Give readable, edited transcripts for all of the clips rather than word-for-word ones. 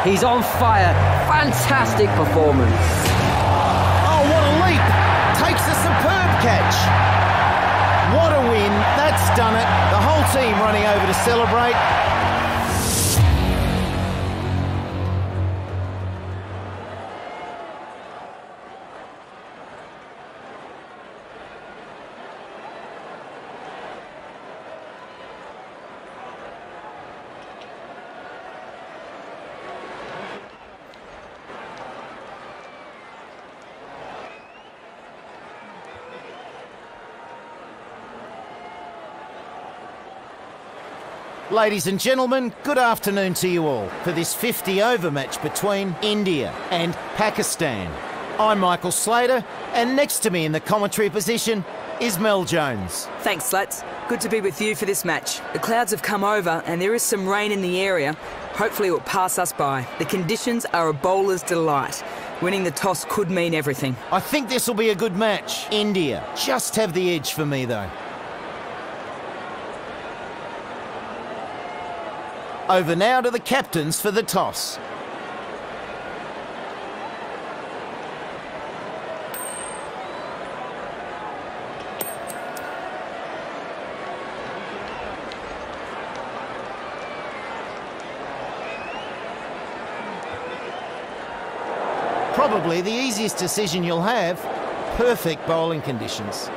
He's on fire. Fantastic performance. Oh, what a leap. Takes a superb catch. What a win. That's done it. The whole team running over to celebrate. Ladies and gentlemen, good afternoon to you all for this 50-over match between India and Pakistan. I'm Michael Slater, and next to me in the commentary position is Mel Jones. Thanks, Slats. Good to be with you for this match. The clouds have come over and there is some rain in the area. Hopefully it will pass us by. The conditions are a bowler's delight. Winning the toss could mean everything. I think this will be a good match. India just have the edge for me, though. Over now to the captains for the toss. Probably the easiest decision you'll have. Perfect bowling conditions.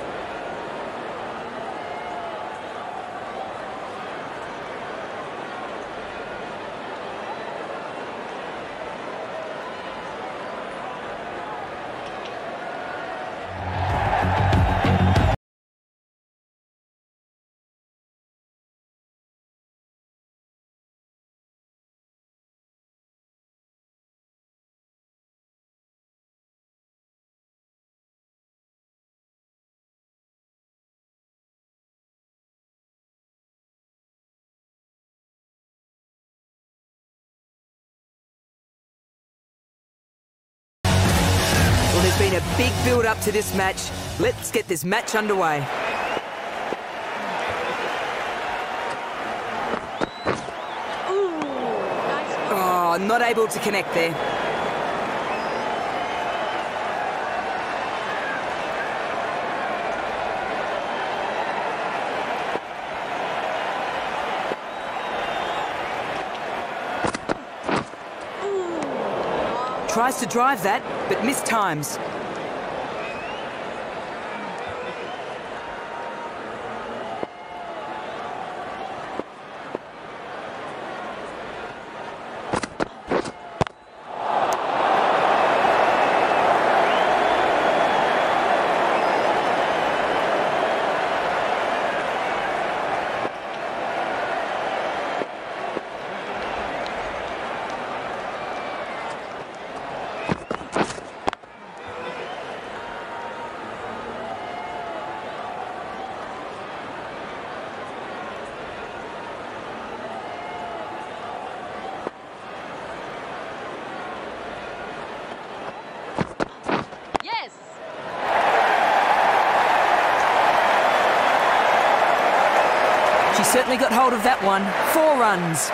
Well, there's been a big build-up to this match. Let's get this match underway. Oh, not able to connect there. Tries to drive that, but mistimes. She certainly got hold of that one. 4 runs.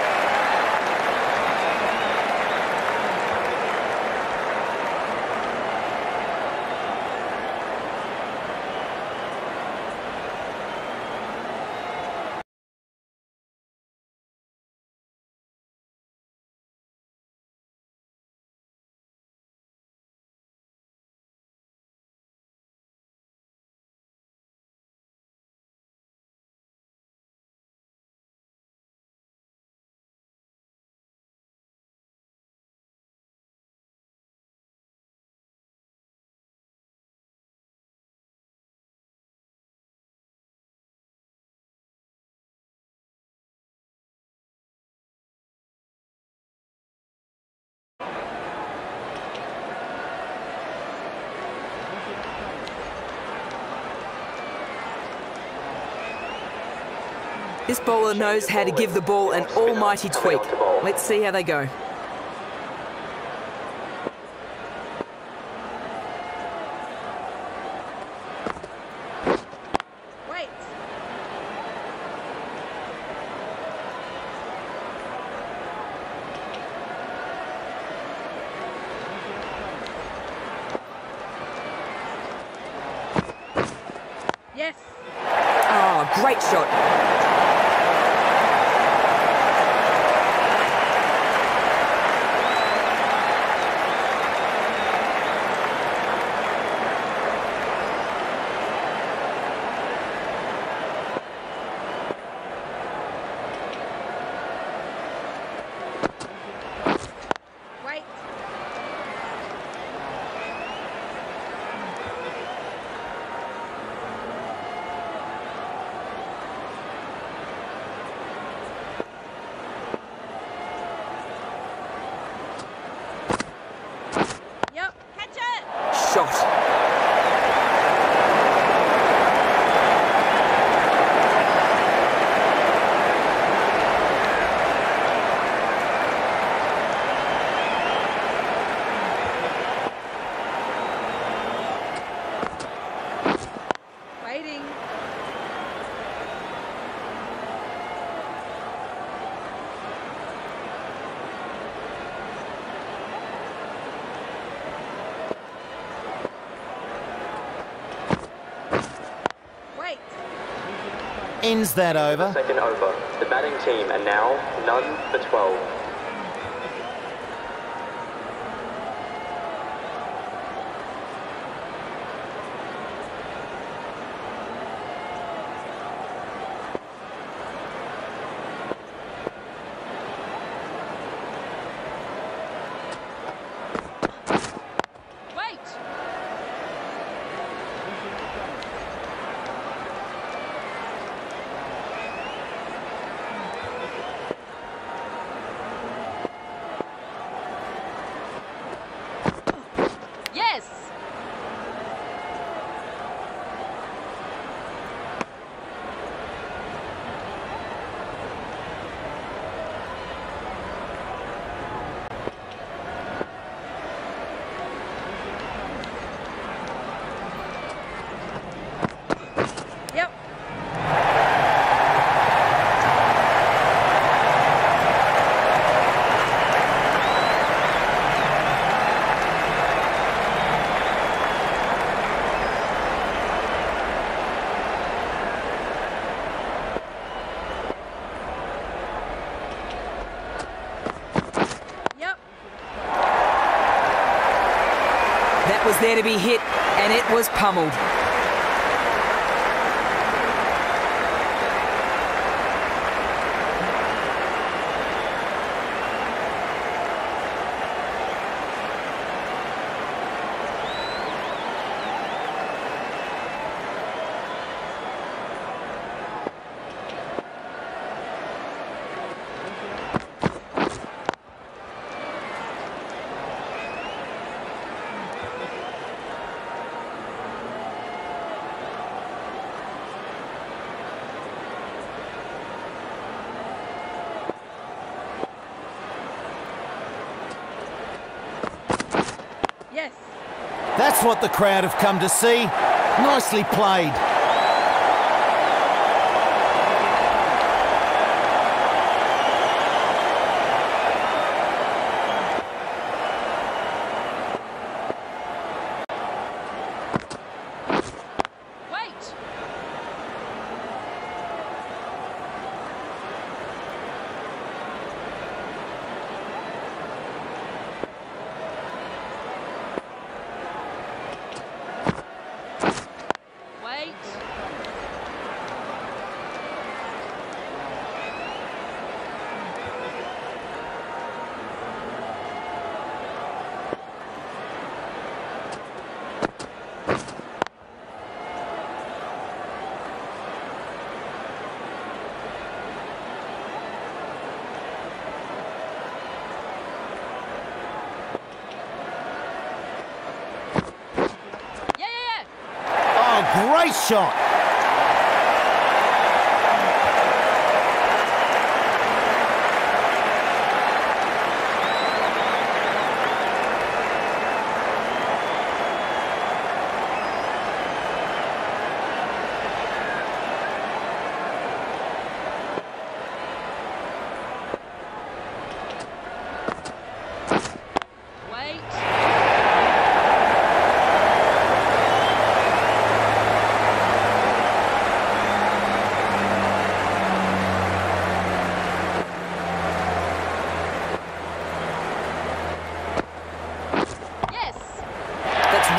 This bowler knows how to give the ball an almighty tweak. Let's see how they go. Yes. Oh, great shot. Wait. Yep. Catch it. Shot. Waiting. Wait. Ends that over. Second over. The batting team are now none for 12. Wait. Yes. Yep. Yep. That was there to be hit, and it was pummeled. Yes. That's what the crowd have come to see. Nicely played. Wait. Wait. Yeah. Oh, great shot. Wait.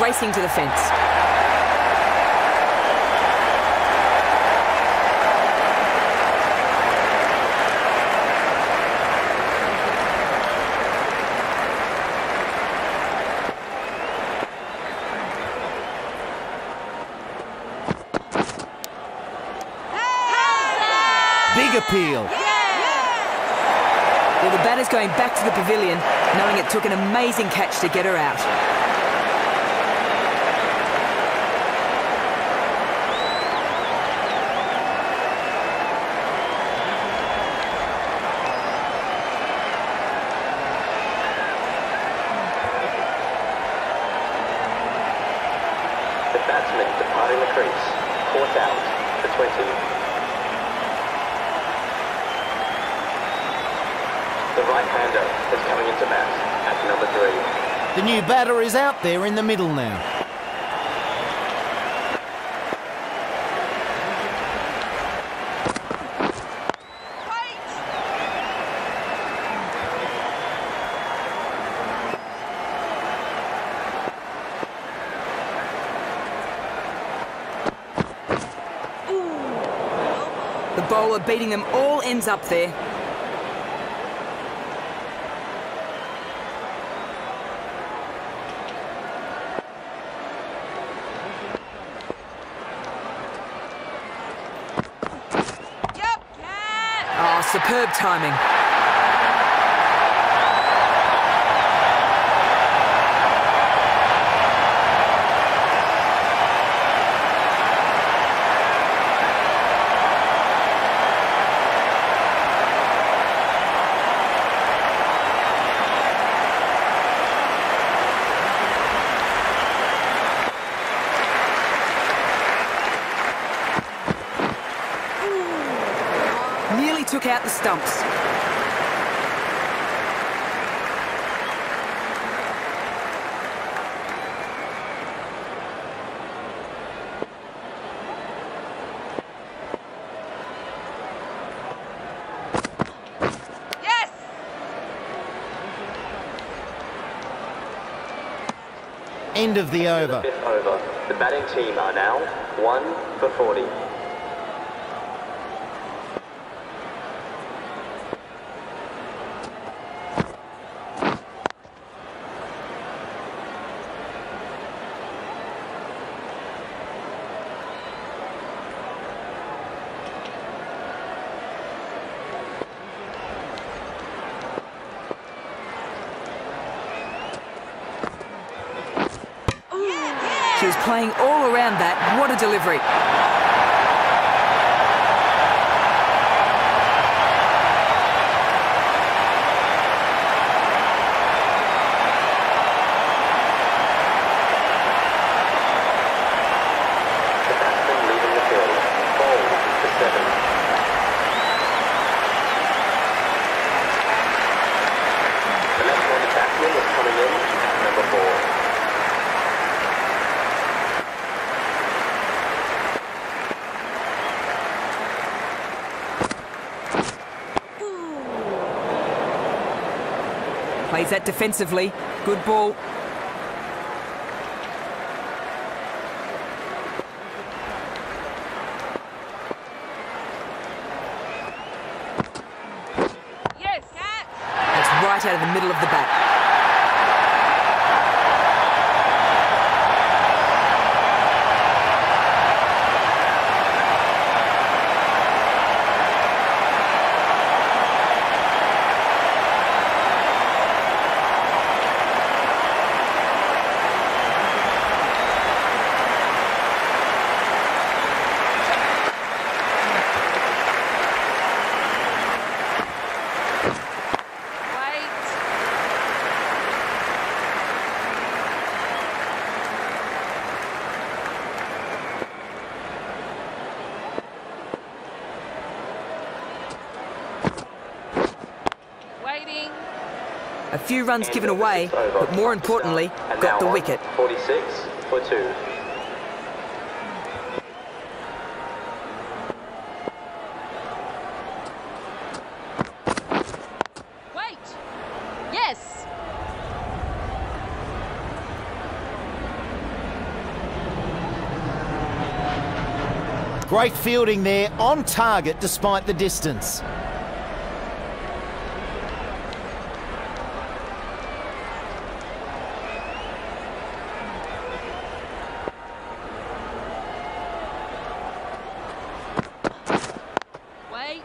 racing to the fence. Big appeal. Well, the batter's going back to the pavilion, knowing it took an amazing catch to get her out. The batsman departing the crease. Caught out for 20. The right-hander is coming into bat at number 3. The new batter is out there in the middle now. The bowler beating them all ends up there. Oh, superb timing. Nearly took out the stumps. Yes! End of the over. Fifth over. The batting team are now 1 for 40. She was playing all around that. What a delivery. The batsman leaving the field. Bowled for 7. The left-handed batsman is coming in at number 4. Plays that defensively. Good ball. Yes! That's right out of the middle of the bat. Waiting. A few runs given away, but more importantly, And got now the on wicket. 46 for 2. Wait. Yes. Great fielding there, on target despite the distance. Wait.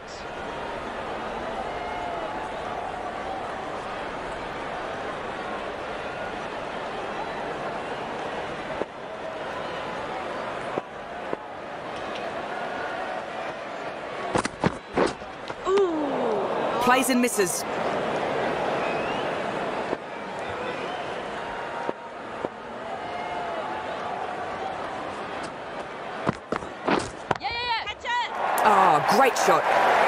Plays and misses. Yeah. Catch it. Oh, great shot.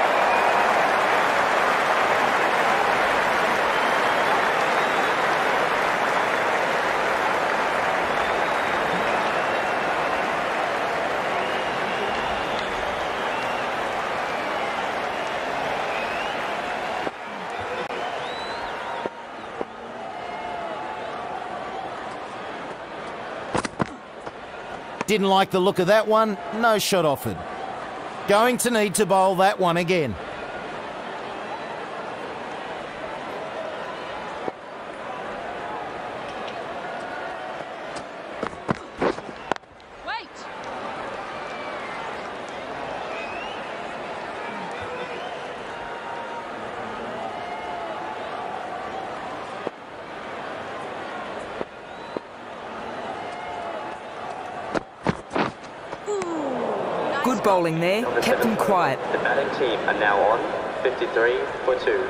Didn't like the look of that one, no shot offered. Going to need to bowl that one again. Wait. Good bowling there, kept them quiet. The batting team are now on 53 for 2.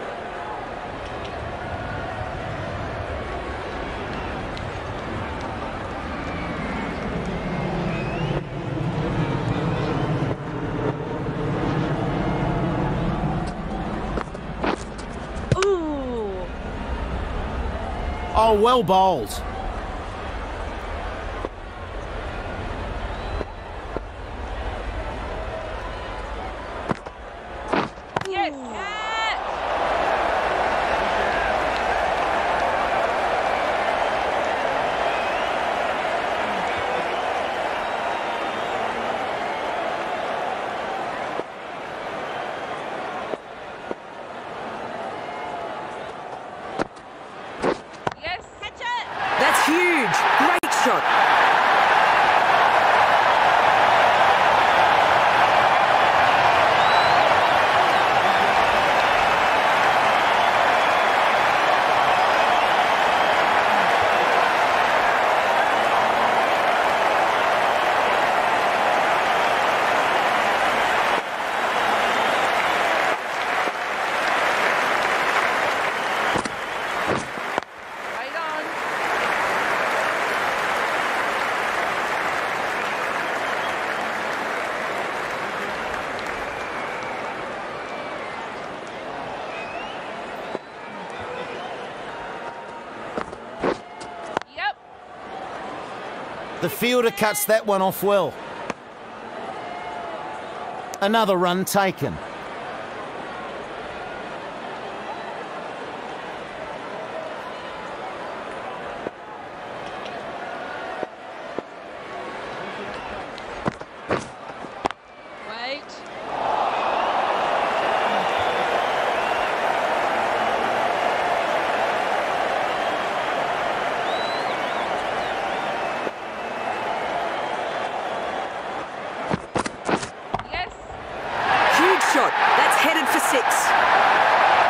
Oh, well bowled. Yes. Yes. Catch it. That's huge. Great shot. Right on. Yep. The fielder cuts that one off well. Another run taken. Wait. Yes. Huge shot. That's headed for 6.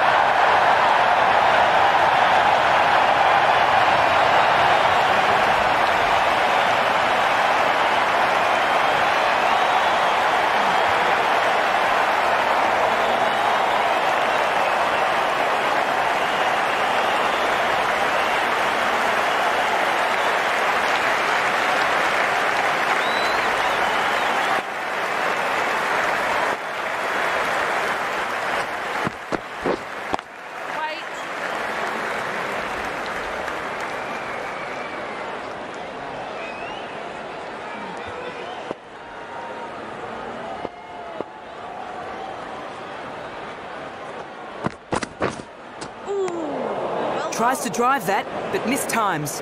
Wait. Tries to drive that, but mistimes.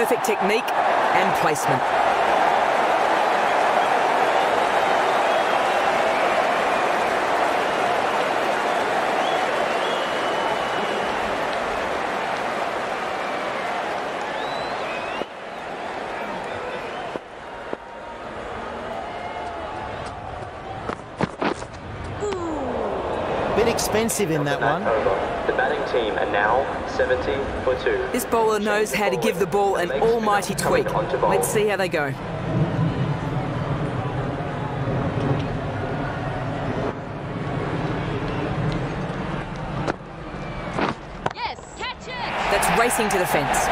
perfect technique and placement. Bit expensive in that one. Over. The batting team are now 70 for 2. This bowler knows how to give the ball an almighty tweak. Let's see how they go. Yes, catch it! That's racing to the fence.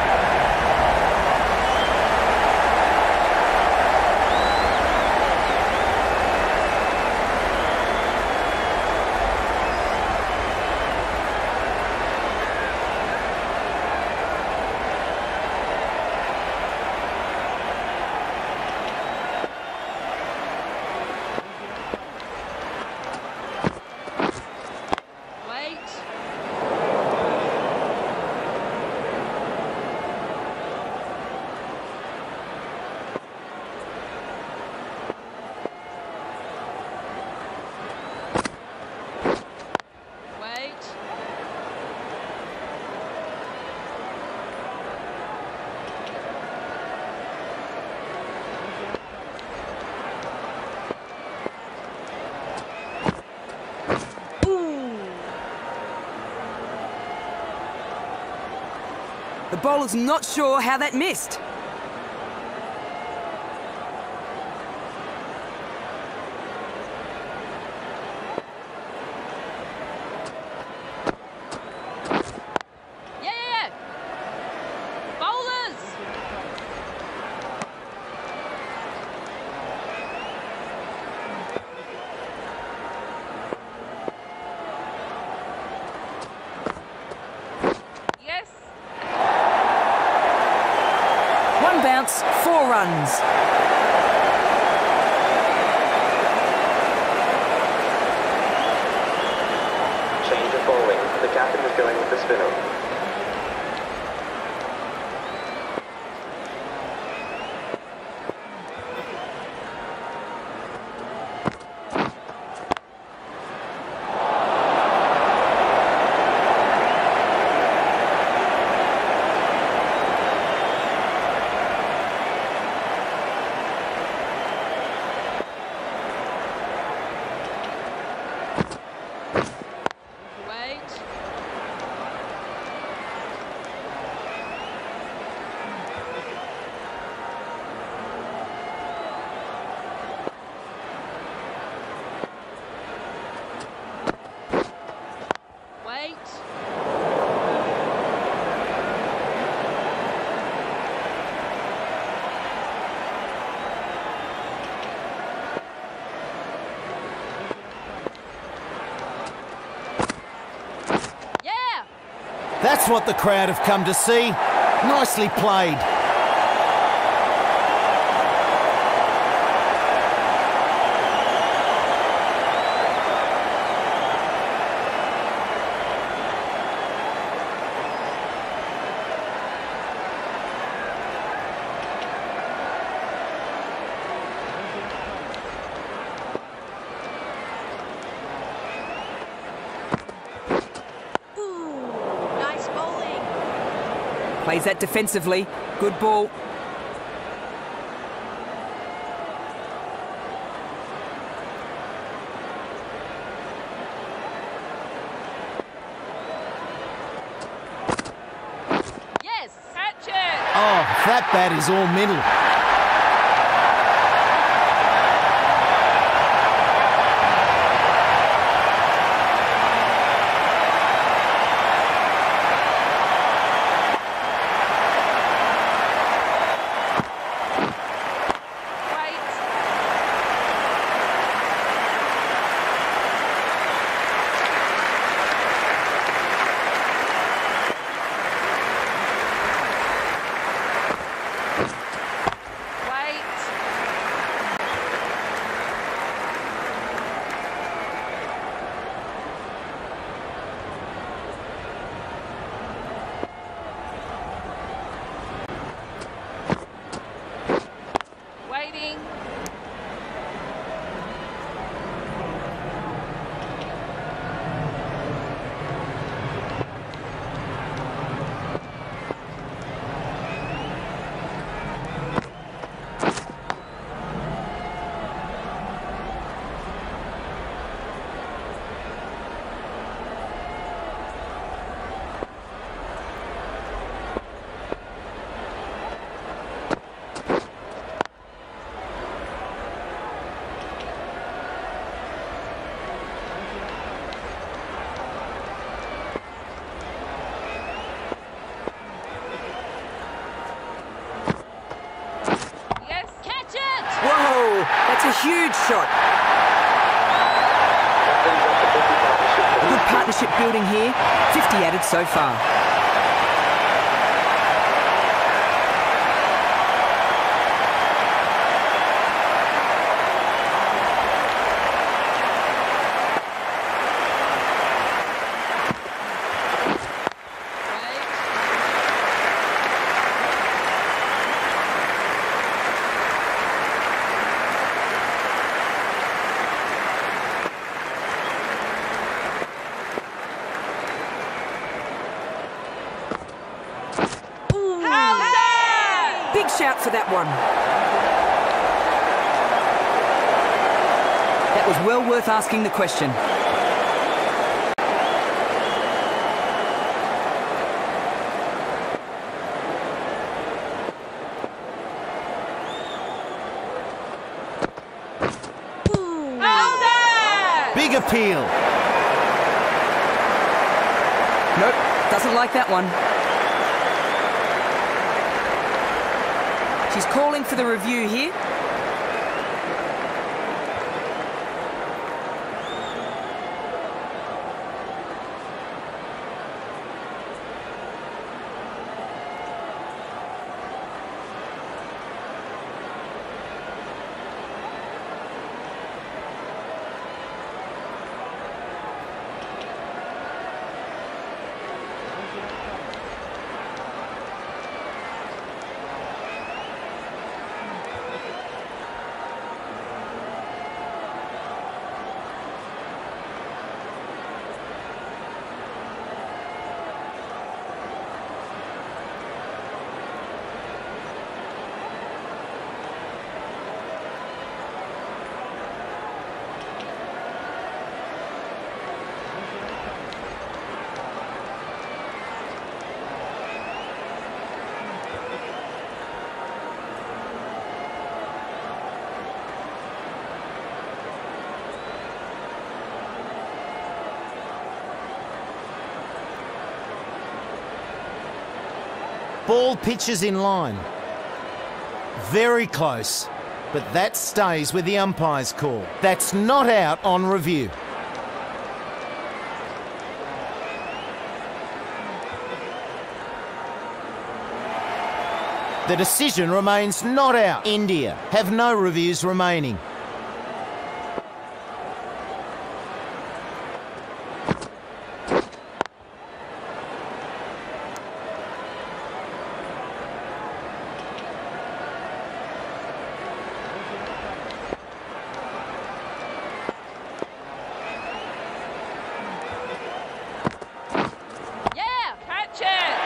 Wait. Wait. The bowler's not sure how that missed. Yeah. Bowlers! Yes. One bounce, 4 runs. Change of bowling. The captain is going with the spinner. Wait. Wait. Yeah. That's what the crowd have come to see. Nicely played. Nice bowling. Plays that defensively. Good ball. Yes, catch it. Oh, that bat is all middle. Wait. Waiting. Yes, catch it! Whoa, that's a huge shot. Good partnership building here. 50 added so far. Big shout for that one. That was well worth asking the question. Big appeal. Nope, doesn't like that one. She's calling for the review here. Ball pitches in line. Very close, but that stays with the umpire's call. That's not out on review. The decision remains not out. India have no reviews remaining. Yeah, catch it!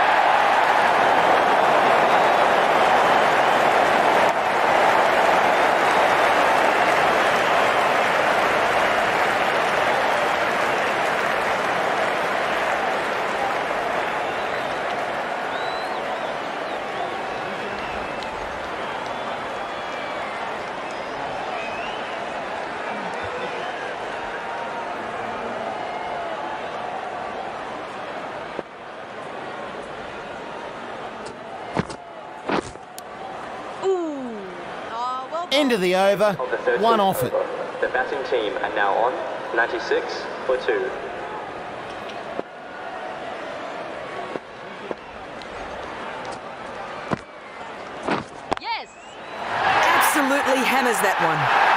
End of the over, Of the 13th one off it. over. The batting team are now on 96 for 2. Yes! Absolutely hammers that one.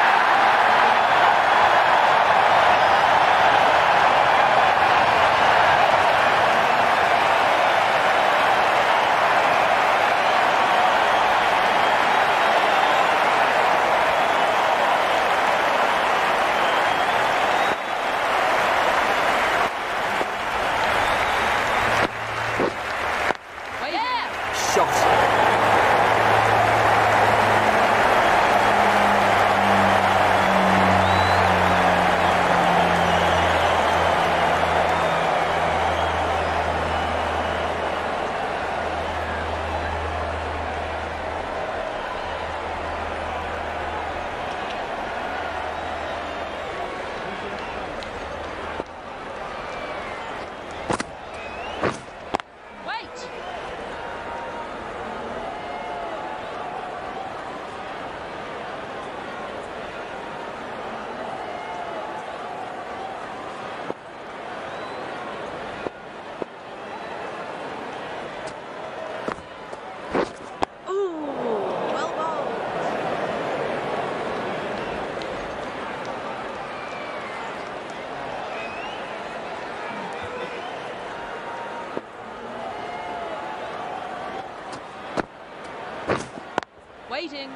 Waiting.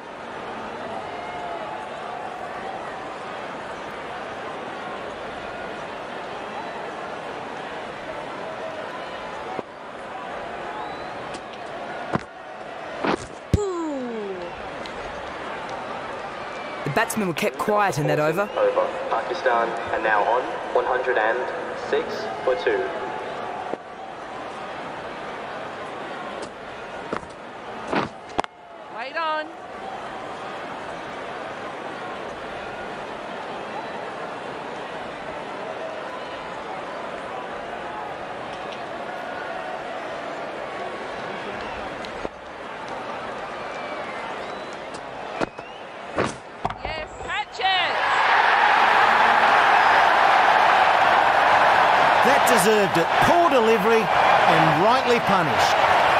The batsmen were kept quiet in that over. Over. Pakistan are now on 106 for 2. Wait on. Yes, catch it. That deserved it. Poor delivery and rightly punished.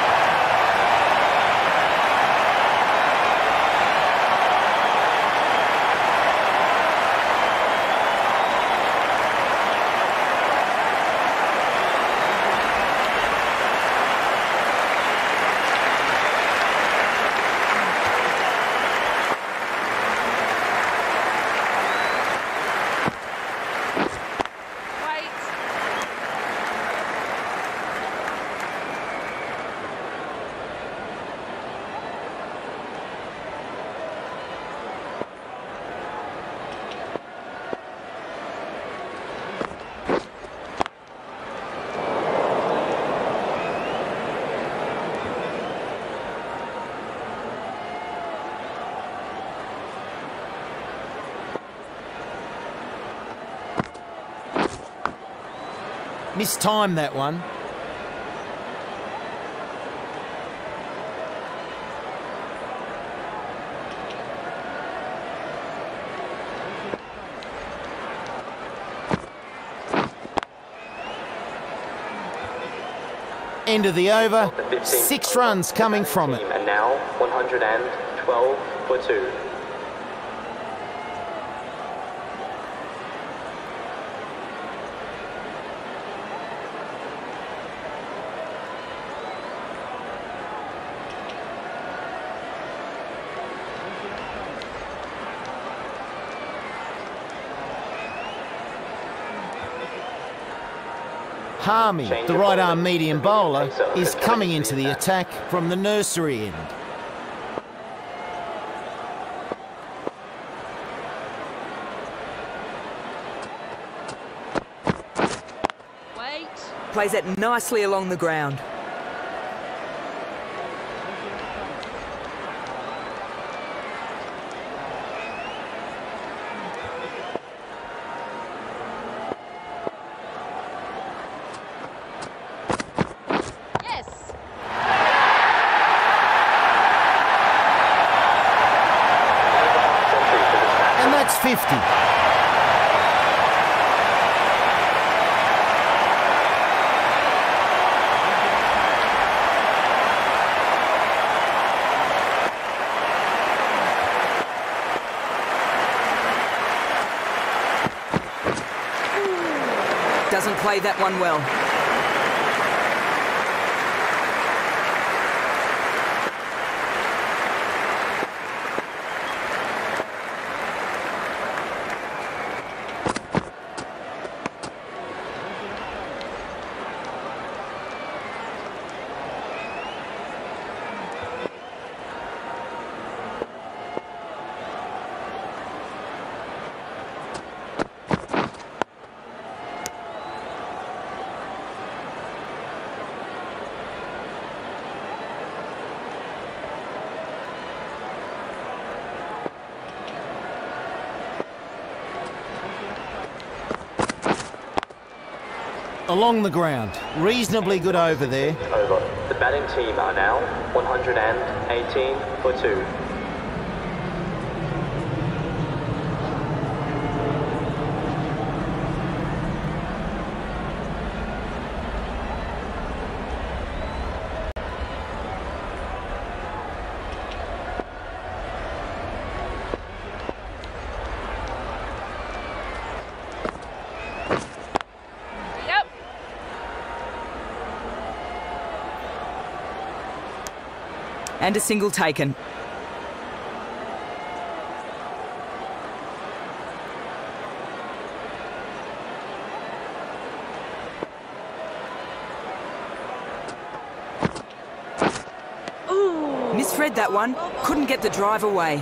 Wait. Mistimed that one. End of the over. 6 runs coming from it. And now 112 for 2. Harmy, the right-arm medium bowler, is coming into the attack from the nursery end. Wait. Plays that nicely along the ground. Yes. And that's 50. Doesn't play that one well. Along the ground. Reasonably good over there. Over. The batting team are now 118 for 2. Yep. And a single taken. Misread that one. Couldn't get the drive away.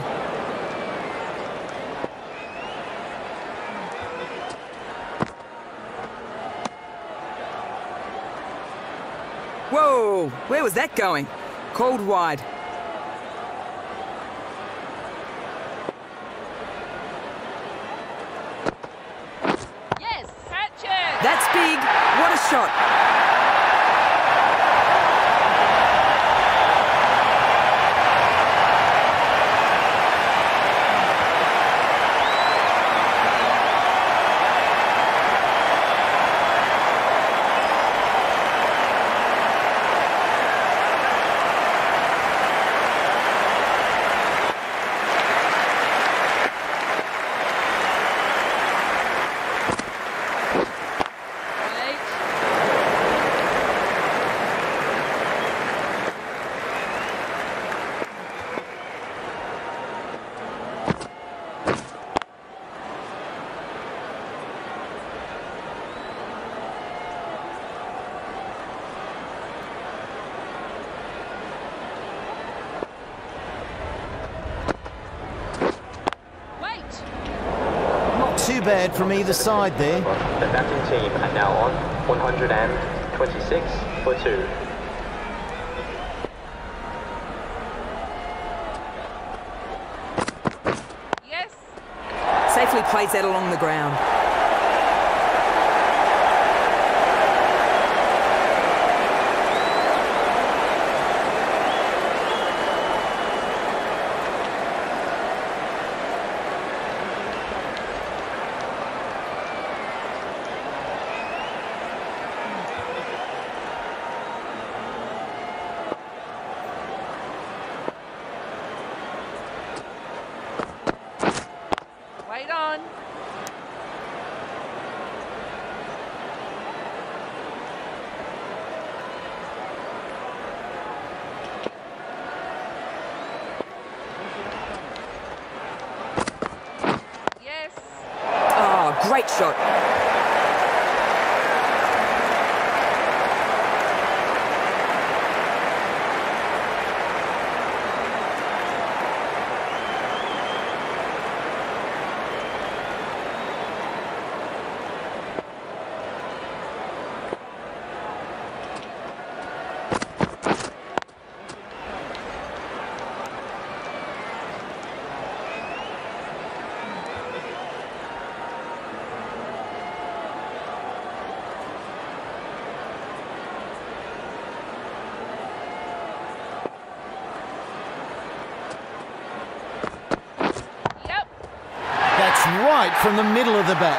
Whoa! Where was that going? Called wide. Yes, catch it. That's big. What a shot. Wait. Wait. Not too bad from either side there. The batting team are now on 126 for 2. Yes. Safely plays that along the ground. Wait on. Yes. Oh, great shot. Yep. That's right from the middle of the bat.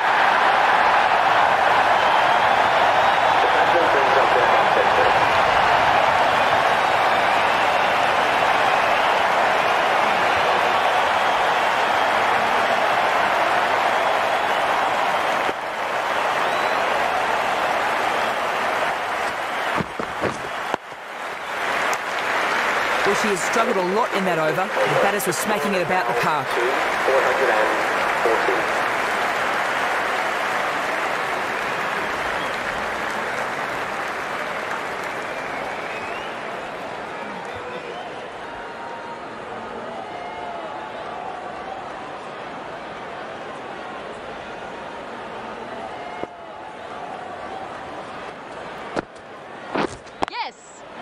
The batsman brings up their half century. Well, she has struggled a lot in that over. The batters were smacking it about the park. 440. Yes.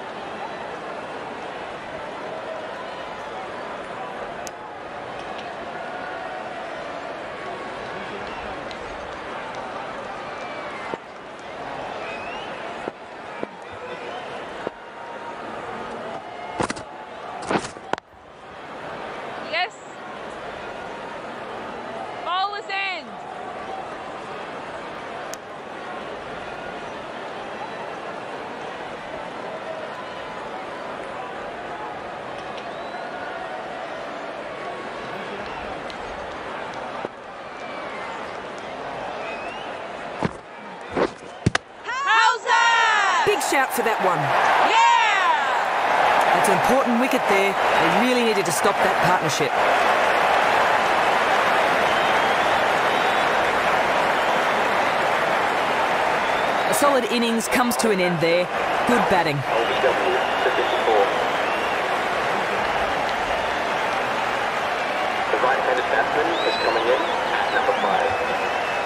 Yes. Bowler's end. How's that? Big shout for that one. Yeah! That's an important wicket there. They really needed to stop that partnership. A solid innings comes to an end there. Good batting. LBW to 54. right-handed batsman is coming in at number 5.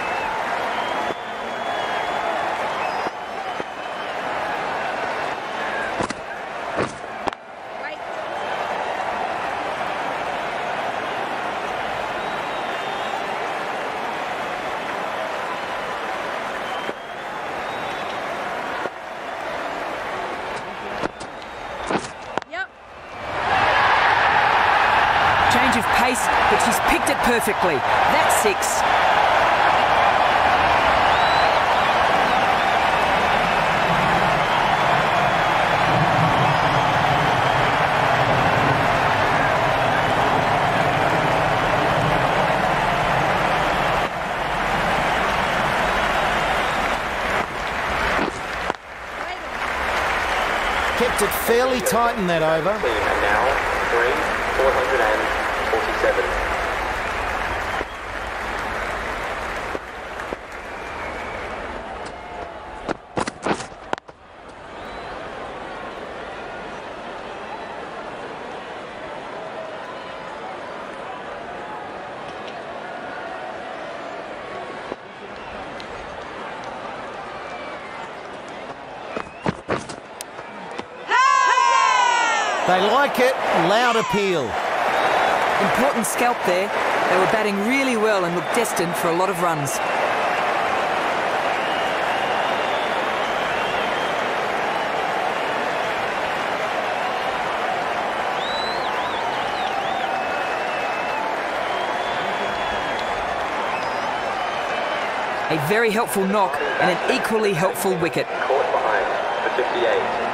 Change of pace, but she's picked it perfectly. That's 6. Kept it fairly tight in that over. And now 447. They like it, loud appeal. Important scalp there. They were batting really well and looked destined for a lot of runs. A very helpful knock and an equally helpful wicket. Caught behind for 58.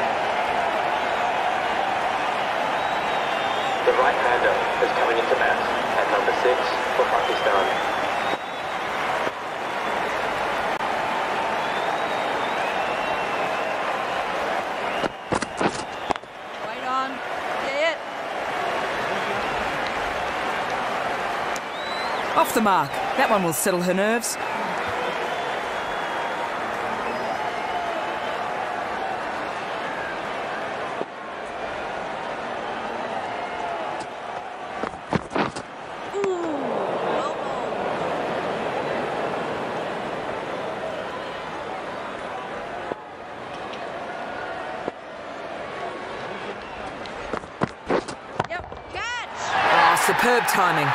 The right-hander is coming into bat at number 6 for Pakistan. Wait on. Yeah. Off the mark. That one will settle her nerves. Superb timing.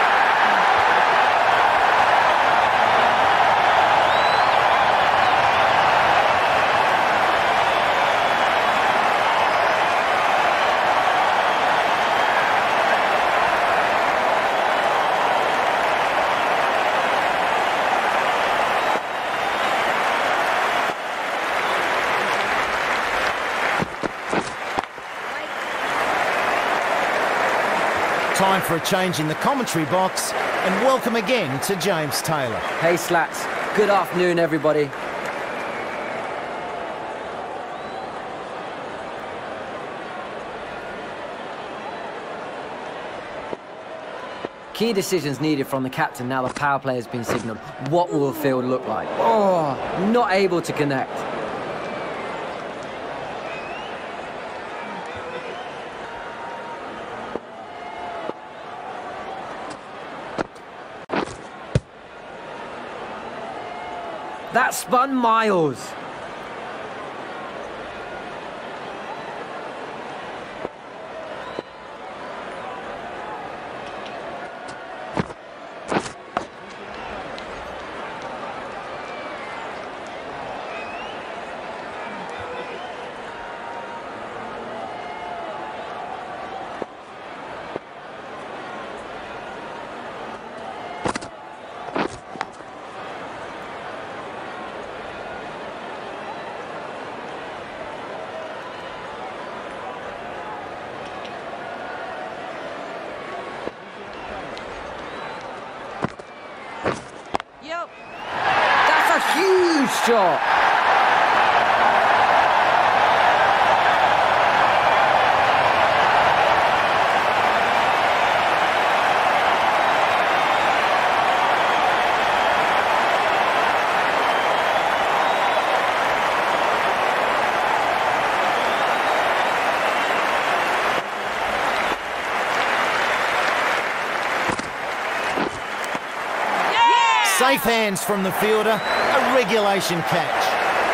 Time for a change in the commentary box, and welcome again to James Taylor. Hey Slats, good afternoon everybody. Key decisions needed from the captain now the power play has been signalled. What will the field look like? Oh, not able to connect. That spun miles. That's a huge shot. Safe hands from the fielder, a regulation catch.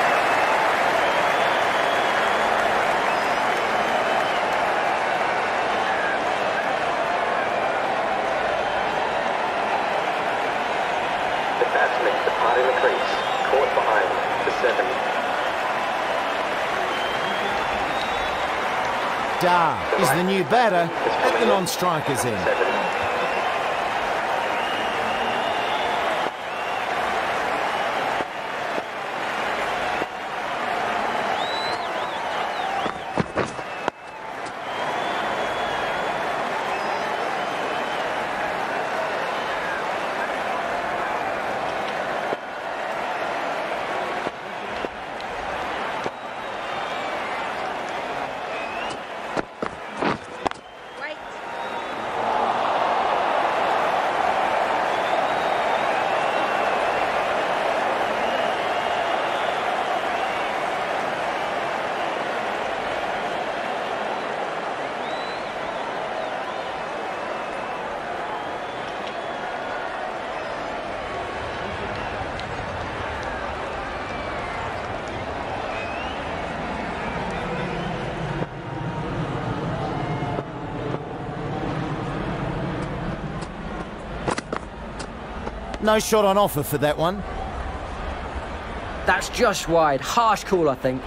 The batsman departing the crease, caught behind for 7. Dar is the new batter at the non-strikers end. 7. No shot on offer for that one. That's just wide. Harsh call, I think.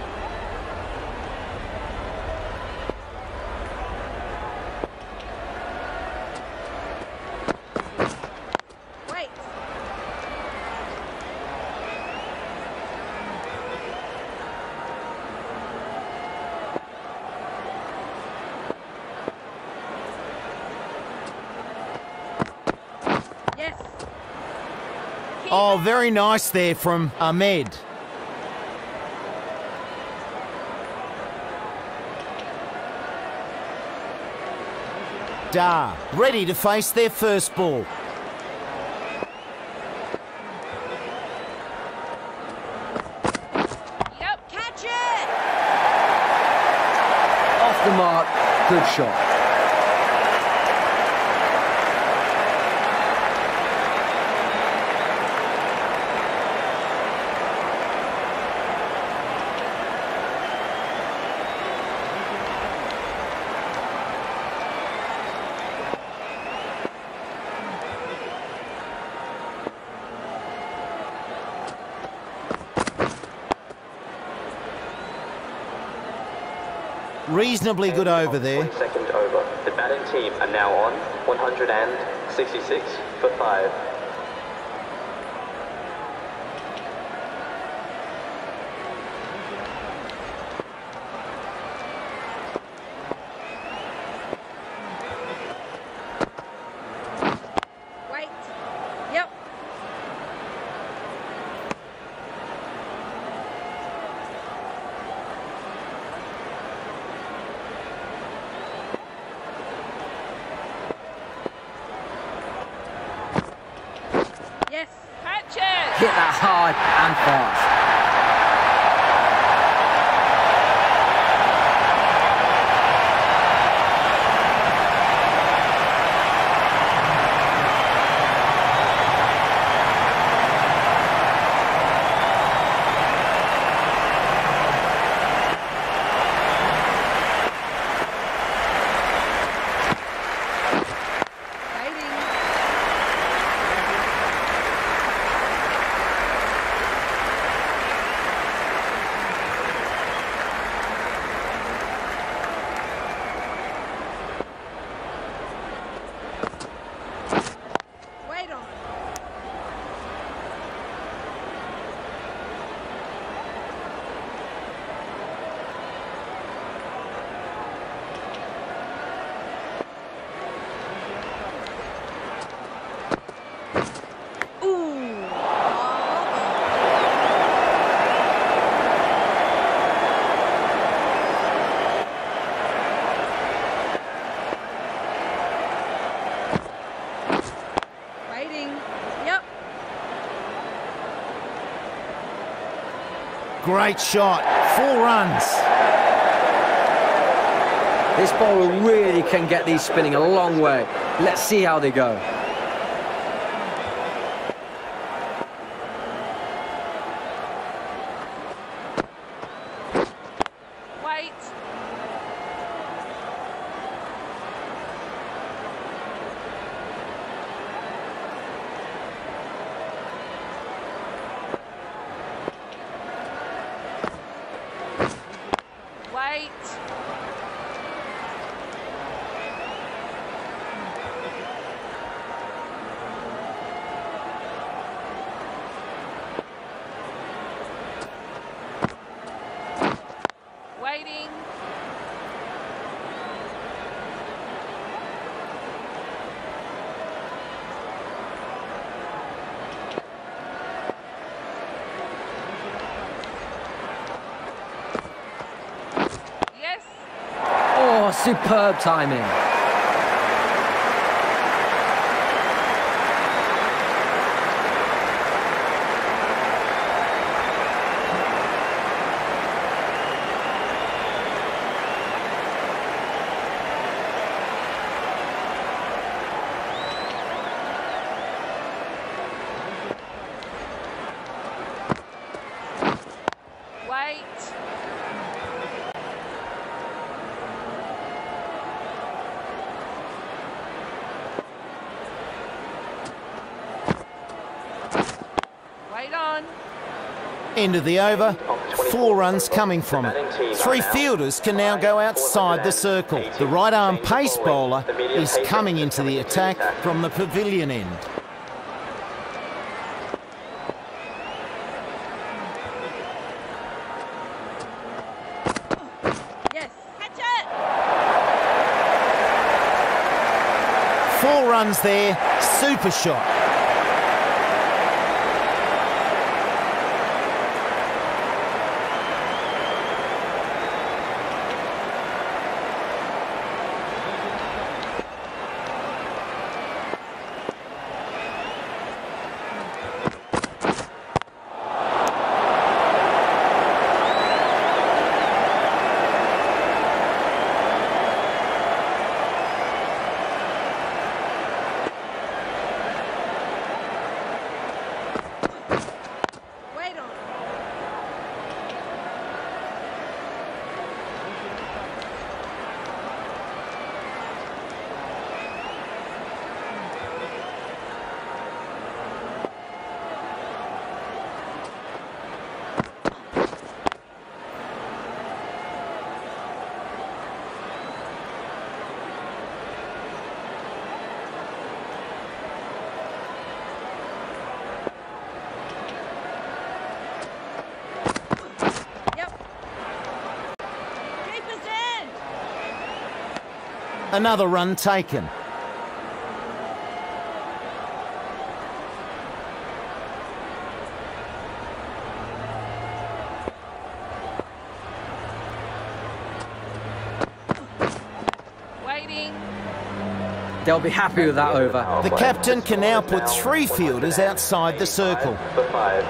Wait. Yes. Oh, very nice there from Ahmed. Dar, ready to face their first ball. Yep, catch it! Off the mark. Good shot. Reasonably good over there. 1 second over. The batting team are now on 166 for 5. Wait. Yep. Yes. Catch it! Hit that hard and fast. Waiting. Wait on. Ooh. Waiting. Yep. Great shot. 4 runs. This bowler really can get these spinning a long way. Let's see how they go. Superb timing. End of the over, 4 runs coming from it. 3 fielders can now go outside the circle. The right-arm pace bowler is coming into the attack from the pavilion end. Yes, catch it! 4 runs there, super shot. Another run taken. Waiting. They'll be happy with that over. The captain can now put 3 fielders outside the circle. For 5.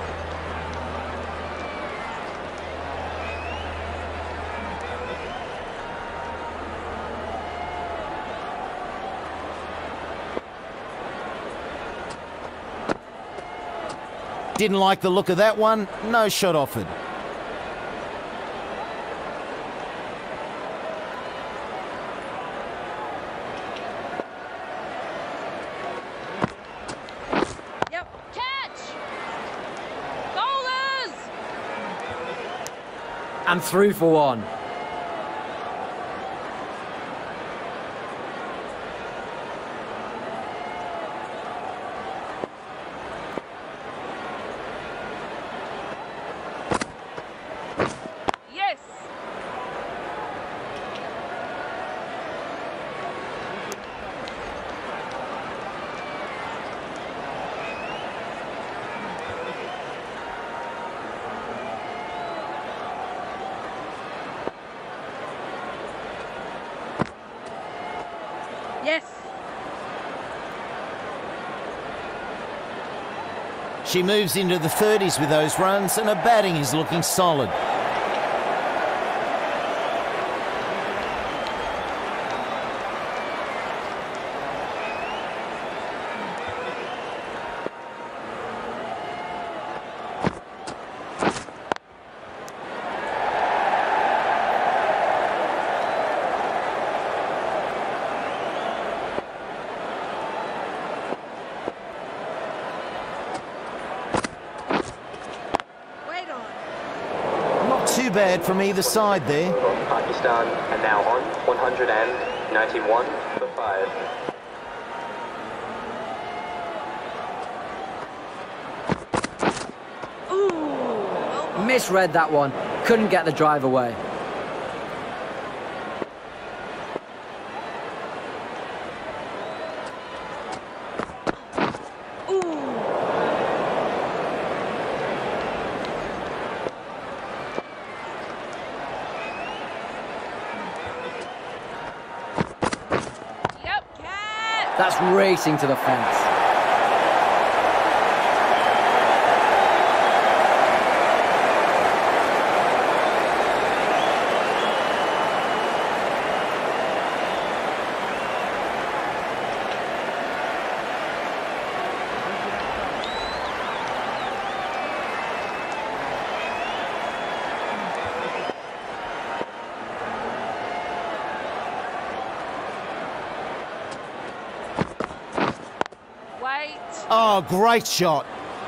Didn't like the look of that one, no shot offered. Yep, catch! Bowlers! And through for 1. Yes. She moves into the 30s with those runs and her batting is looking solid. Too bad from either side there. Pakistan are now on 191 for 5. Misread that one. Couldn't get the drive away. That's racing to the fence. Oh, great shot.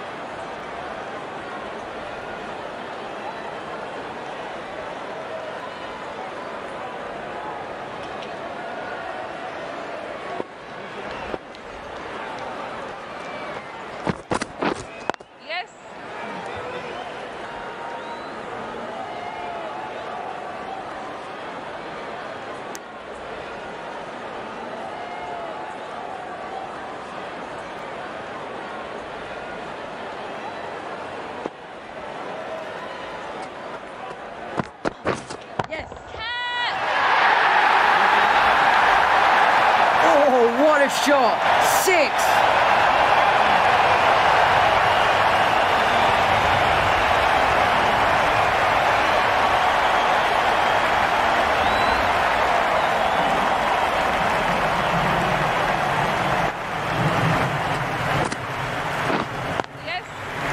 Yes. Yes. Catch. Oh, what a shot! 6! Yes.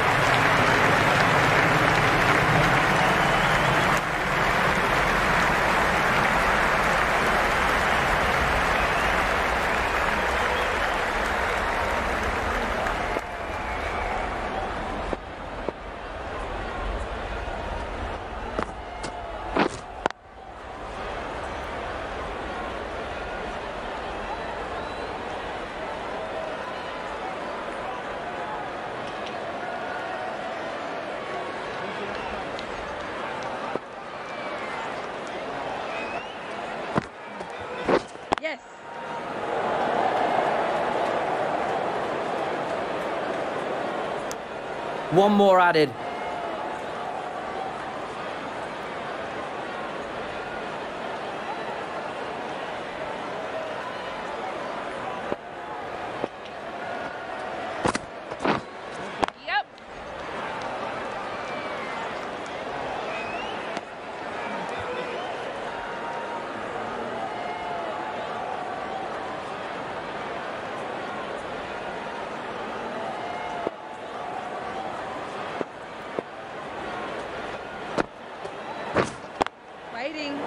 Yes. One more added. Yep. Waiting.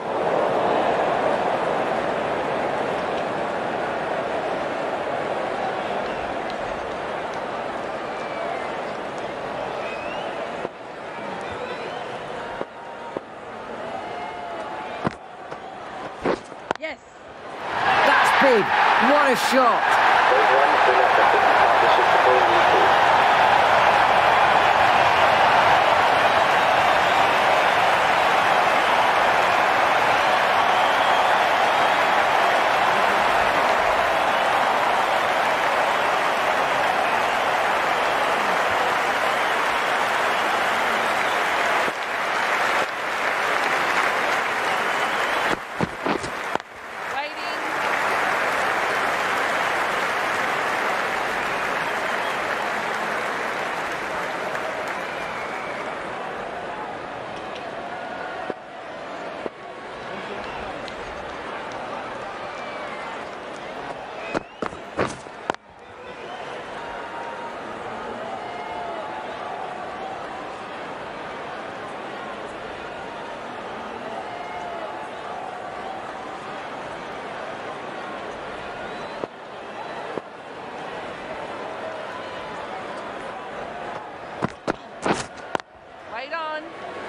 Yes. That's big. What a shot. Those runs bring up the big partnership to goal equal. Waiting. Wait on.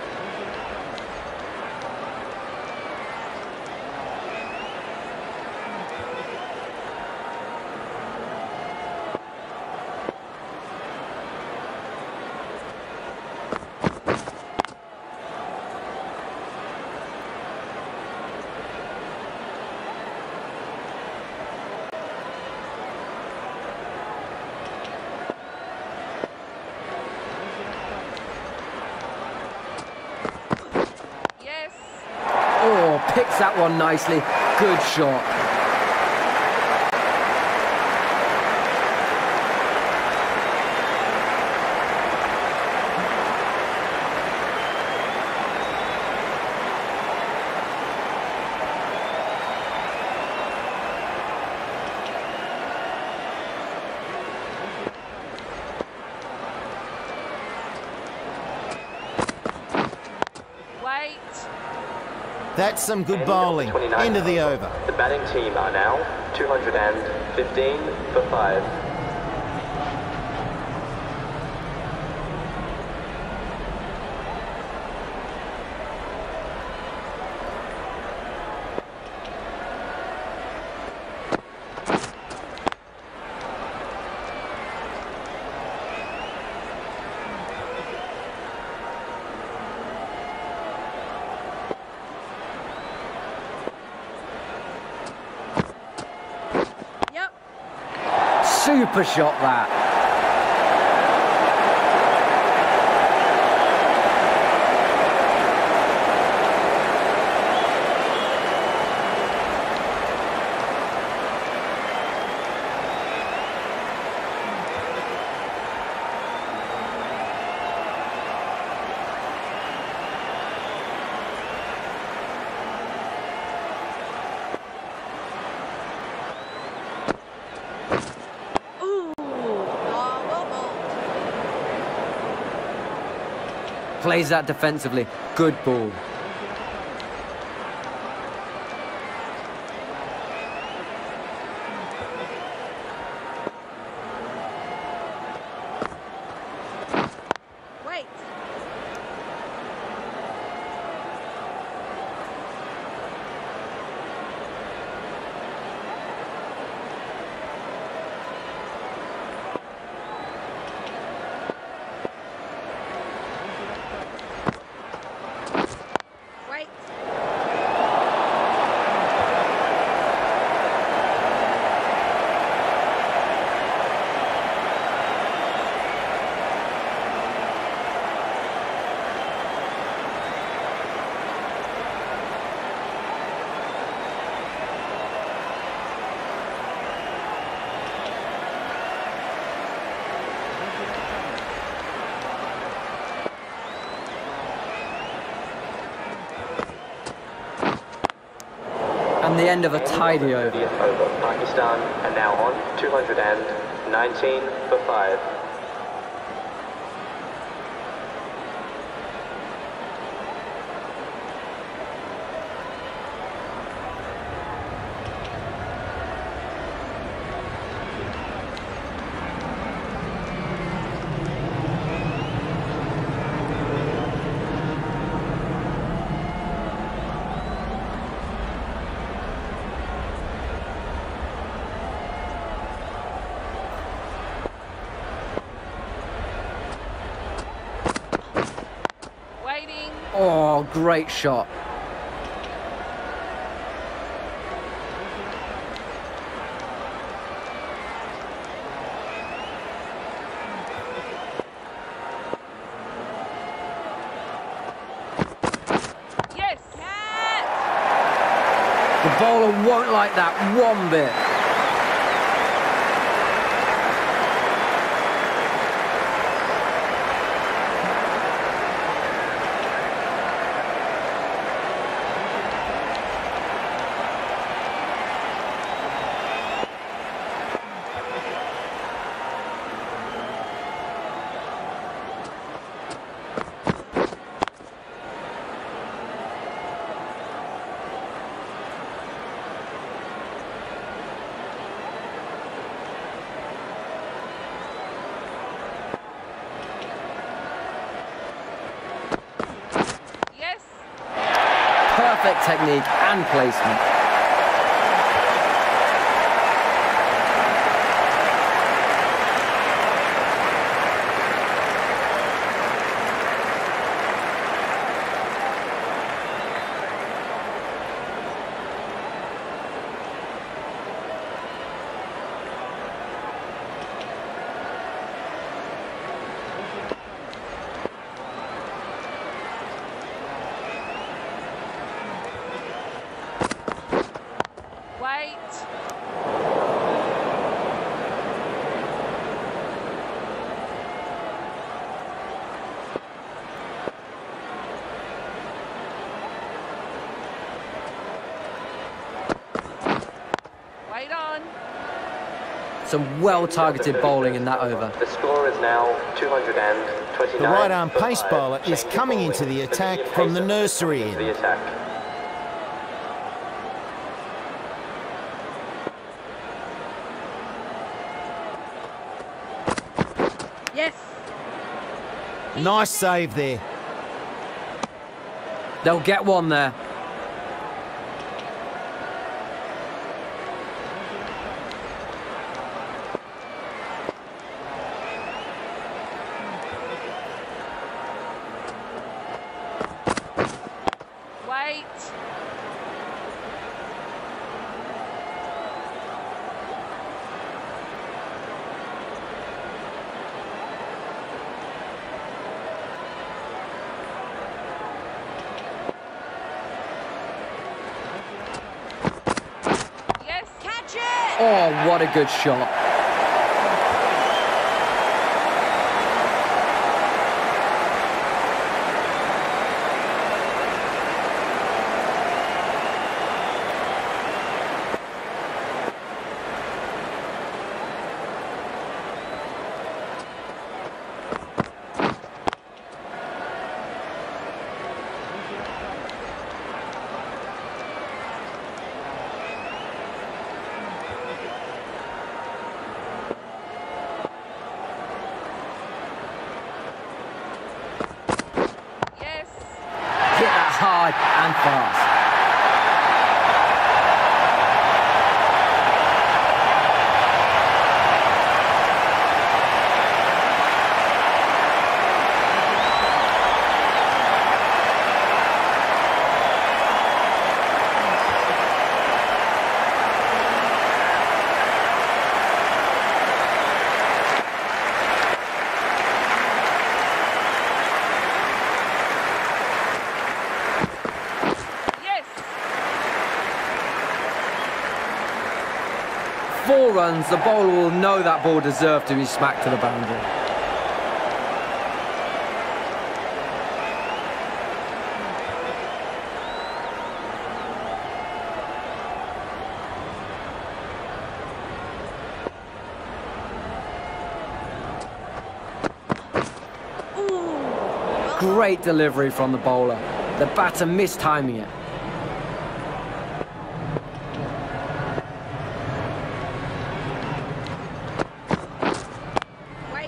Yes. Oh, picks that one nicely. Good shot. That's some good End of bowling. 29th End of the over. The batting team are now 215 for 5. Yep. Super shot that. Ooh. Well bowled. Plays that defensively. Good ball. Wait. Wait. And the end of a tidy over. 30th over. Pakistan are now on 219 for 5. Waiting. Oh, great shot. Yes. Cat. The bowler won't like that one bit. Yes. Perfect technique and placement. Some well-targeted bowling in that over. The score is now 229. The right-arm for pace 5. bowler is Change of coming bowling. into the The attack medium from the pacer nursery into end. the attack. Yes. Nice save there. They'll get one there. Wait. Yes. Catch it. Oh, what a good shot. Yes. Hit that hard and fast. Yes. 4 runs, the bowler will know that ball deserved to be smacked to the boundary. Great delivery from the bowler. The batter mistiming it. Wait.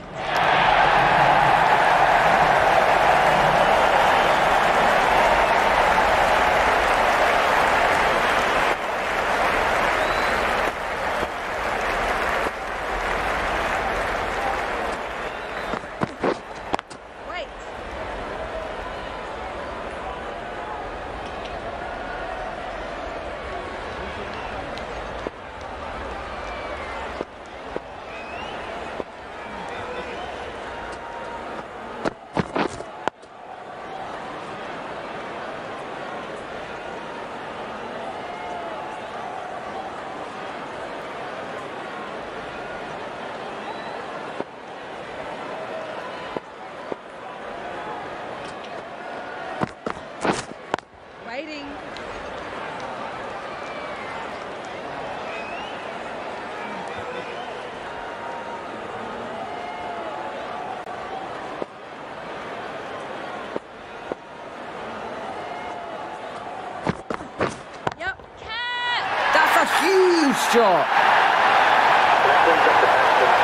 Wait. Waiting. Yep. Catch. That's a huge shot. That brings up the batsman's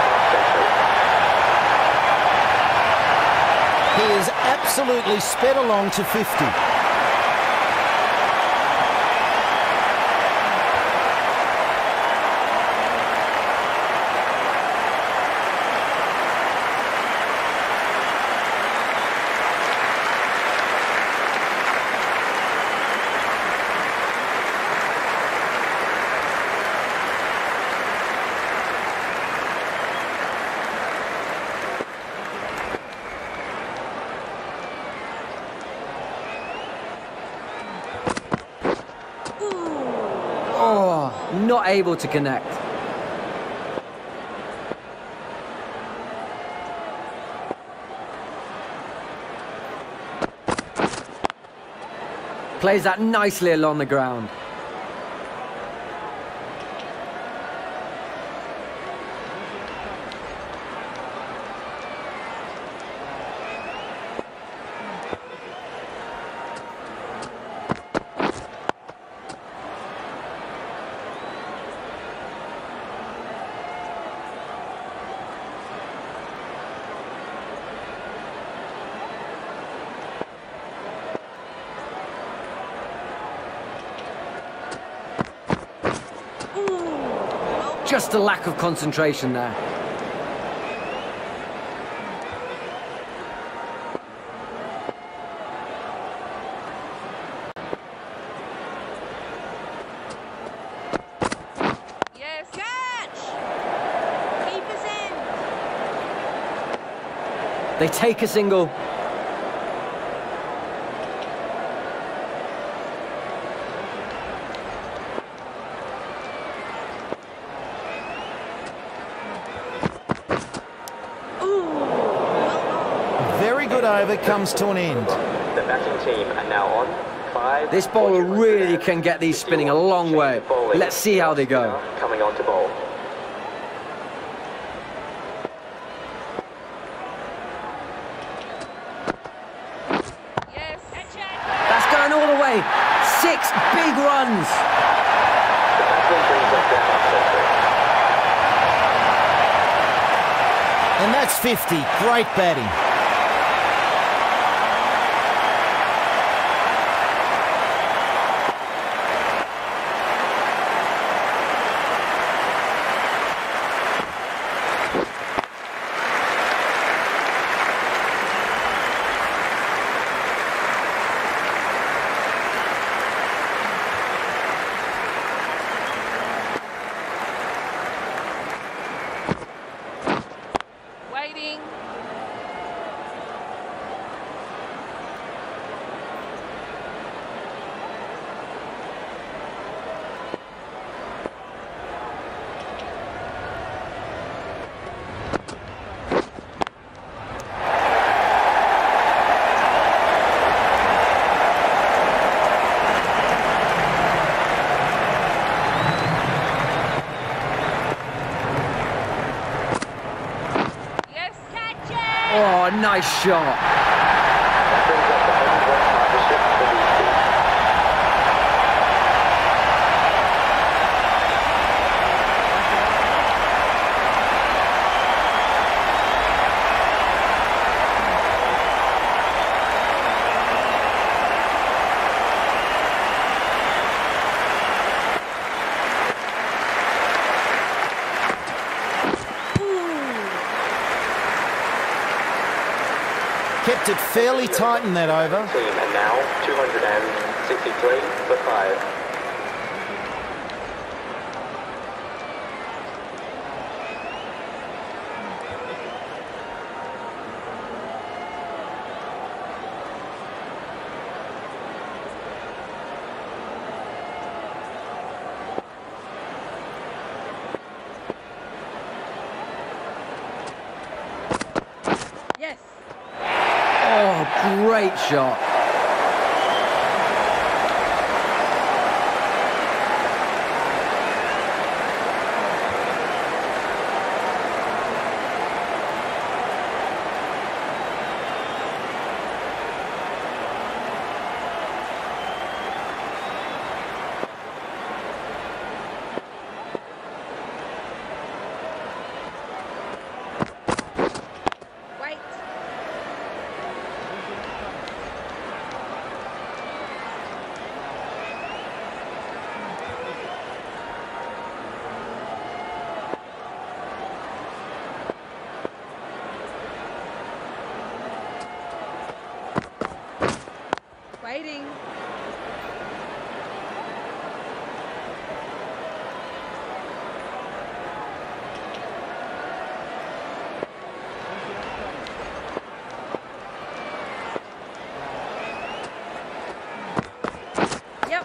half century. He is absolutely sped along to 50. Oh, not able to connect. Plays that nicely along the ground. Just a lack of concentration there. Yes. Catch! Keeper's in. They take a single. Very good over comes to an end. The batting team are now on 5. This bowler really can get these spinning a long way. Let's see how they go. Coming on to bowl. Yes. Catch it. That's going all the way. 6 big runs. The batsman brings up their half century. And that's 50. Great batting. Waiting. Yes. Catch it. Oh, nice shot. That brings up the home run partnership for these two. Kept it fairly tight in that over. Team are now 263 for 5. Yes. Oh, great shot. Wait. Waiting. Yep.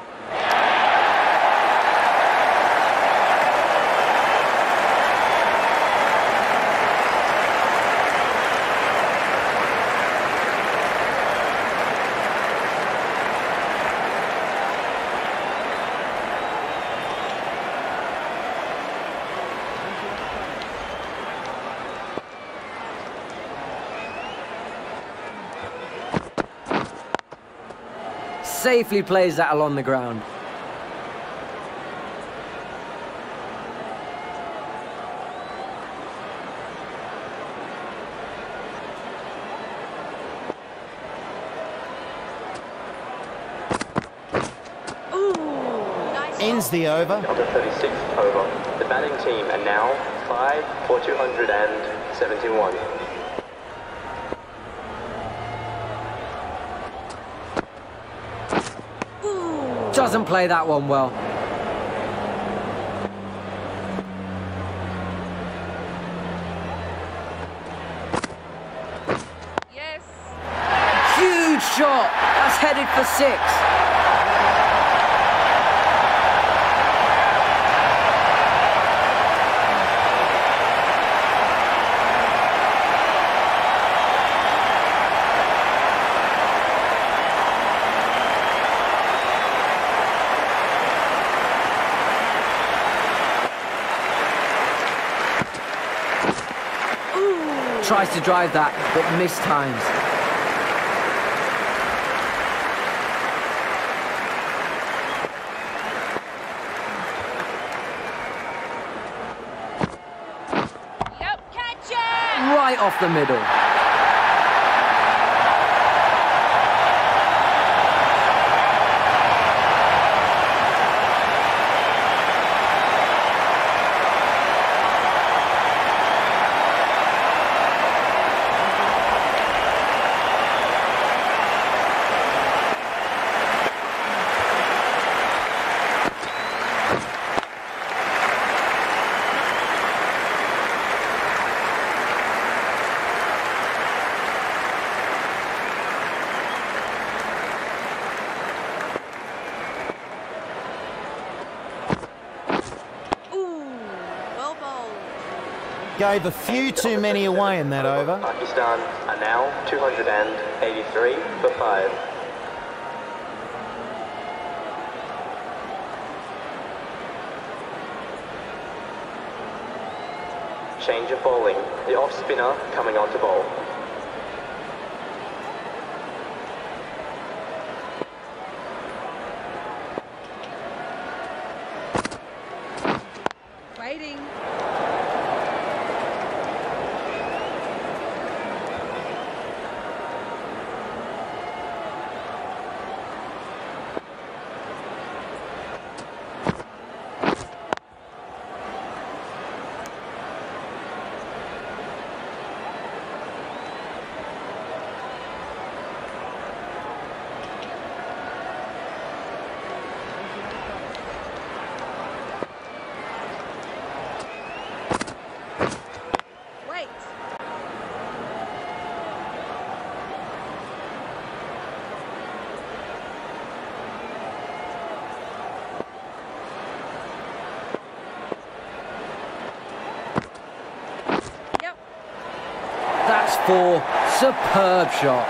Safely plays that along the ground. Ooh. Nice. begins the over. On the 36th over, the batting team are now 5 for 271. Doesn't play that one well. Yes. Huge shot. That's headed for 6. Tries to drive that, but missed times. Yep, catch it! Right off the middle. Gave a few too many away in that over. Pakistan are now 283 for 5. Change of bowling. The off spinner coming on to bowl. Waiting. Wait. Yep. That's 4. Superb shot.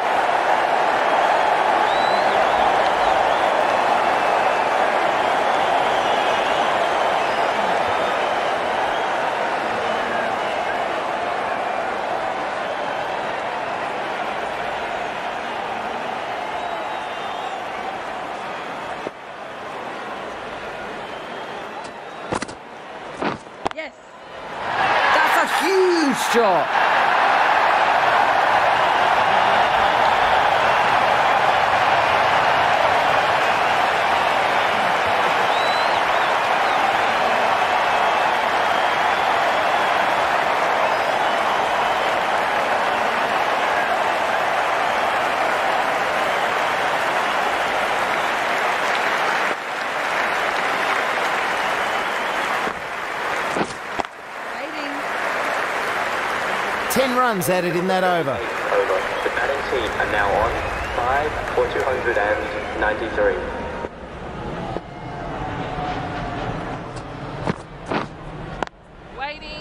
Yes. That's a huge shot. Waiting. 10 runs added in that over. Over. The batting team are now on 5 for 293. Waiting.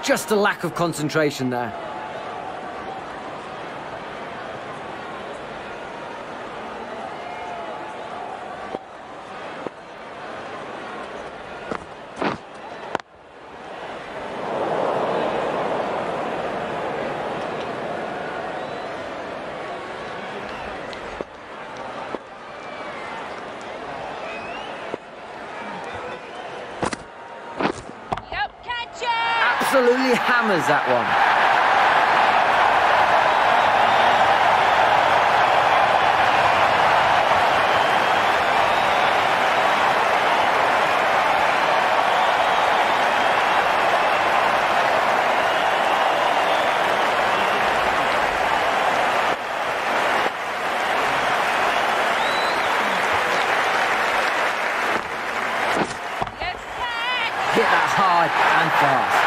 Just a lack of concentration there. Absolutely hammers that one. Hit that hard and fast.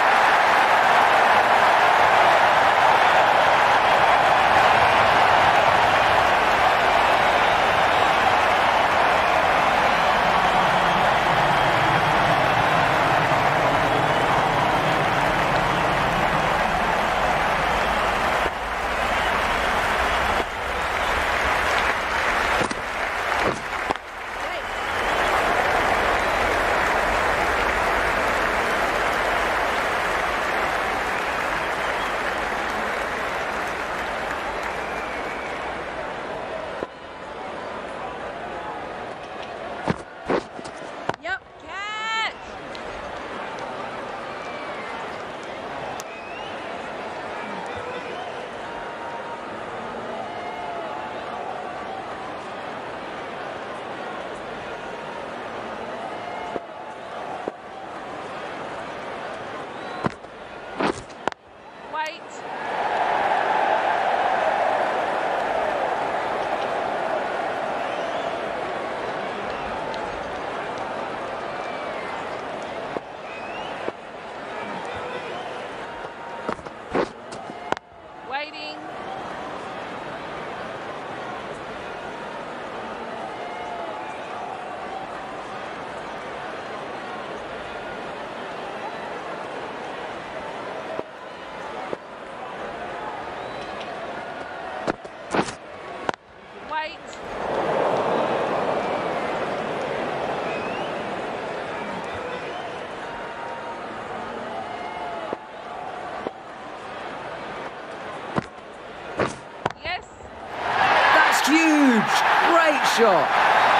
Great shot.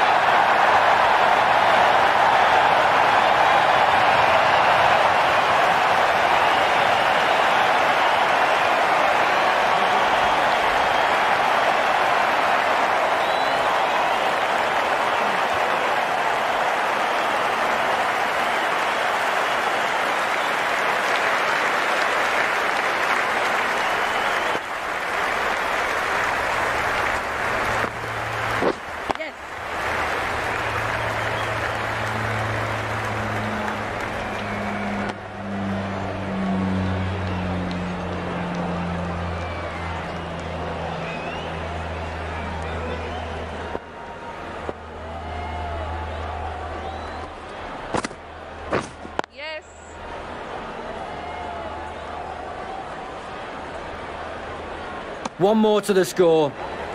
One more to the score.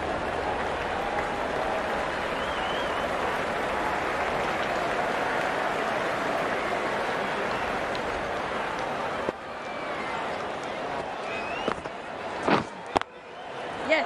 Yes.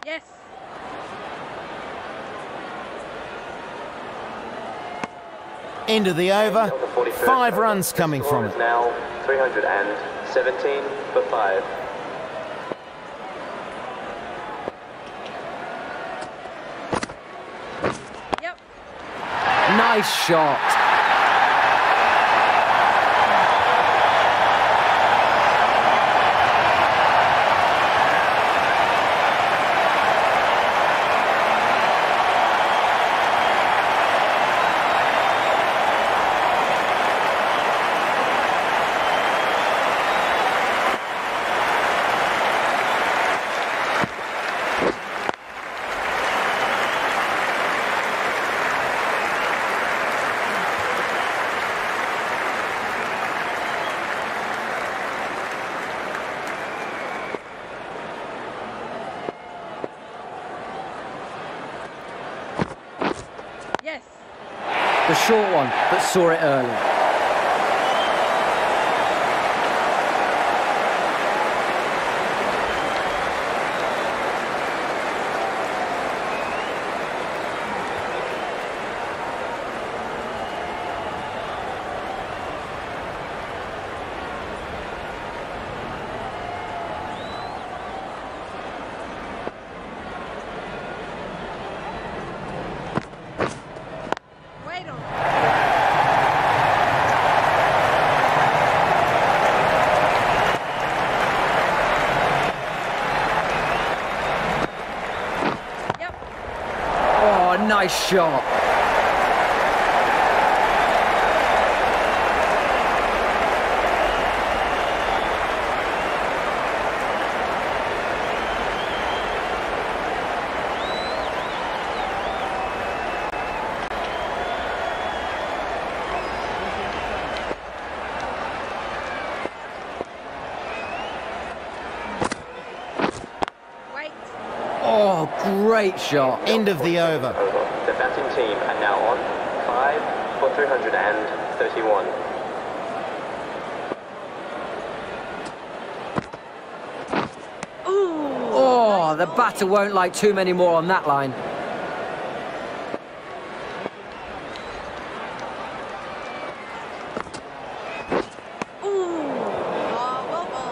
Yes. End of the over. On the 41st 5 over. runs coming The score from is it. now 317 for 5. Yep. Nice shot. Yes. The short one, but saw it early. Wait on. Yep. Oh, nice shot. Wait. Oh, great shot. End of the over. Over. The batting team are now on 5 for 331. Oh, the batter won't like too many more on that line. Well ball.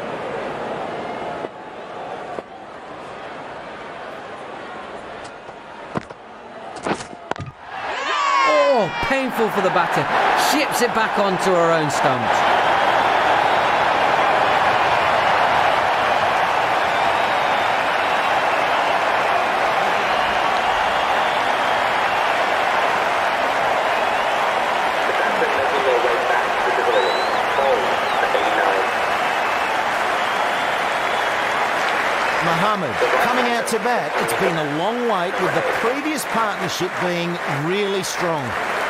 Oh, painful for the batter. Ships it back onto her own stumps. The batsmen making their way back to the pavilion. Bowled at 89. Mohammed coming out to bat. It's been a long wait with the previous partnership being really strong.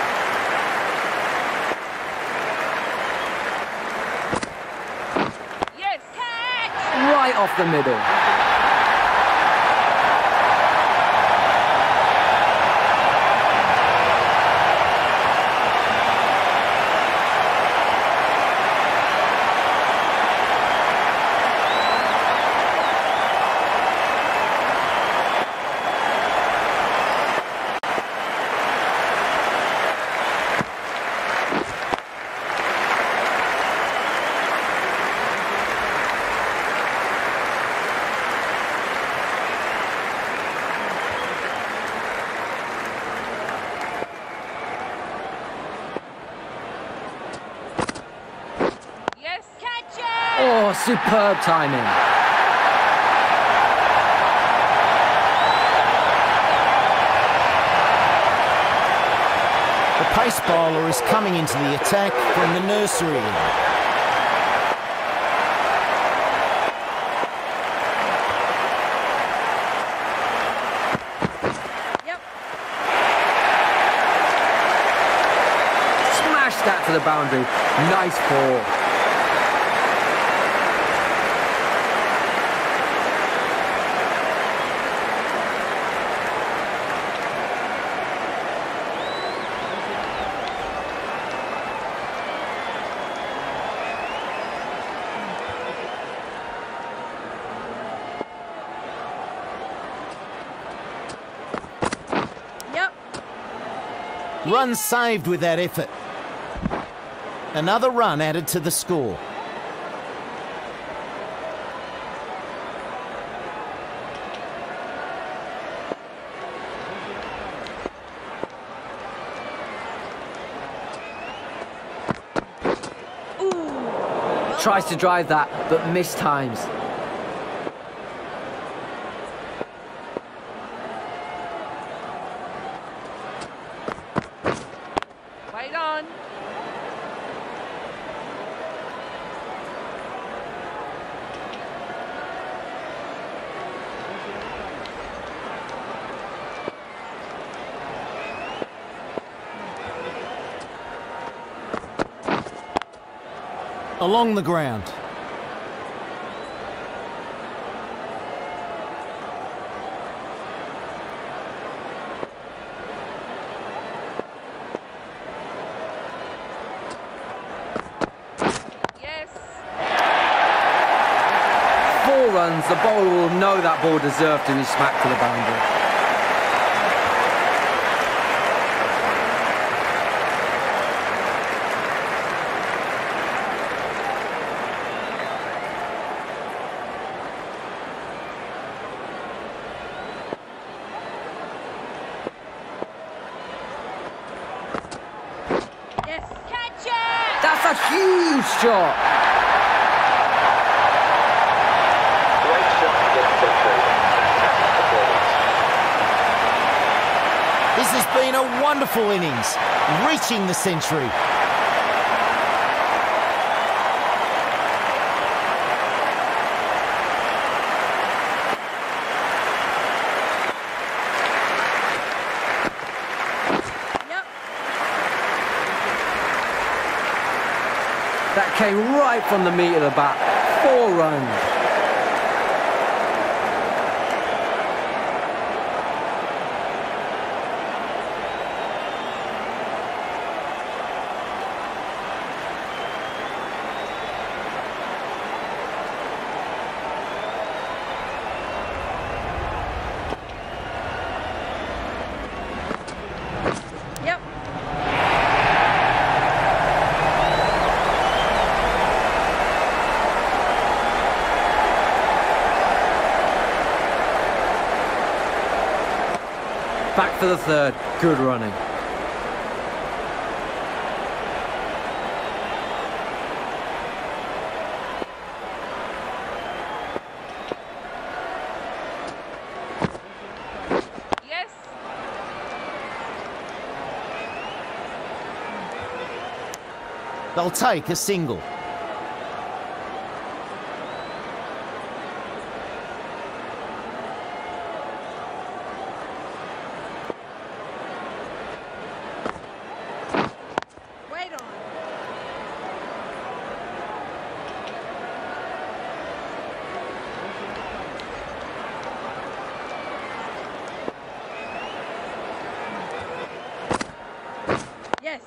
Yes. Catch. Right off the middle. Yes. Catch it. Oh, superb timing. The pace bowler is coming into the attack from the nursery end. Yep. Smashed that to the boundary. Nice ball. Run saved with that effort. Another run added to the score. Tries to drive that, but mistimes. Wait on. Along the ground. Yes. 4 runs, the bowler will know that ball deserved to be smacked to the boundary. Yes. Catch it. That's a huge shot! Great shot to get the century. Fantastic performance. This has been a wonderful innings, reaching the century. Yep. That came right from the meat of the bat. 4 runs. Yep. Back for the 3rd. Good running. Yes. They'll take a single. Wait on. Yes.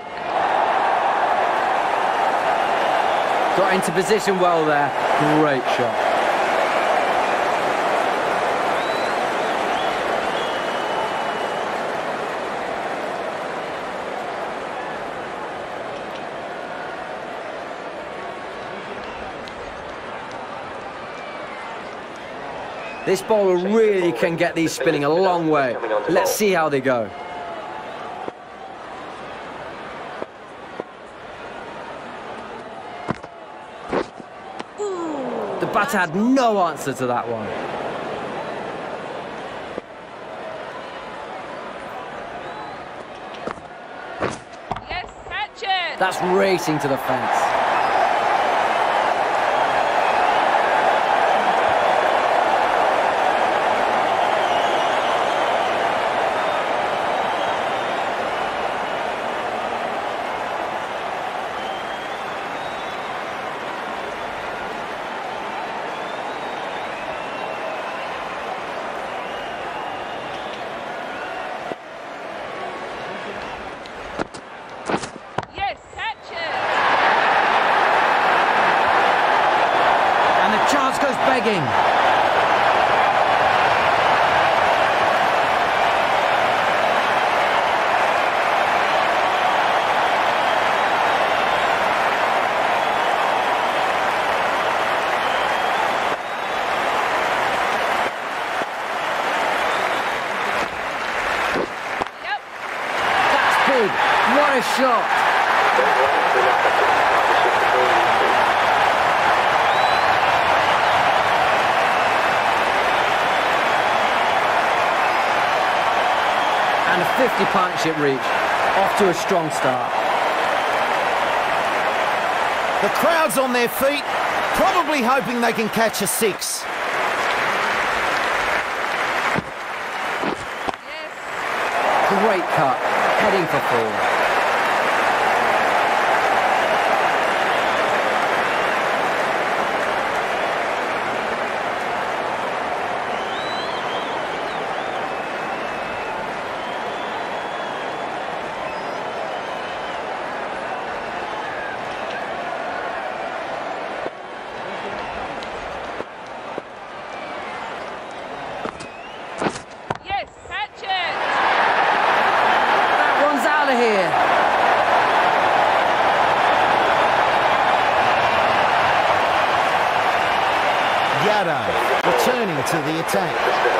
Got into position well there. Great shot. This bowler really can get these spinning a long way. Let's see how they go. The batter had no answer to that one. Yes. Catch it. That's racing to the fence. Yes. Catch it. Nice shot. Don't run for nothing. Partnership between these two. And a 50 partnership reach. Off to a strong start. The crowd's on their feet, probably hoping they can catch a 6. Yes. Great cut. Heading for 4. Yes. Catch it. That one's out of here. Yaddo returning to the attack.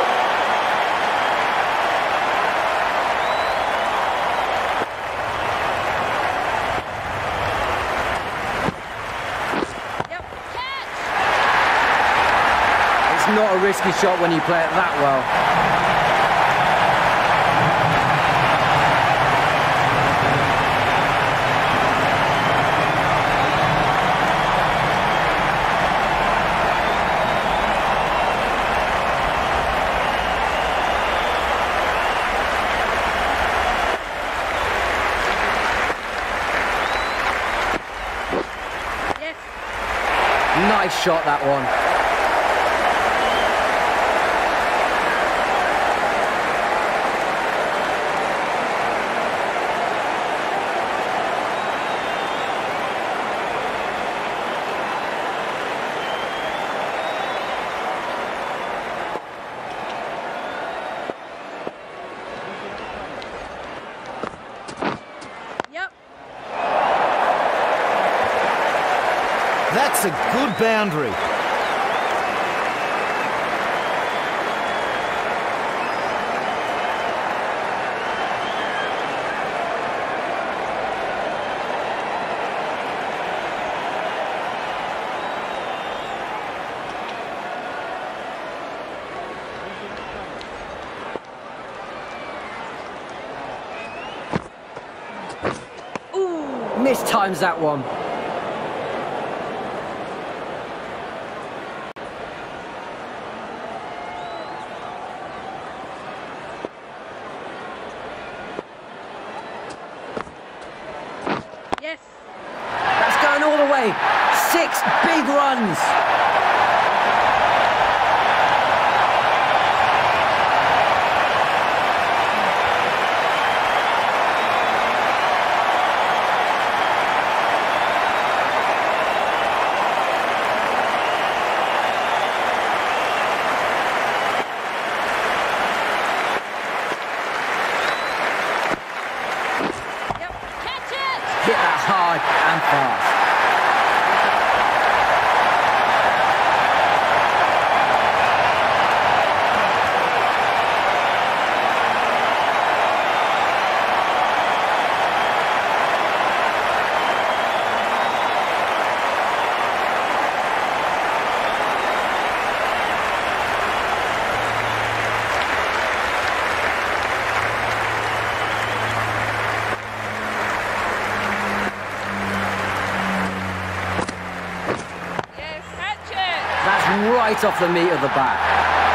Yep. Catch. It's not a risky shot when you play it that well. Yes. Nice shot, that one. Yep. That's a good boundary. Mistimes that one. Yes. That's going all the way. 6 big runs. Yep. Catch it. Hit that hard and fast. Yes. Catch it. That's right off the meat of the bat.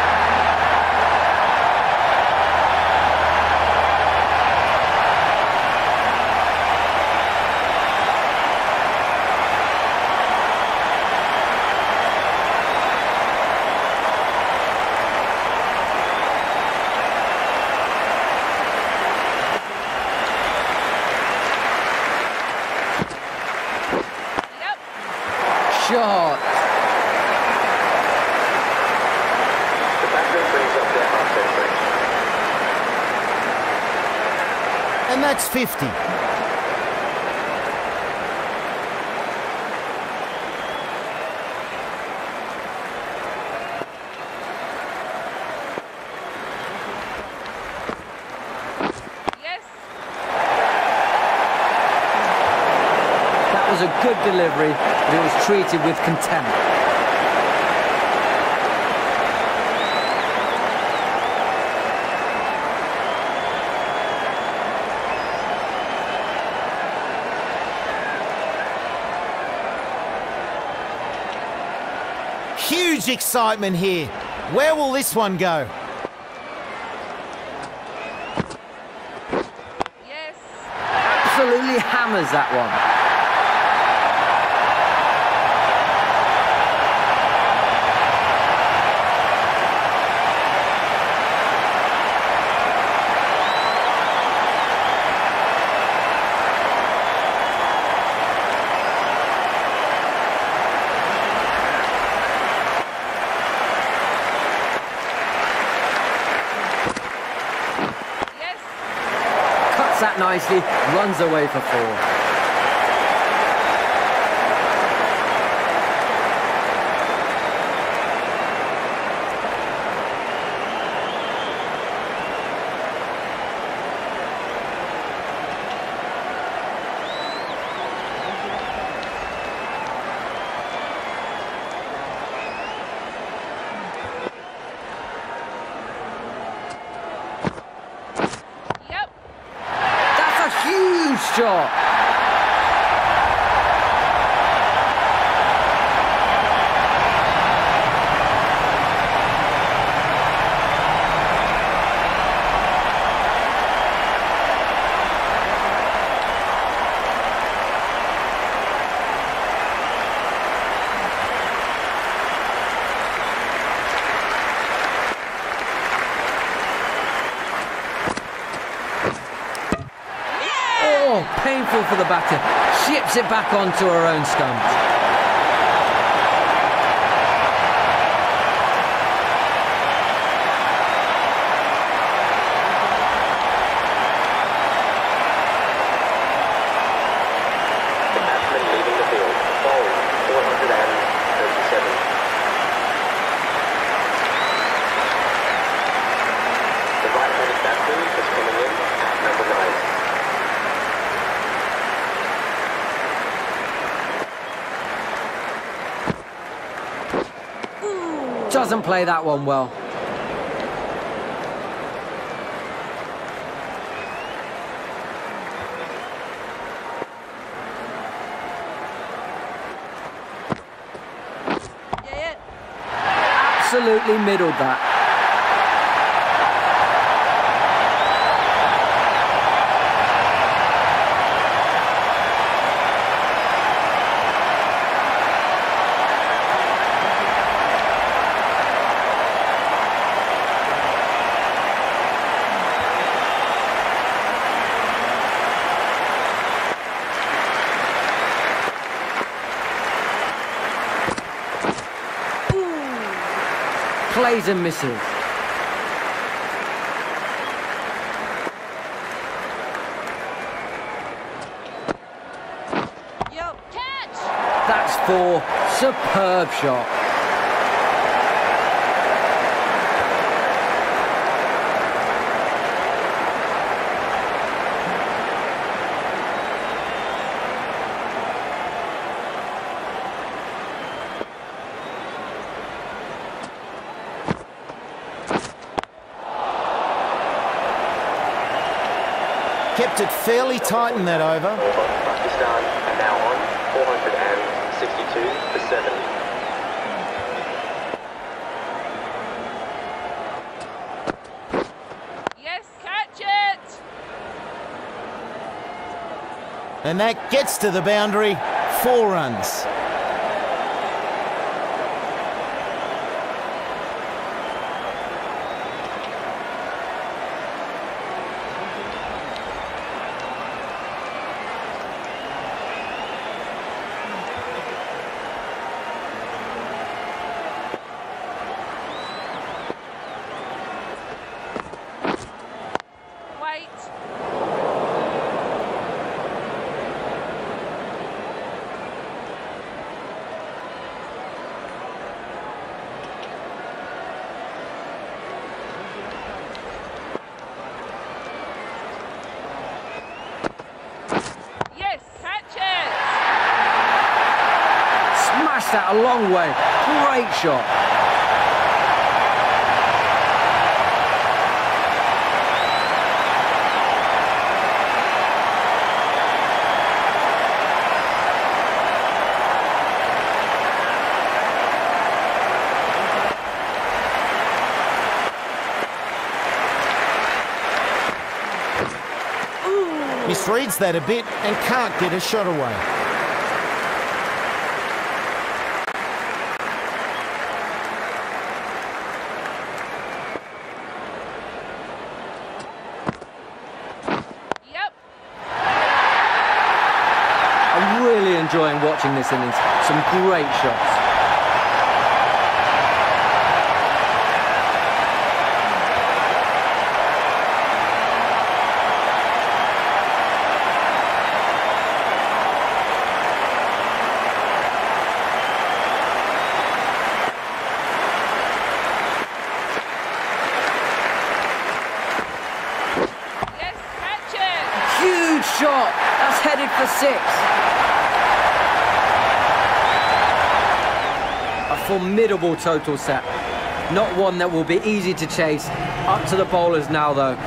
Yep. Shot. The batsman brings up their half century. And that's 50. Yes. good delivery, but it was treated with contempt. Huge excitement here. Where will this one go? Yes. Absolutely hammers that one. That nicely, runs away for 4. Shot. Painful for the batter. Ships it back onto her own stump. Doesn't play that one well. Yeah. Absolutely middled that. Plays and misses. Yep. Catch! That's 4. Superb shot. Kept it fairly tight in that over. Pakistan are now on 462 for 7. Yes, catch it! And that gets to the boundary. 4 runs. that a long way. Great shot. Misreads that a bit and can't get a shot away. Yep. I'm really enjoying watching this innings. Some great shots. Yes, catch it. Huge shot. That's headed for 6. A formidable total set. Not one that will be easy to chase. Up to the bowlers now, though.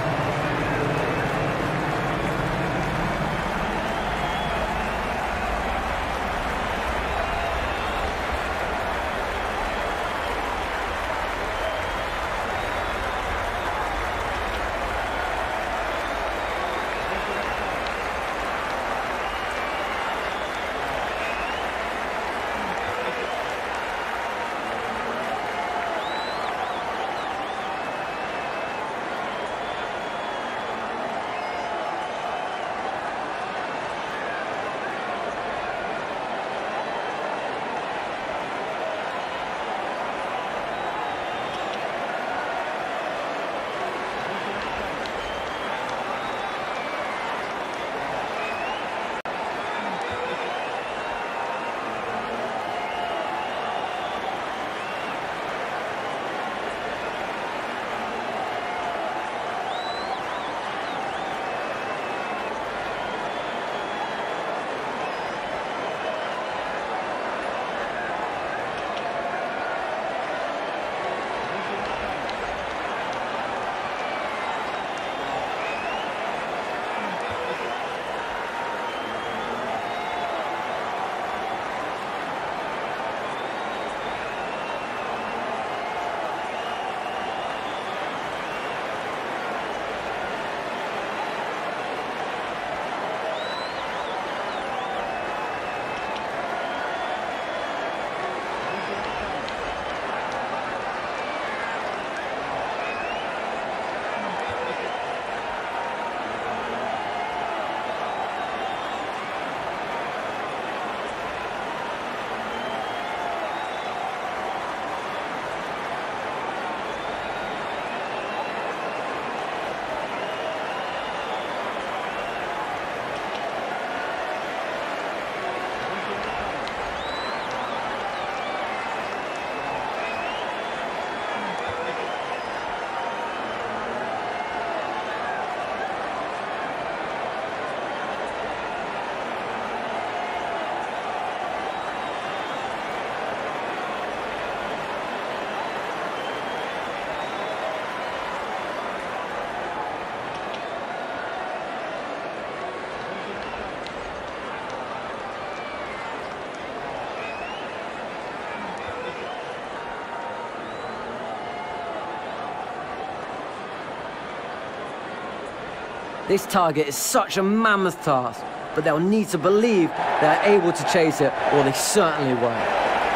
This target is such a mammoth task, but they'll need to believe they're able to chase it, or they certainly won't.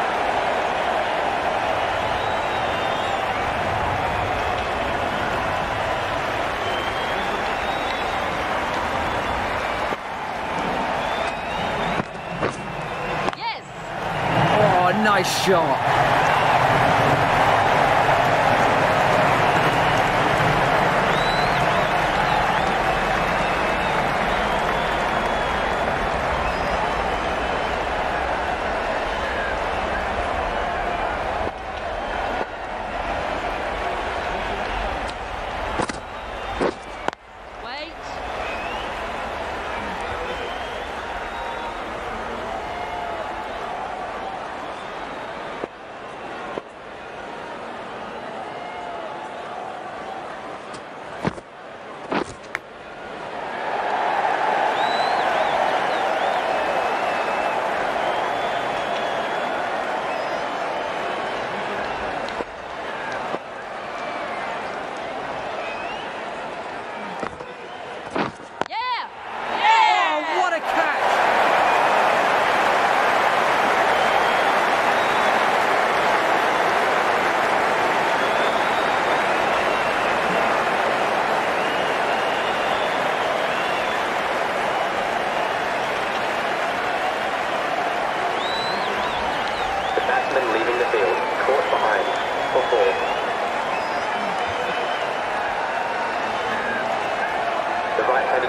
Yes. Oh, nice shot. Wait.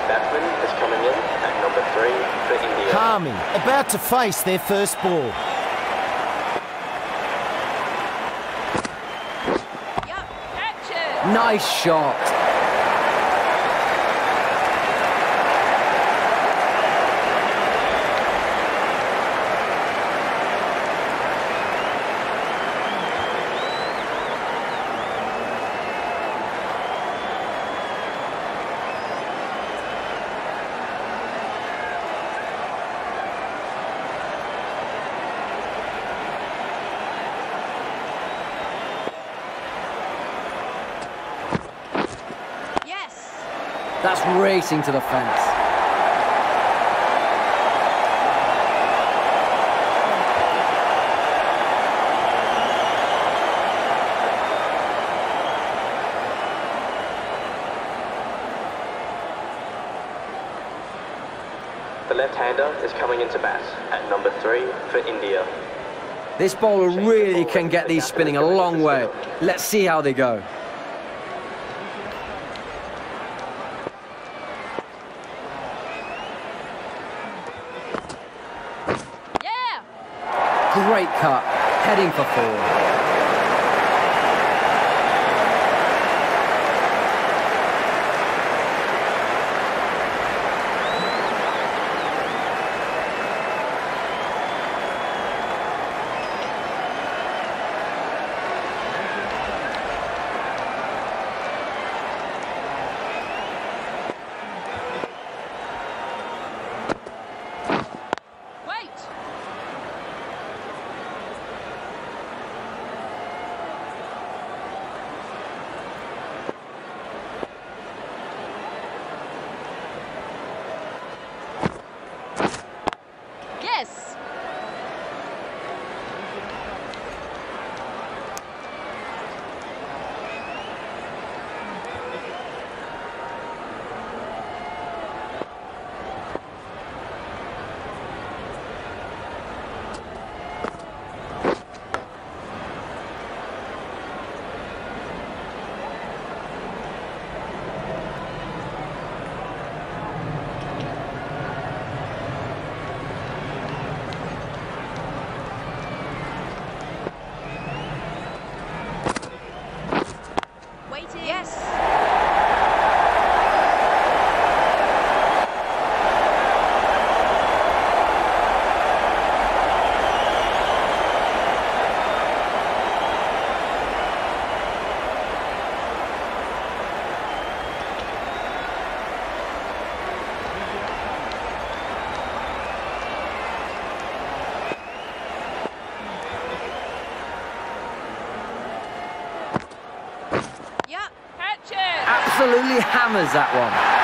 batsman is coming in at number 3 for India. Harmy about to face their first ball. Catch it. Nice shot. That's racing to the fence. The left-hander is coming into bat at number 3 for India. This bowler really can get these spinning a long way. Let's see how they go. Great cut, heading for 4. Absolutely hammers that one.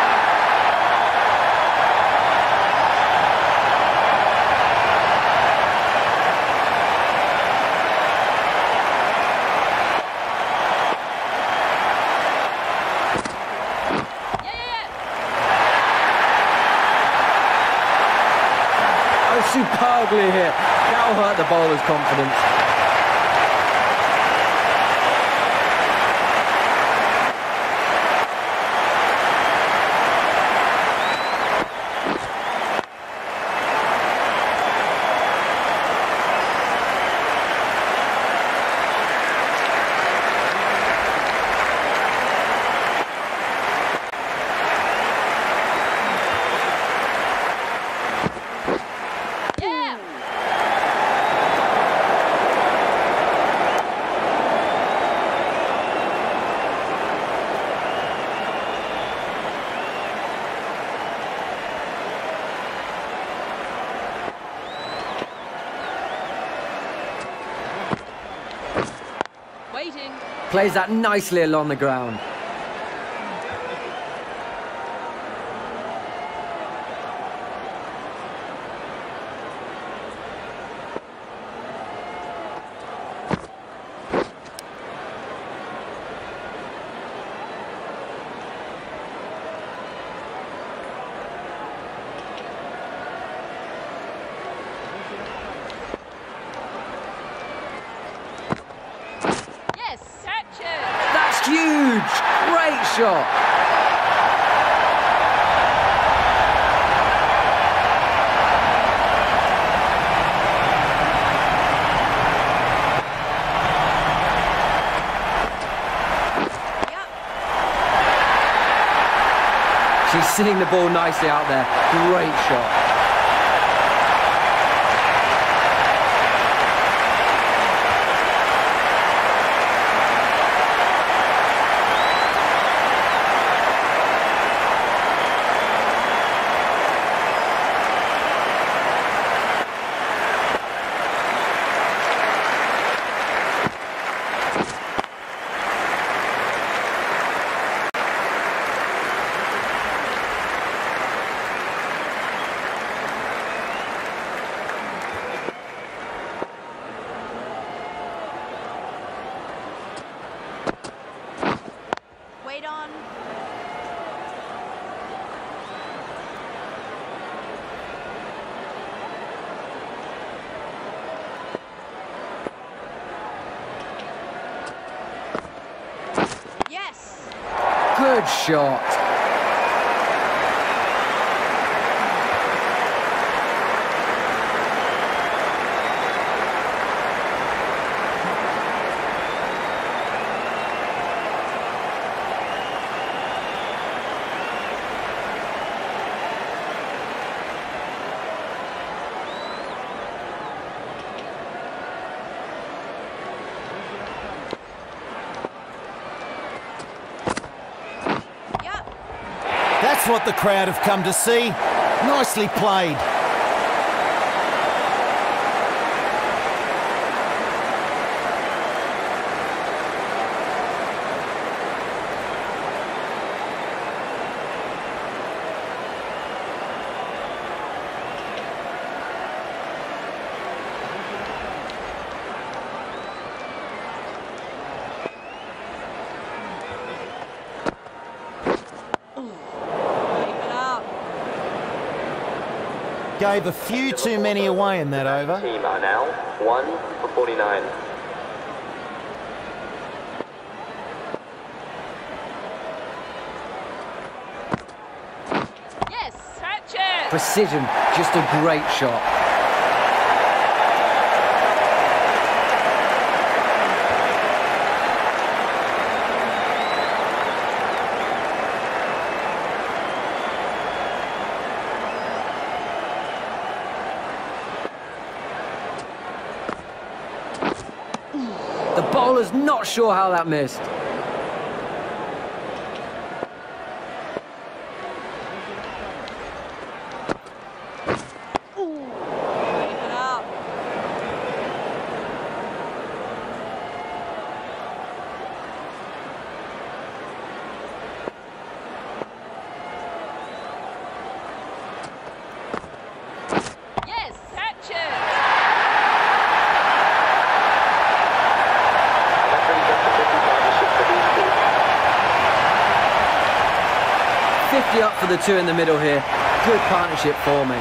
Superbly here. That'll hurt the bowler's confidence. Plays that nicely along the ground. Huge! Great shot! She's seeing the ball nicely out there. Great shot. Wait on. Yes. Good shot. That's what the crowd have come to see. Nicely played. Gave a few too many away in that over. Team are now 1 for 49. Yes. Catch it. Precision, just a great shot. The bowler's not sure how that missed. Keep it up. Yes. Catch it. That brings up the 50 partnership for these two. 50 up for the two in the middle here. Good partnership forming.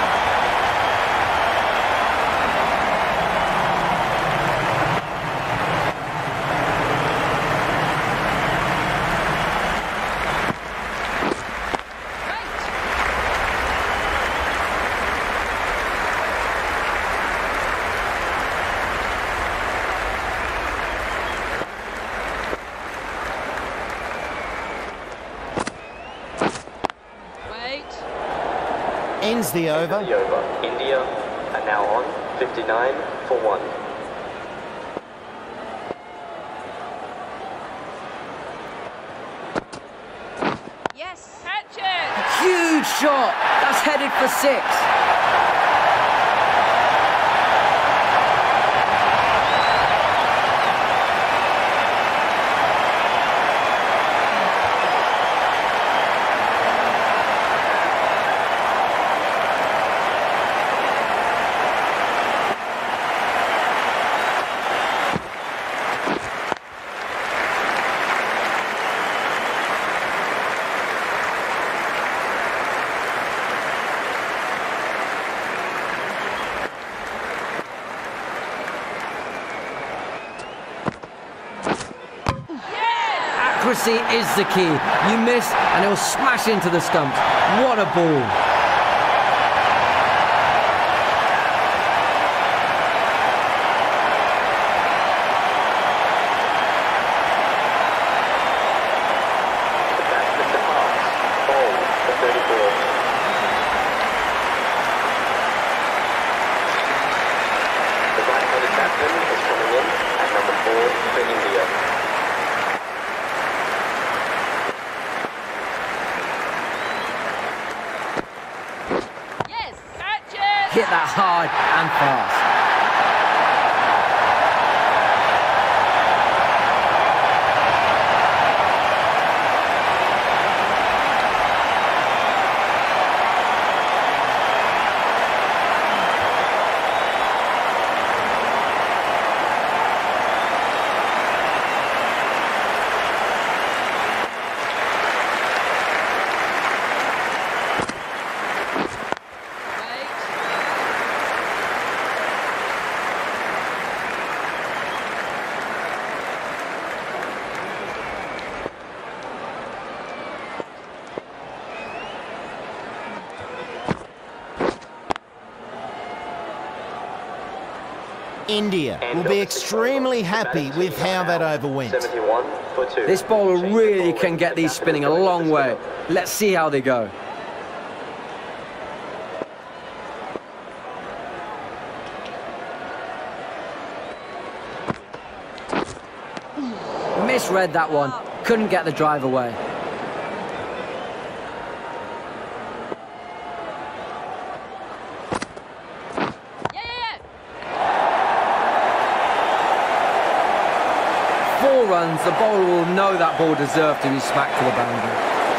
Wait. Ends the over. The over. India are now on 59 for 1. Yes. Catch it. Huge shot. That's headed for 6. Accuracy is the key. You miss and it'll smash into the stumps. What a ball. The batsman departs. Ball hit that hard and fast. India will be extremely happy with how that over went. 71 for 2. This bowler really can get these spinning a long way. Let's see how they go. Misread that one. Couldn't get the drive away. Runs, the bowler will know that ball deserved to be smacked to the boundary.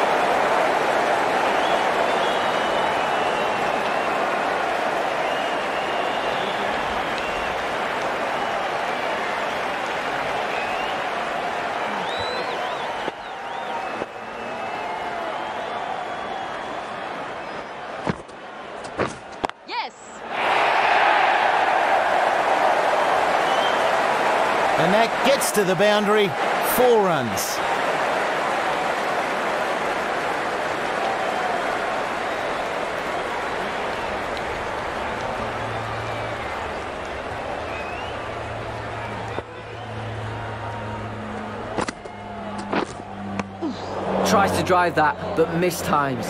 Yes. And that gets to the boundary, 4 runs. Tries to drive that, but mistimes.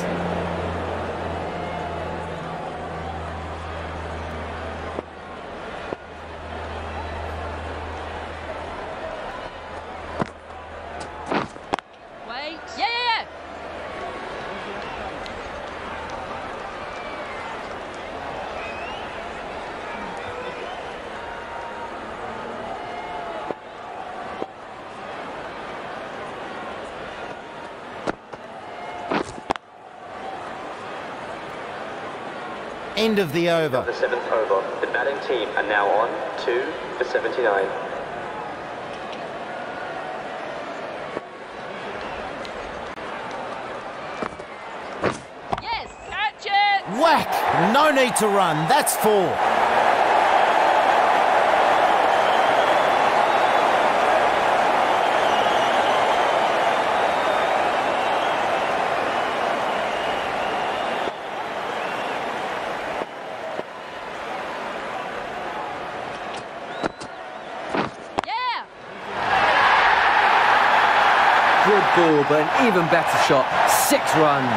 End of the over. The 7th over. The batting team are now on 2 for 79. Yes. Catch it. Whack! No need to run. That's 4. Good ball, but an even better shot. 6 runs.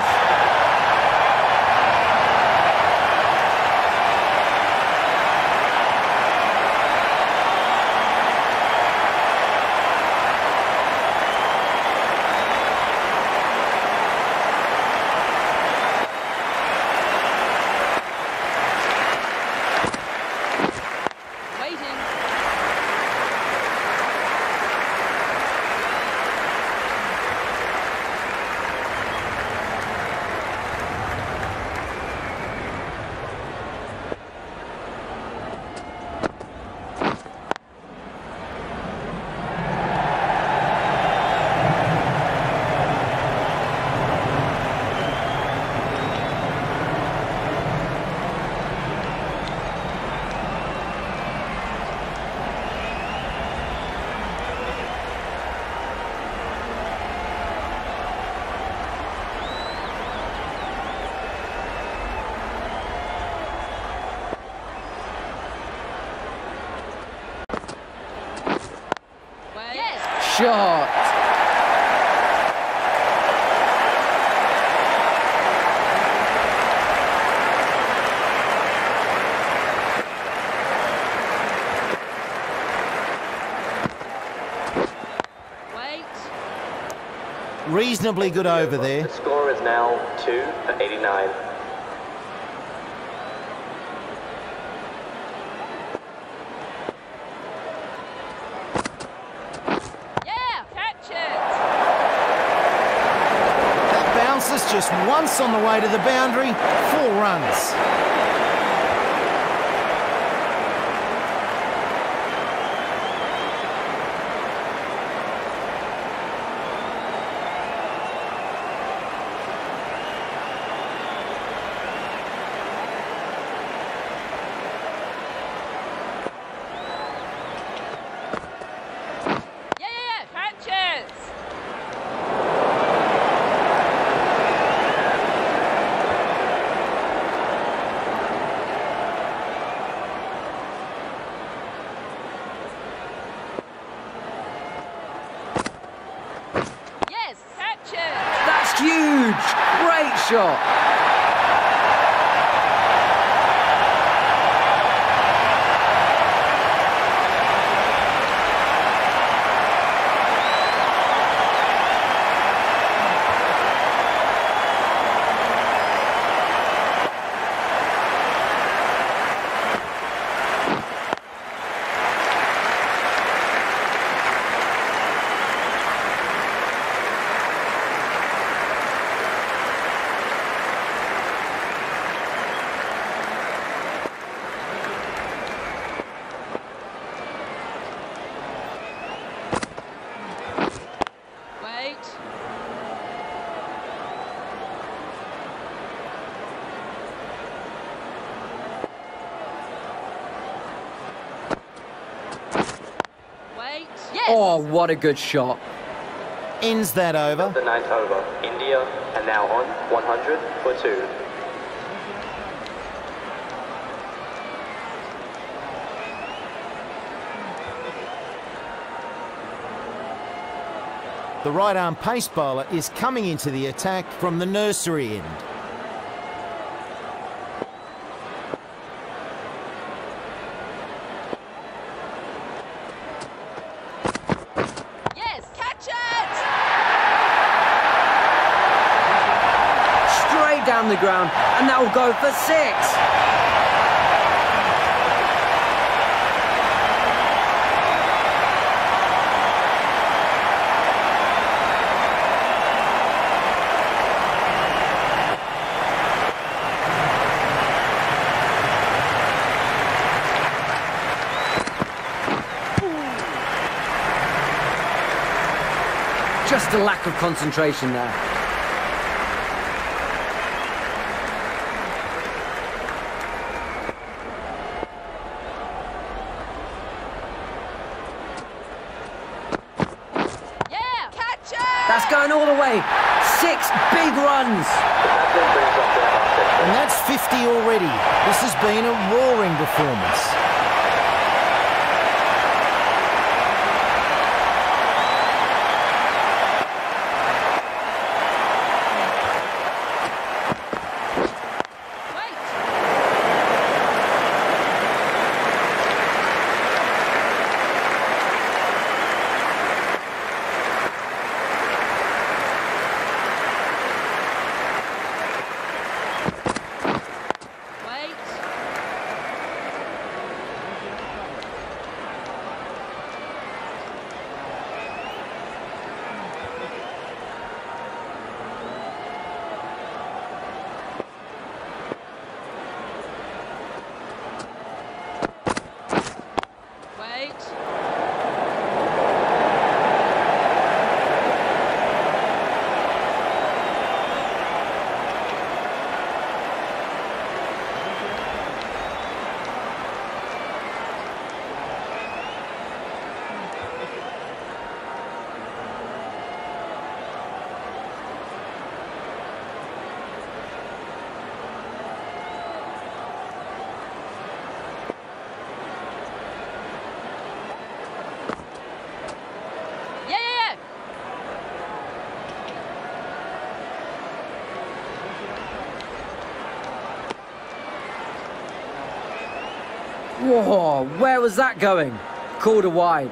Shot. Reasonably good over there. The score is now 2 for 89. That's just once on the way to the boundary, 4 runs. Catches! Yes, catches! That's huge! Great shot! Wait. Wait. Yes! Oh, what a good shot. Ends that over. The 9th over. India are now on 100 for 2. The right-arm pace bowler is coming into the attack from the nursery end. Yes, catch it! Straight down the ground, and that will go for 6. Just a lack of concentration there. Yeah, catch it! That's going all the way. 6 big runs. And that's 50 already. This has been a roaring performance. Whoa, where was that going? Called a wide.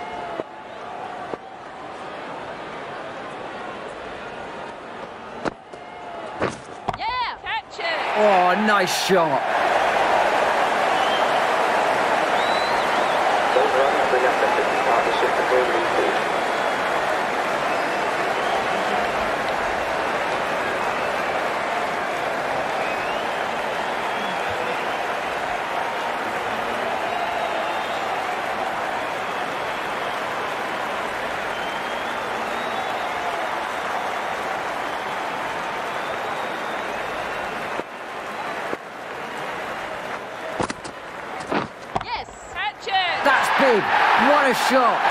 Yeah, catch it! Oh, nice shot. Those runs bring up the 50 partnership between these teams. big. What a shot.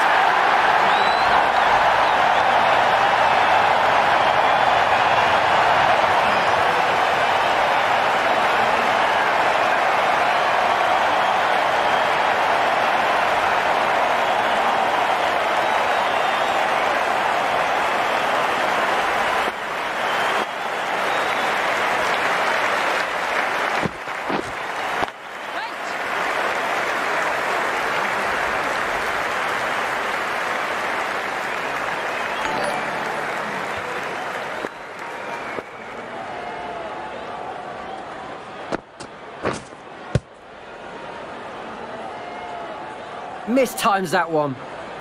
Mistimes that one.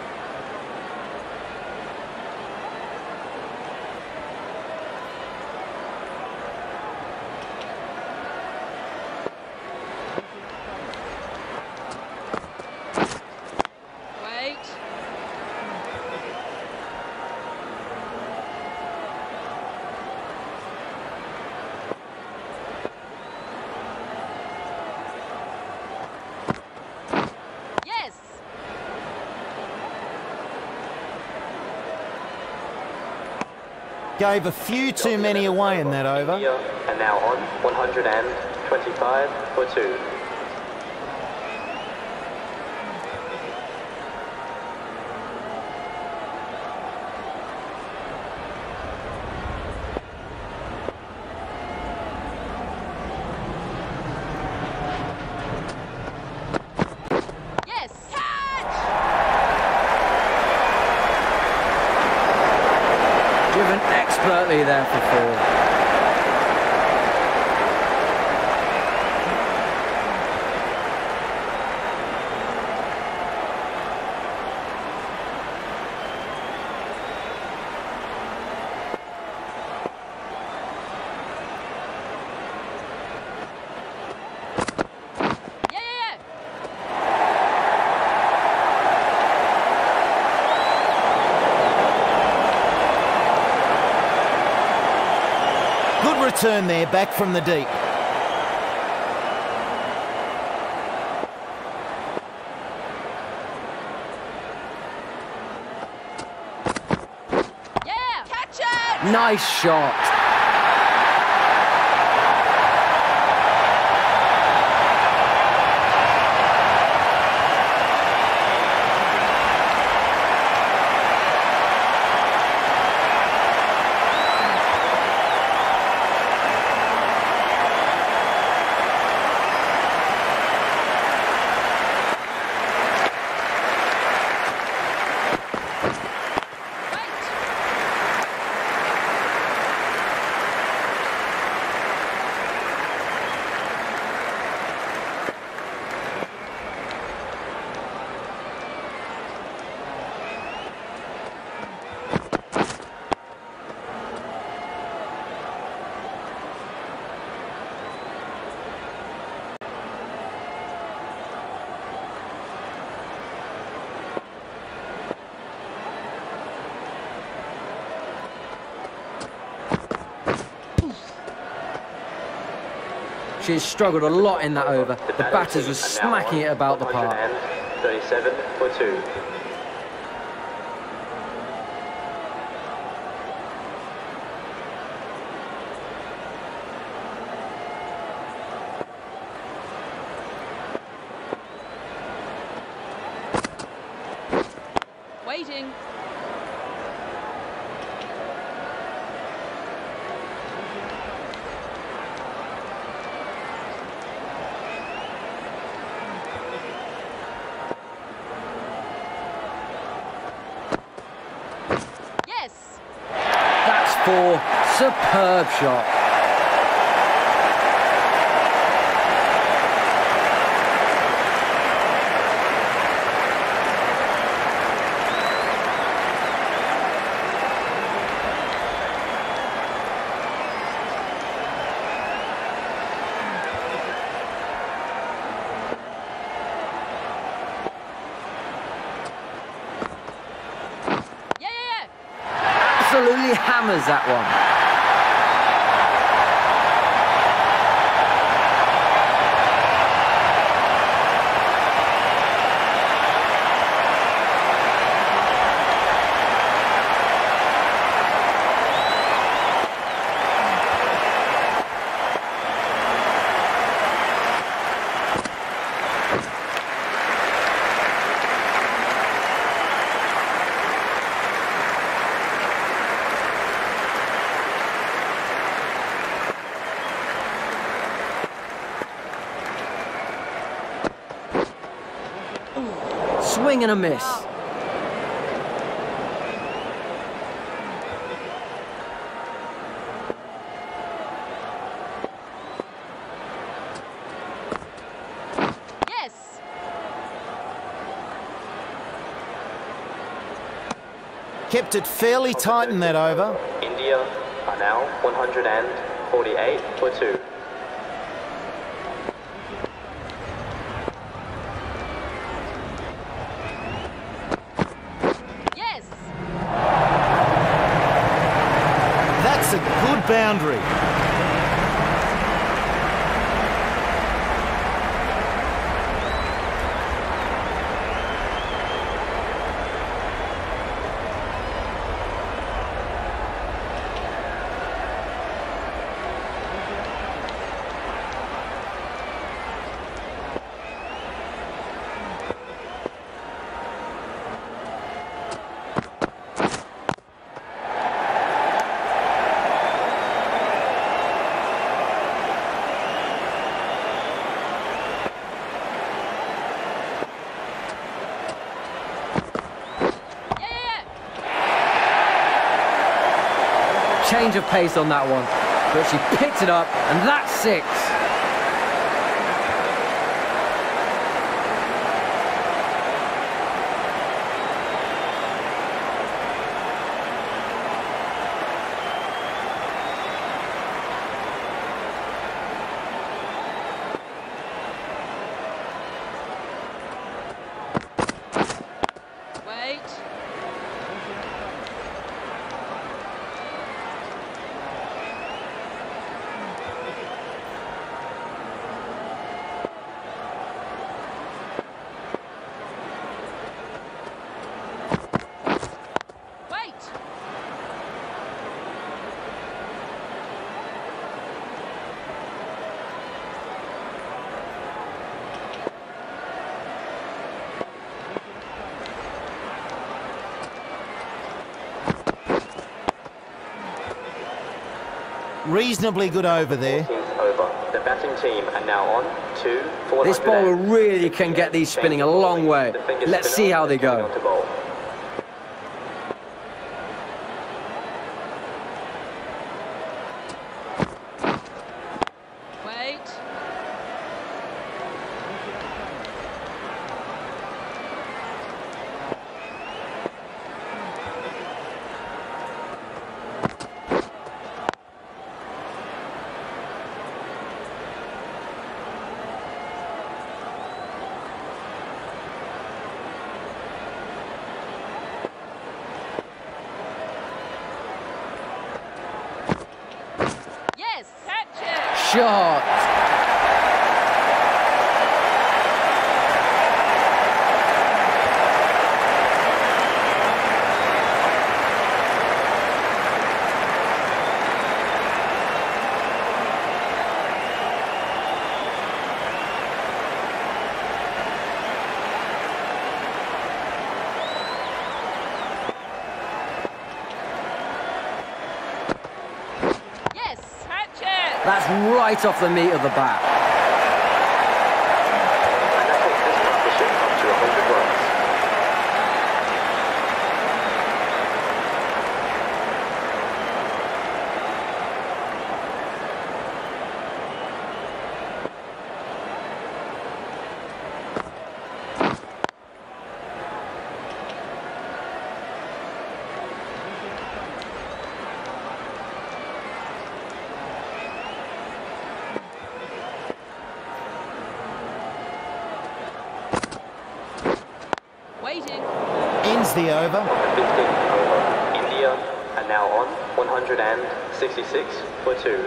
Wait. Yes. Gave a few too many away in that over. And now on 125 for 2. Yes. Catch. Driven expertly there for 4. Yeah, yeah, yeah. Good return there, back from the deep. Yeah. Catch it. Nice shot. She's struggled a lot in that over. The batters were smacking it about the park. 137 for 2. Waiting. Yes. That's 4. Superb shot. Yeah, yeah, yeah. Absolutely hammers that one. swing and a miss. Yes. Kept it fairly tight in that over. India are now 148 for 2. Yes. That's a good boundary. Change of pace on that one, but she picked it up, and that's 6. Wait. Wait. Reasonably good over there. 14th over. The batting team are now on to 400. This bowler really can get these spinning a long way. The finger Let's spinner see how they is coming go. on to bowl. Wait. Yes. Catch it. Shot. Yes. Catch it. That's right off the meat of the bat. And that takes this partnership up to 100 runs. Waiting. Ends the over. 15th over. India are now on 166 for 2.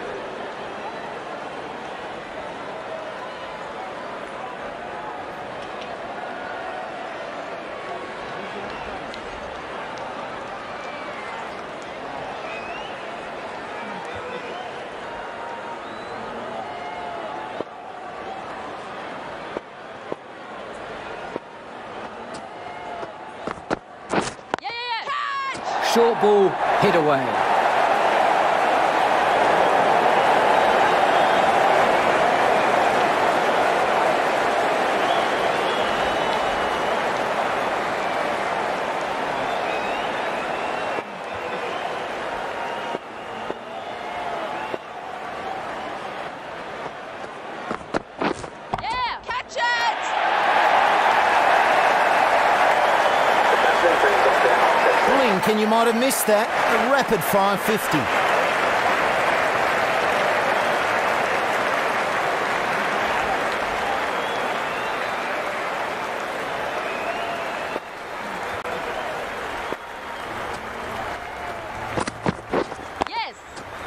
Short ball, hit away. might have missed that. A rapid 550. Yes.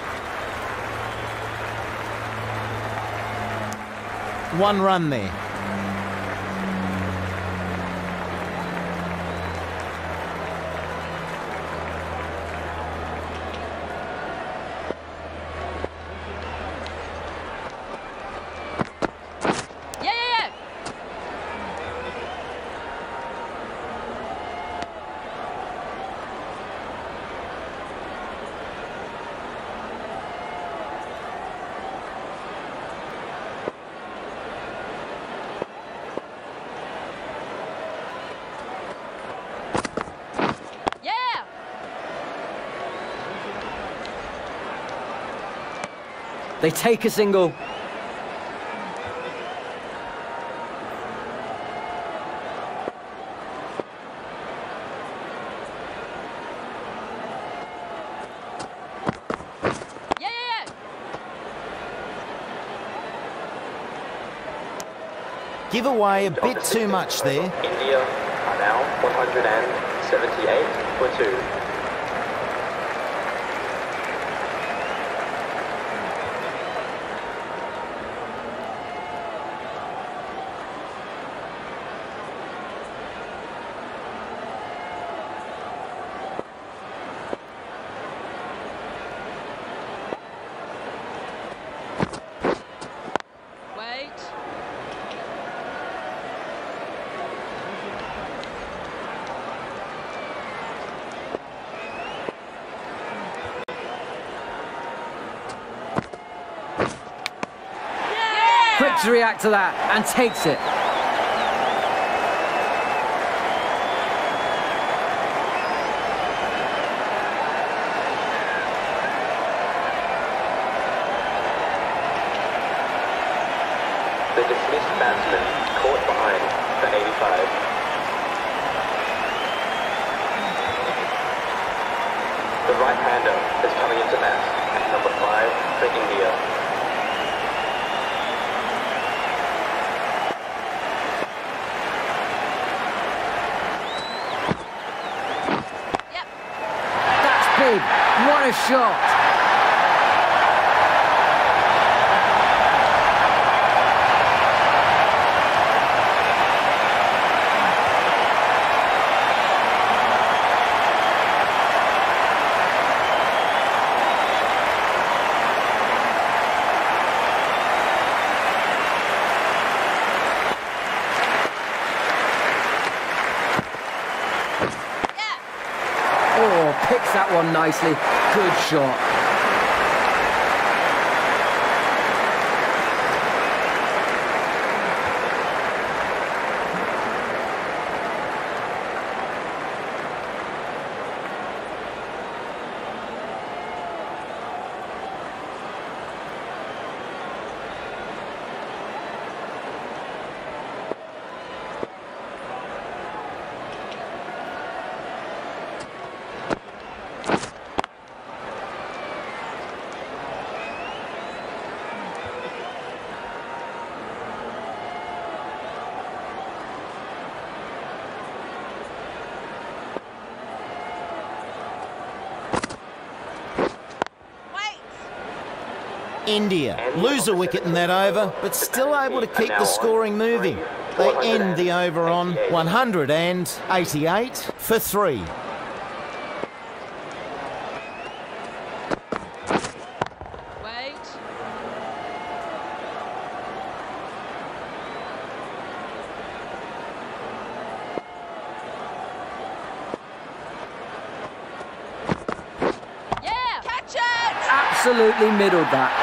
One run there. Yeah. Yeah. They take a single. Yeah. Give away a bit too much there. India are now 178 for 2. Wait. Quick to react to that and takes it. The dismissed batsman caught behind for 85. The right-hander is coming into bat at number 5 for India. Yep. That's big. What a shot. Oh, picks that one nicely. Good shot. India lose a wicket in that over, but still able to keep the scoring moving. They end the over on 188 for 3. Wait. Yeah. Catch it. Absolutely middled that.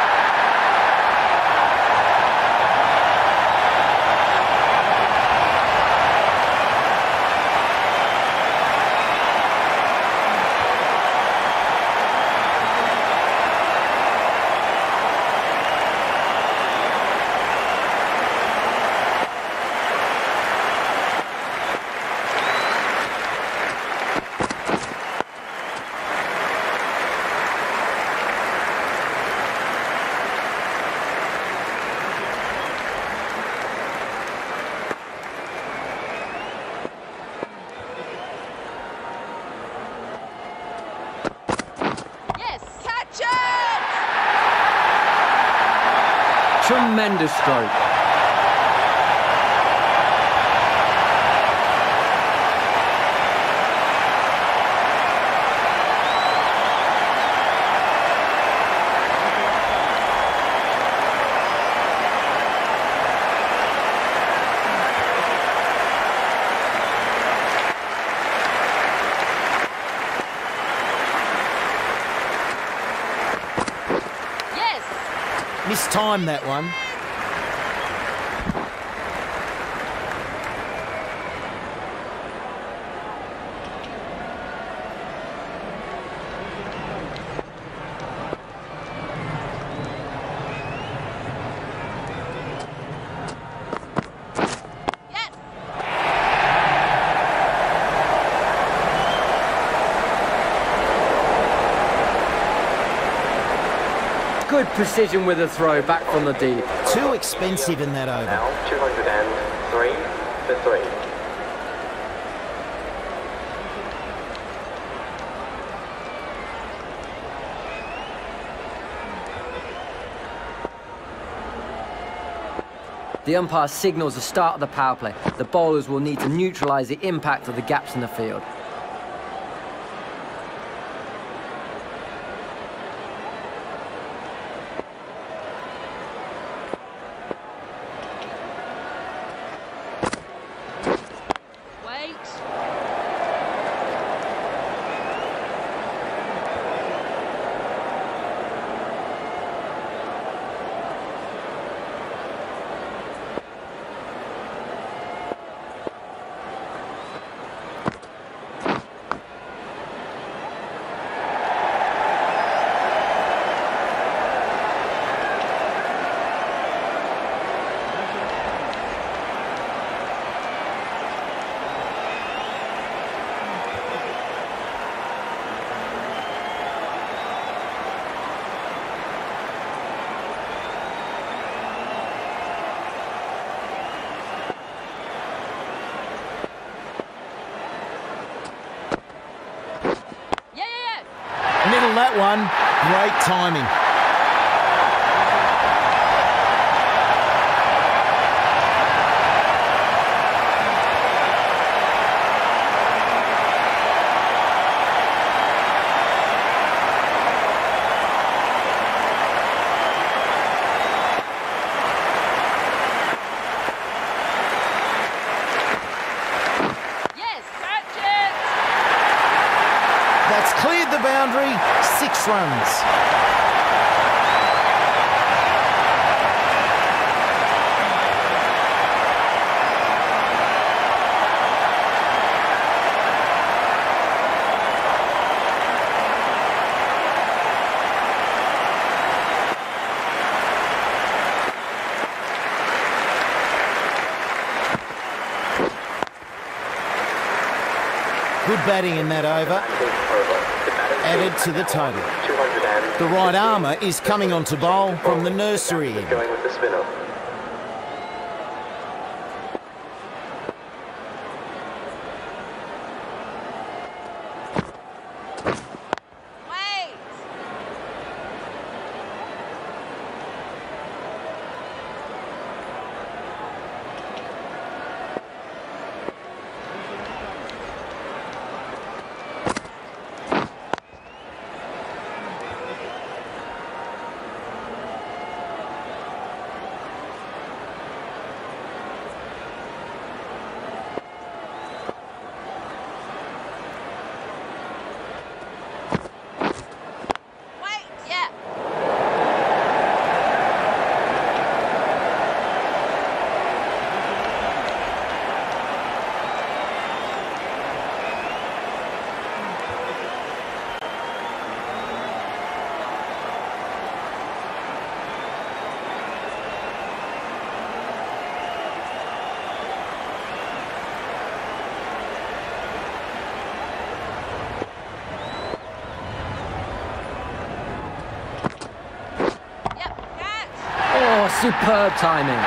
Tremendous stroke. Mistimed that one. Good precision with a throw back from the deep. Too expensive in that over. Now 203 for 3. The umpire signals the start of the power play. The bowlers will need to neutralise the impact of the gaps in the field. Middle that one. Great timing. That's cleared the boundary. 6 runs. Good batting in that over. Added to the total. The right armour is coming on to bowl from the nursery end. Going with the spinner. Superb timing.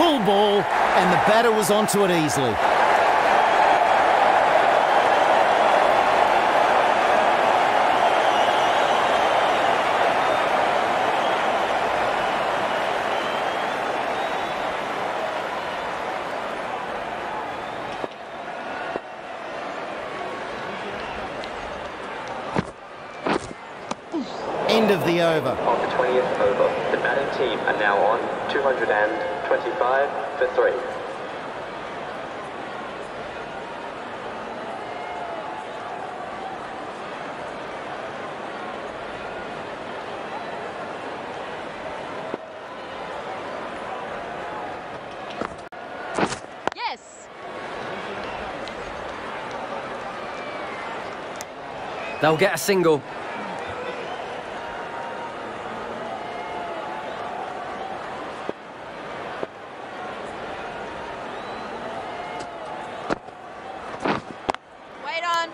full ball, and the batter was onto it easily. End of the over. On the 20th over, the batting team are now on 225 for 3. Yes. They'll get a single. Wait on.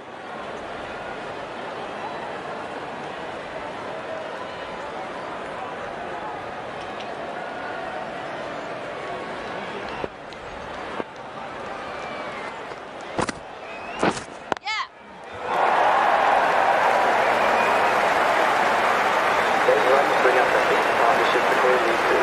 Yeah. Those runs bring up the big partnership between these two.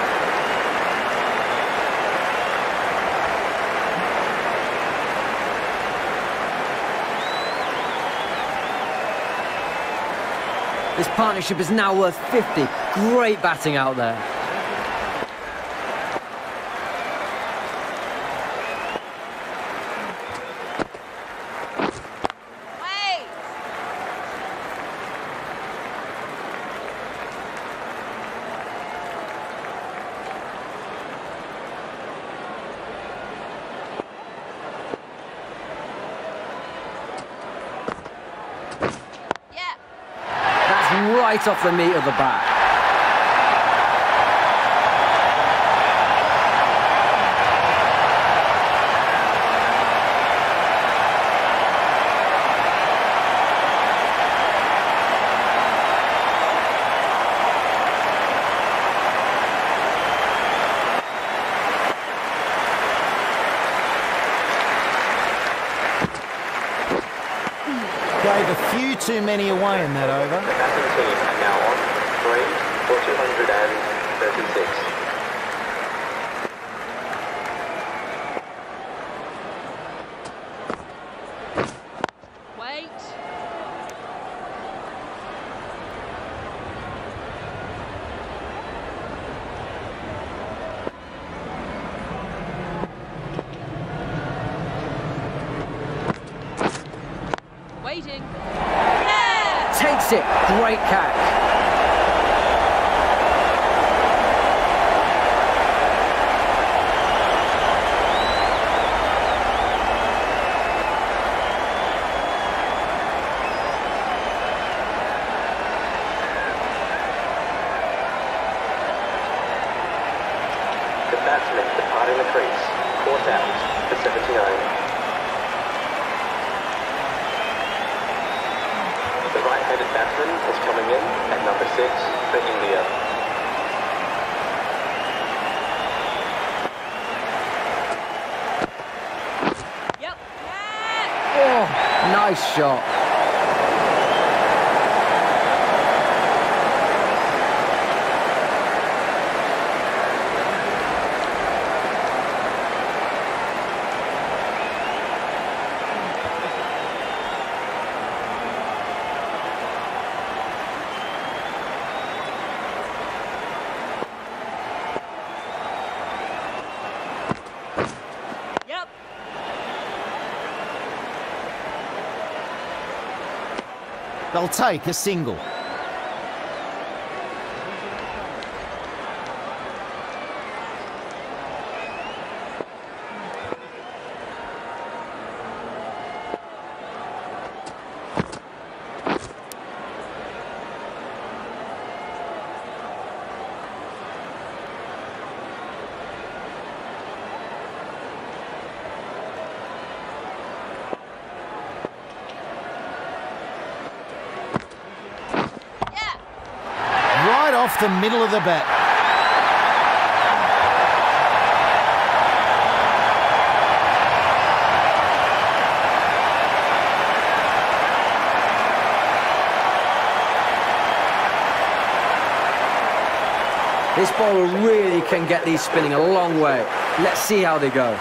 This partnership is now worth 50. Great batting out there. Wait. Yeah. That's right off the meat of the bat. Gave a few too many away in that over. The batting team are now on 3 for 236. Wait. Waiting. Yeah. Takes it. Great catch. The batsman departing the crease, caught out for 79. The right-handed batsman is coming in at number 6 for India. Yep. Yeah. Oh, nice shot. Yep. They'll take a single. Right off the middle of the bat. This bowler really can get these spinning a long way. Let's see how they go.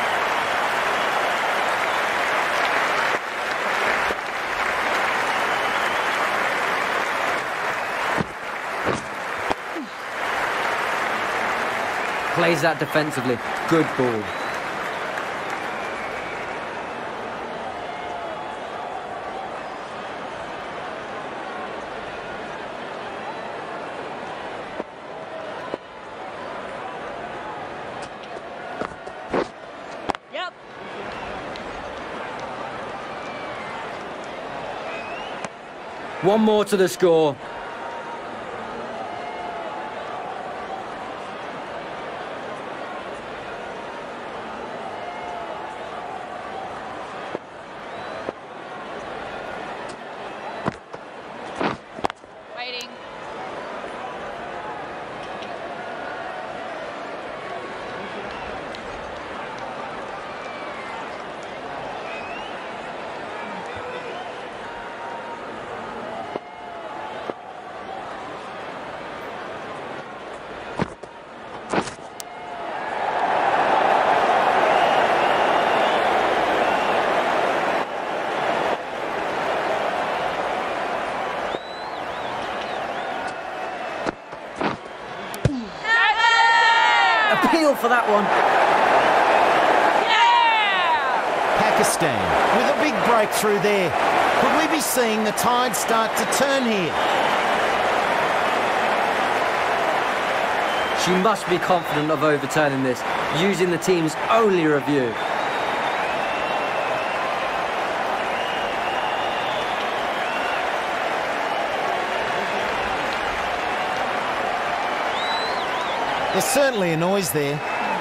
Plays that defensively. Good ball. Yep. One more to the score. Waiting. Appeal for that one. Yeah! Pakistan with a big breakthrough there. Could we be seeing the tide start to turn here? She must be confident of overturning this, using the team's only review. There's certainly a noise there.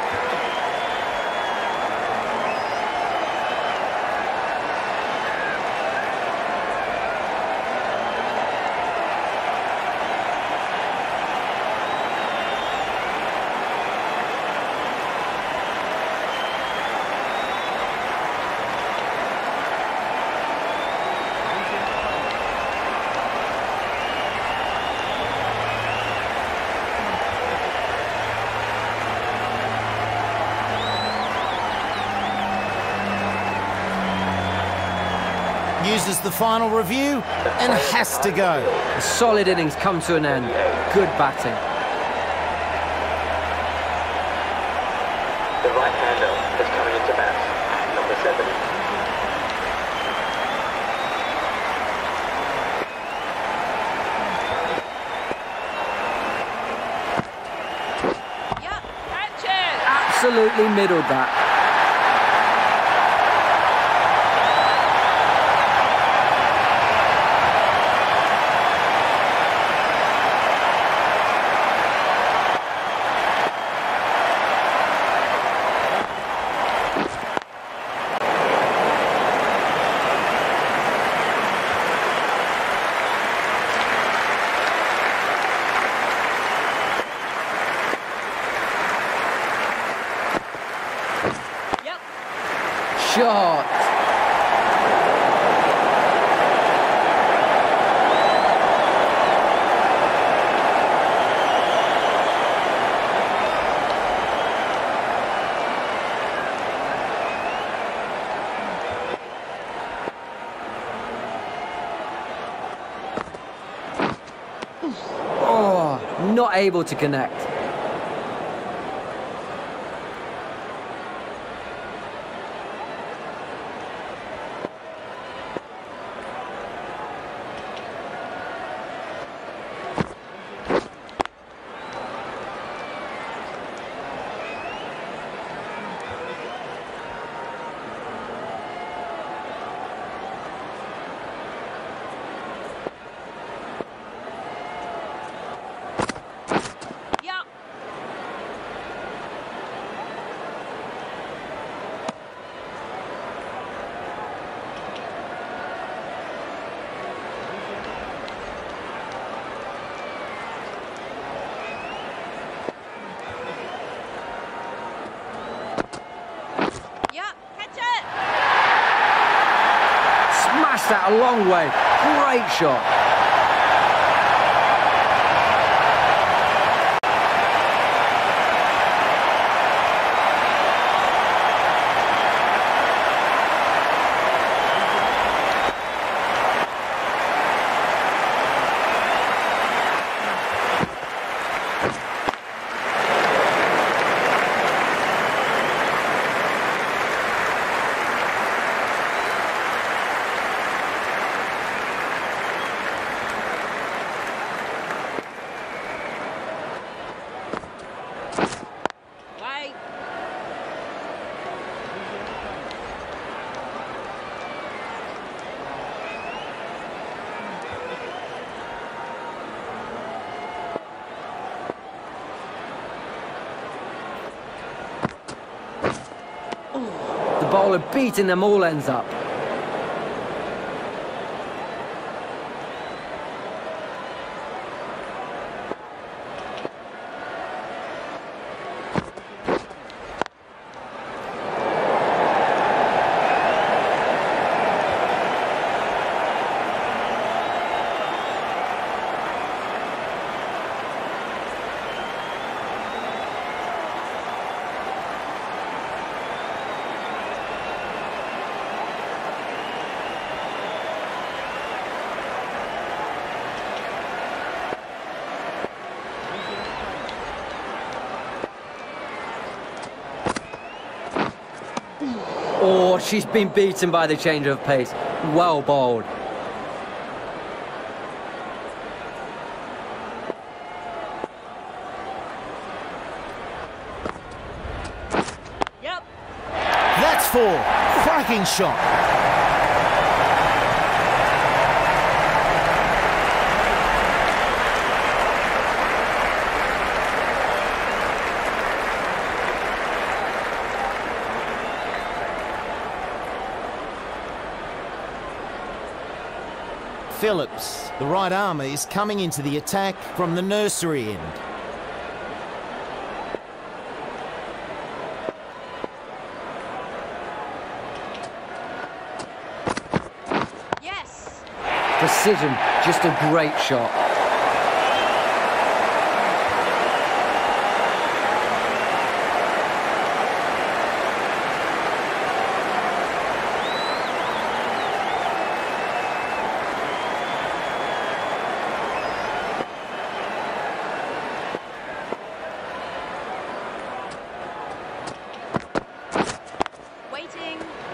Uses the final review and has to go. A solid innings come to an end. Good batting. The right-hander is coming into bat, number 7. Yep. Catch it! Absolutely middled that. Yep. Shot. Oh, not able to connect. Yep. Yep. Catch it! Smashed that a long way. Great shot. bowler beating them all ends up. Oh, she's been beaten by the change of pace. Well bowled. Yep. That's 4. Cracking shot. Phillips, the right armour, is coming into the attack from the nursery end. Yes. Precision, just a great shot. Waiting.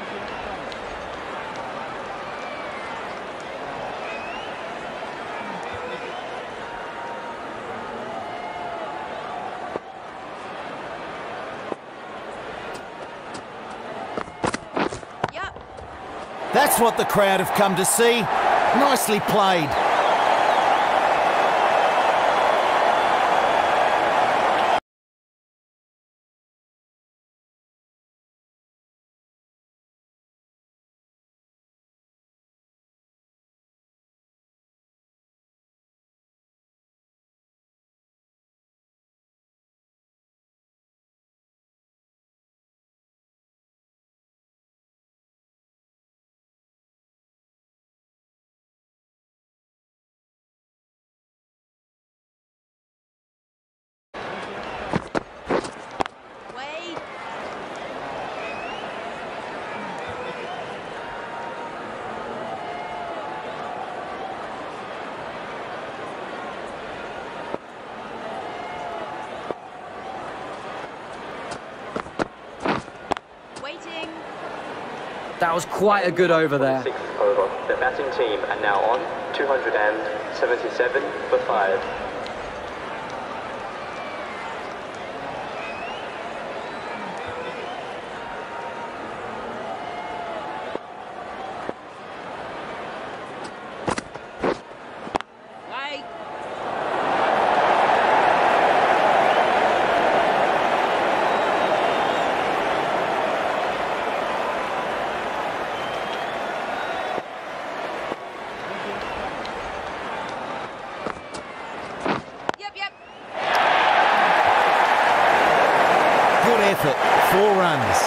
Yep. That's what the crowd have come to see. Nicely played. Wait. Waiting. That was quite a good over there. 6th over. The batting team are now on 277 for 5. Wait. Yep. Good effort. 4 runs.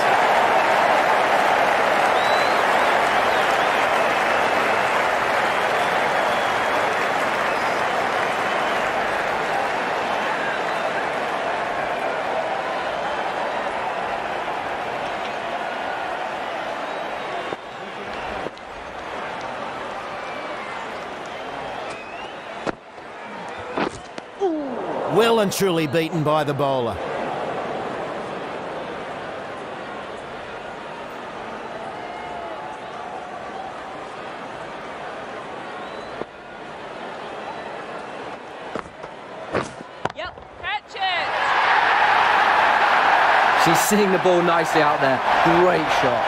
Well and truly beaten by the bowler. Yep. Catch it. She's seeing the ball nicely out there. Great shot.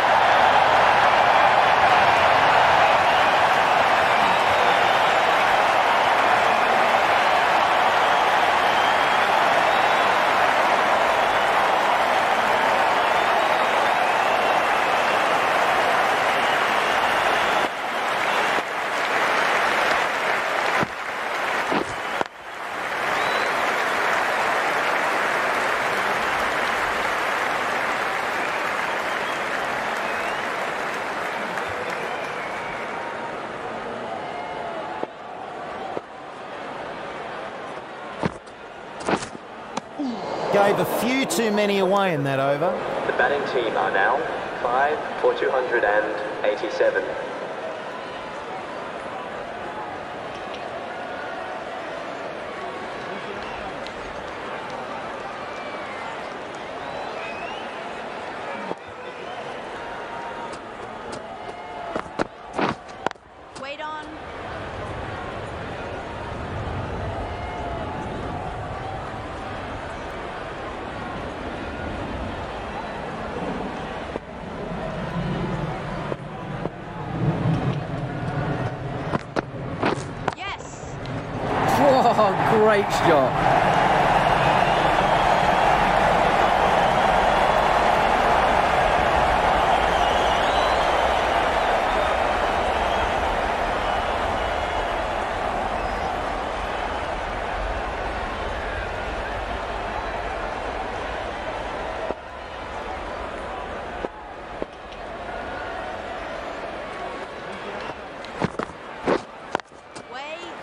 Gave a few too many away in that over. The batting team are now 5 for 287. Wait on. Yes. Oh, great shot. Wait.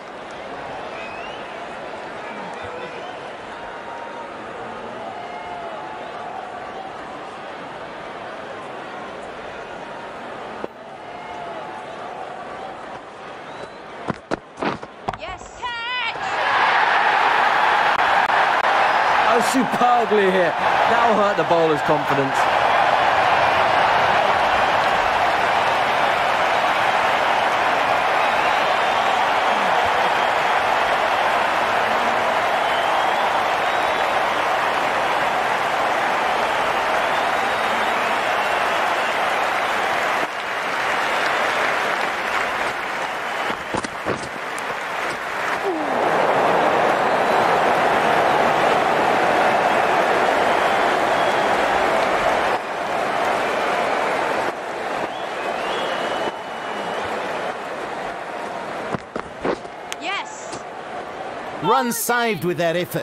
Yes. Catch. Oh, superbly hit. That'll hurt the bowler's confidence. Yes. Runs saved with that effort.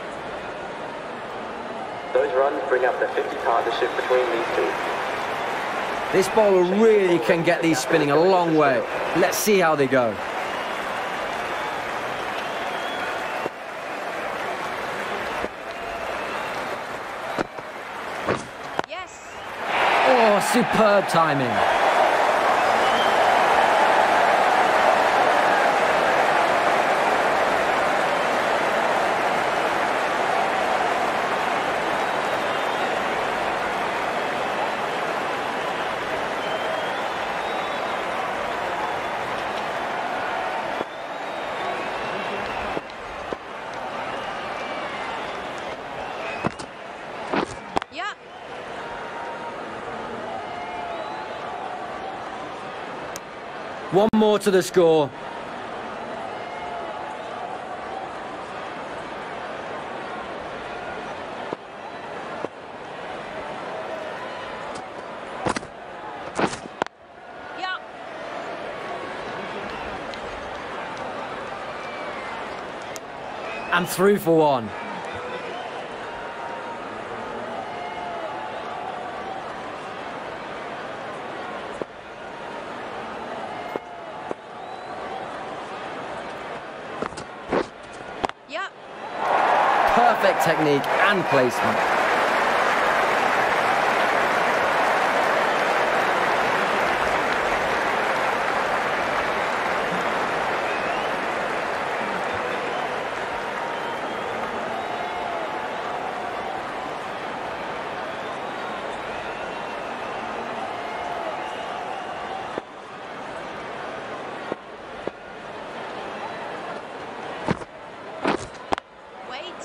Those runs bring up the 50 partnership between these two. This bowler really can get these spinning a long way. Let's see how they go. Yes. Oh, superb timing. Yep. One more to the score. Yep. And through for one. Yep. Perfect technique and placement. Wait.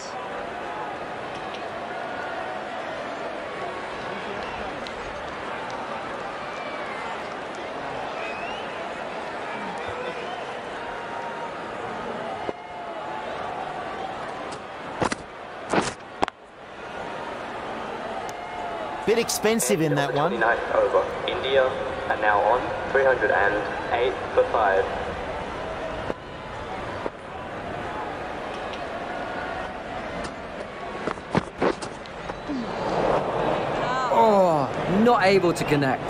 Bit expensive in that one. 29th over. India are now on 308 for 5. Oh, not able to connect.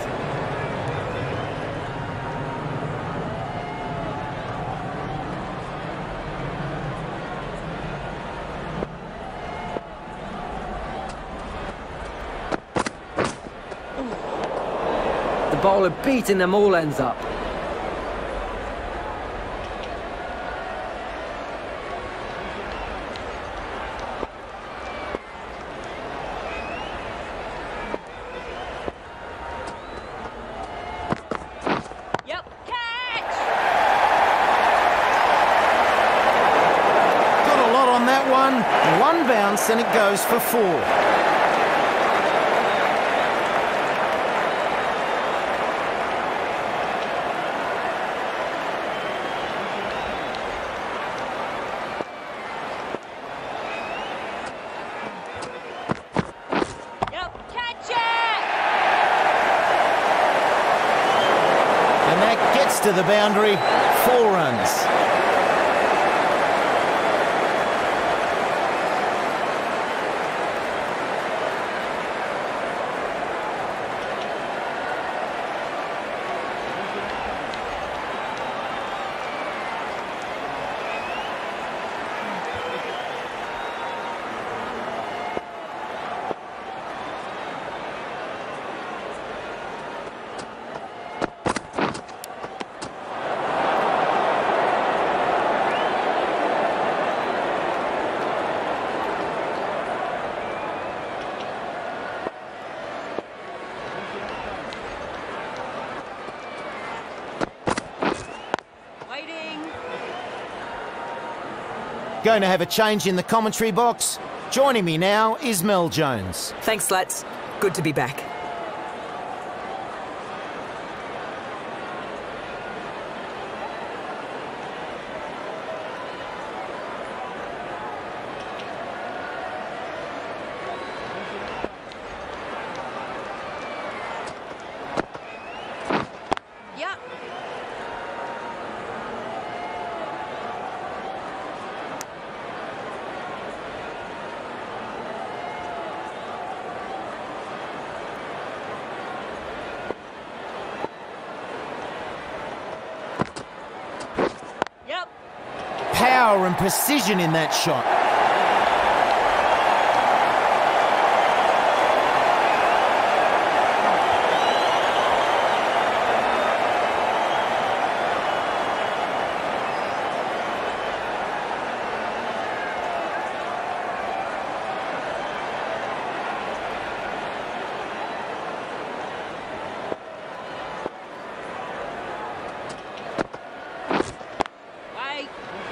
bowler beating them all ends up. Yep, catch! Got a lot on that one. One bounce and it goes for 4. Yep, catch it! And that gets to the boundary. 4 runs. Waiting. Going to have a change in the commentary box. Joining me now is Mel Jones. Thanks, lads. Good to be back. Yep. Yep. Power and precision in that shot. Wait.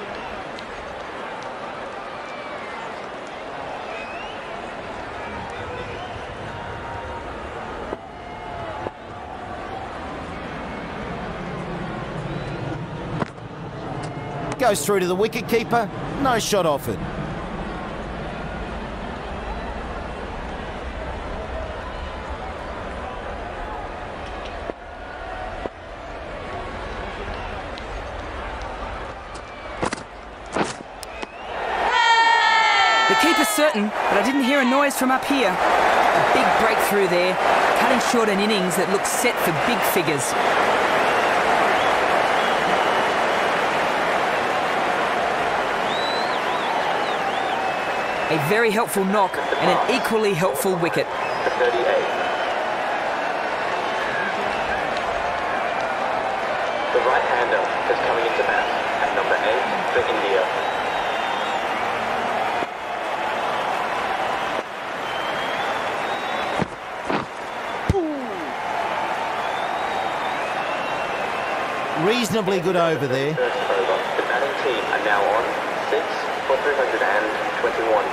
Goes through to the wicket keeper. No shot offered. The keeper's certain, but I didn't hear a noise from up here. A big breakthrough there, cutting short an innings that looks set for big figures. A very helpful knock and an equally helpful wicket. For 38. The right-hander is coming into bat at number 8 for India. Reasonably good over there. First over. The batting team are now on 6 for 321.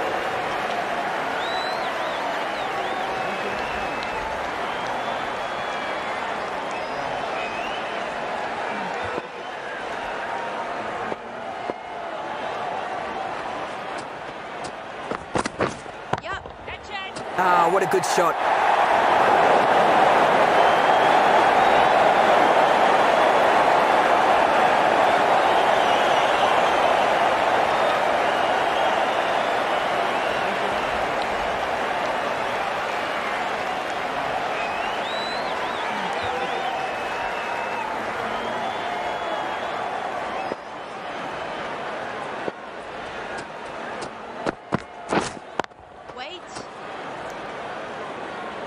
Yep, catch it! Ah, what a good shot. Wait.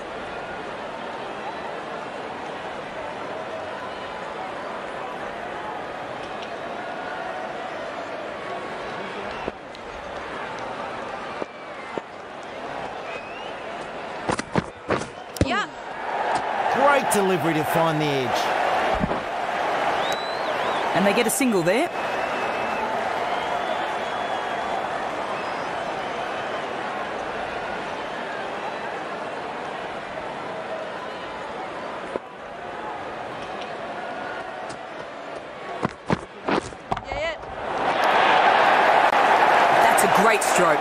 delivery to find the edge. And they get a single there. That's a great stroke.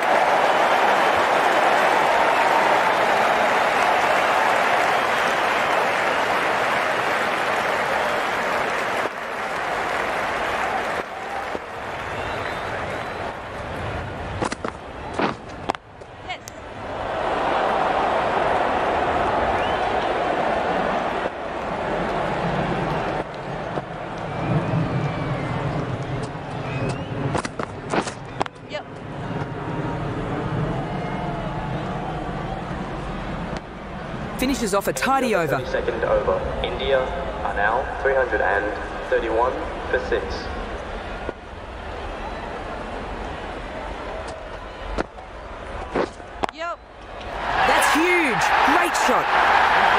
Finishes off a tidy over. 32nd over. India are now 331 for 6. Yep. That's huge. Great shot.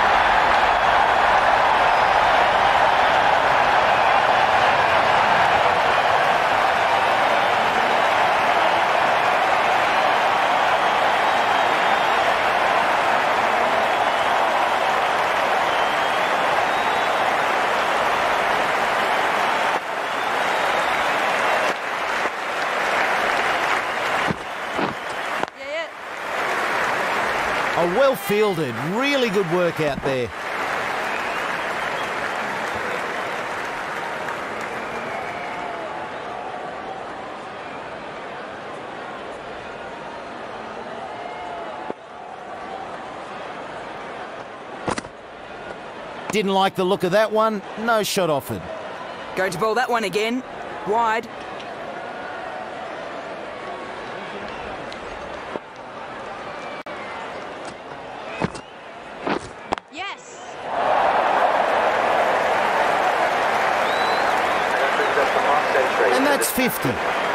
Well fielded, really good work out there. Didn't like the look of that one, no shot offered. Going to bowl that one again. Wide. And that's 50.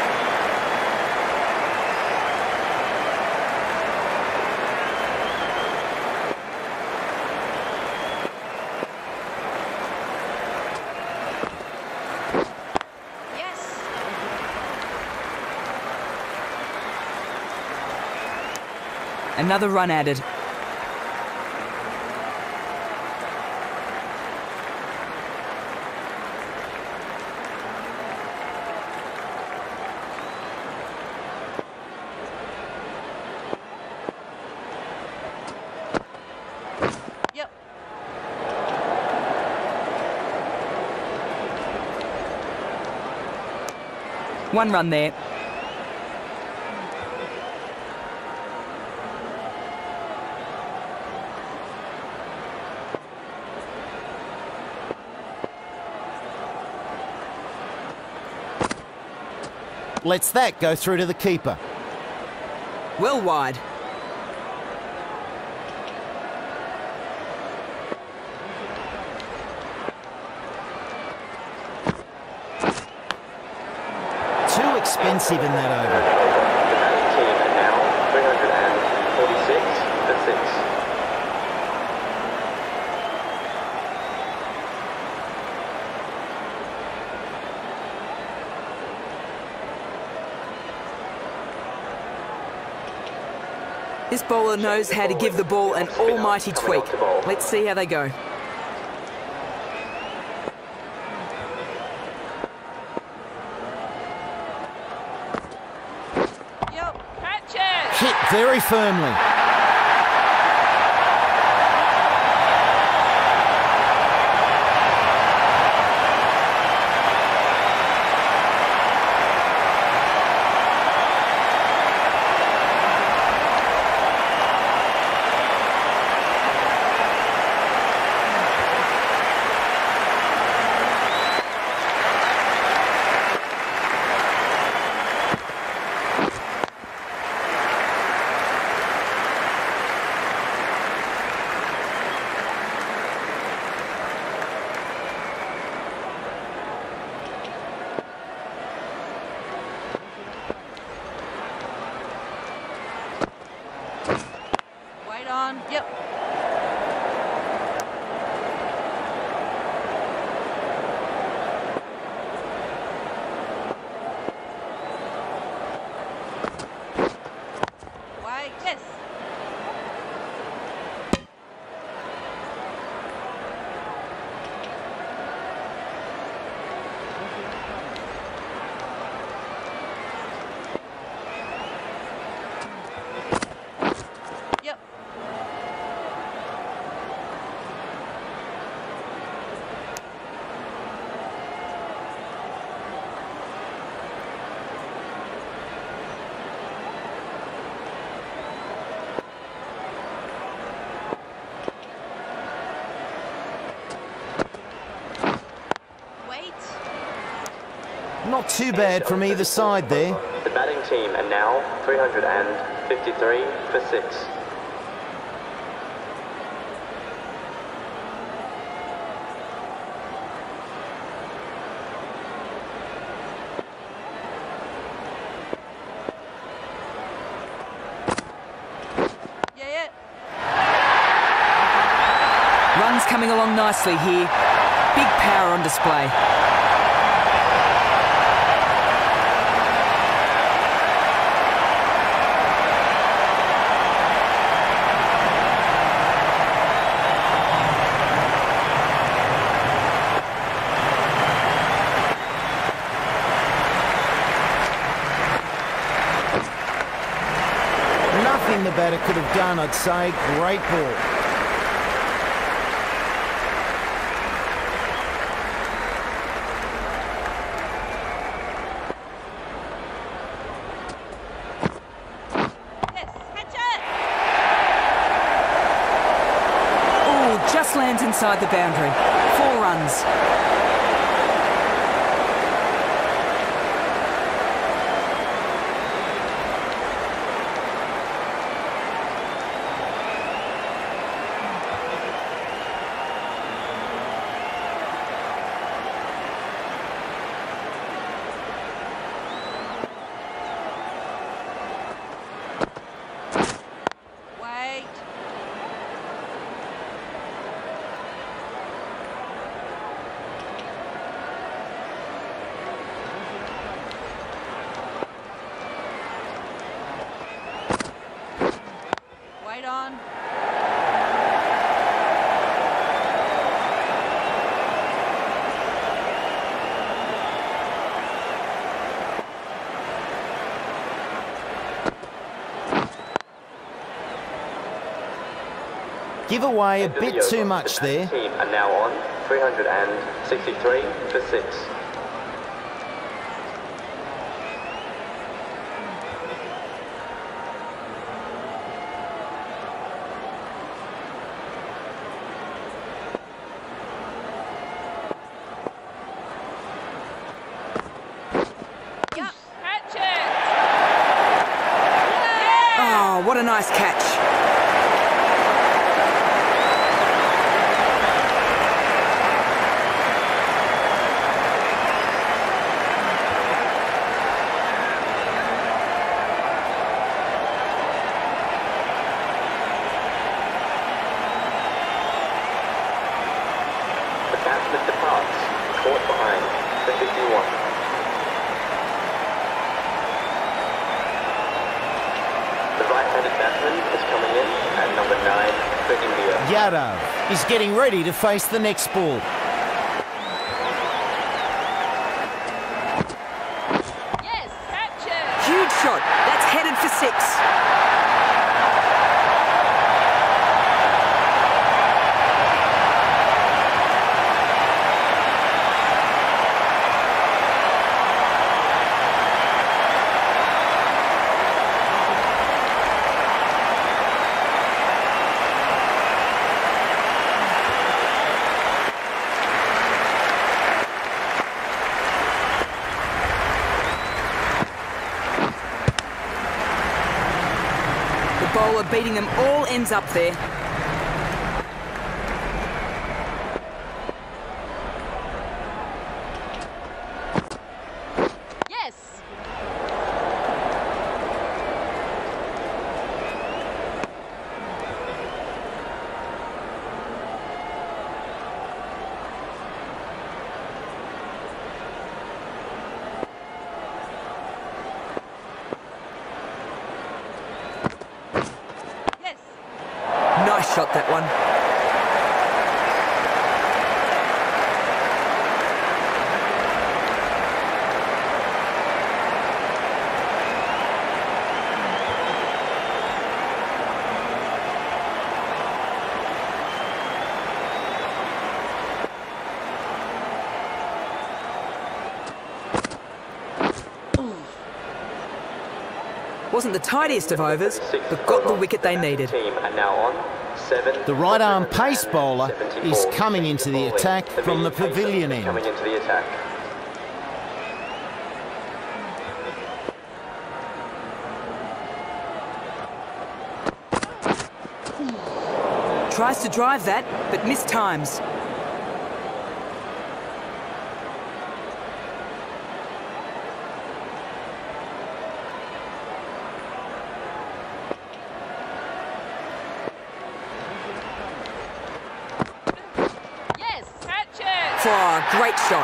Yes. Another run added. One run there. Lets that go through to the keeper. Well wide. Too expensive in that over. The team are now 346 for 6. This bowler knows how to give the ball an almighty tweak. Let's see how they go. Yep. Catch it. Hit very firmly. Wait on. Yep. Not too bad from either side there. The batting team are now 353 for 6. Runs coming along nicely here. Big power on display. Nothing the batter could have done, I'd say. Great ball. Just lands inside the boundary. 4 runs. On. Give away a bit too much there. The team are now on 363 for 6. Oh, what a nice catch. The batsman departs, caught behind the 51. The right-handed batsman is coming in at number 9 for India. Yadav is getting ready to face the next ball. Yes, catch it. Huge shot. That's headed for 6. Bowler beating them all ends up there. Yes. Nice shot, that one. Wasn't the tidiest of overs, but got the wicket they needed. Team are now on 7. The right-arm pace bowler is coming into the attack from the pavilion end. Coming into the attack. Tries to drive that, but missed times. Yes, catch it. Oh, great shot.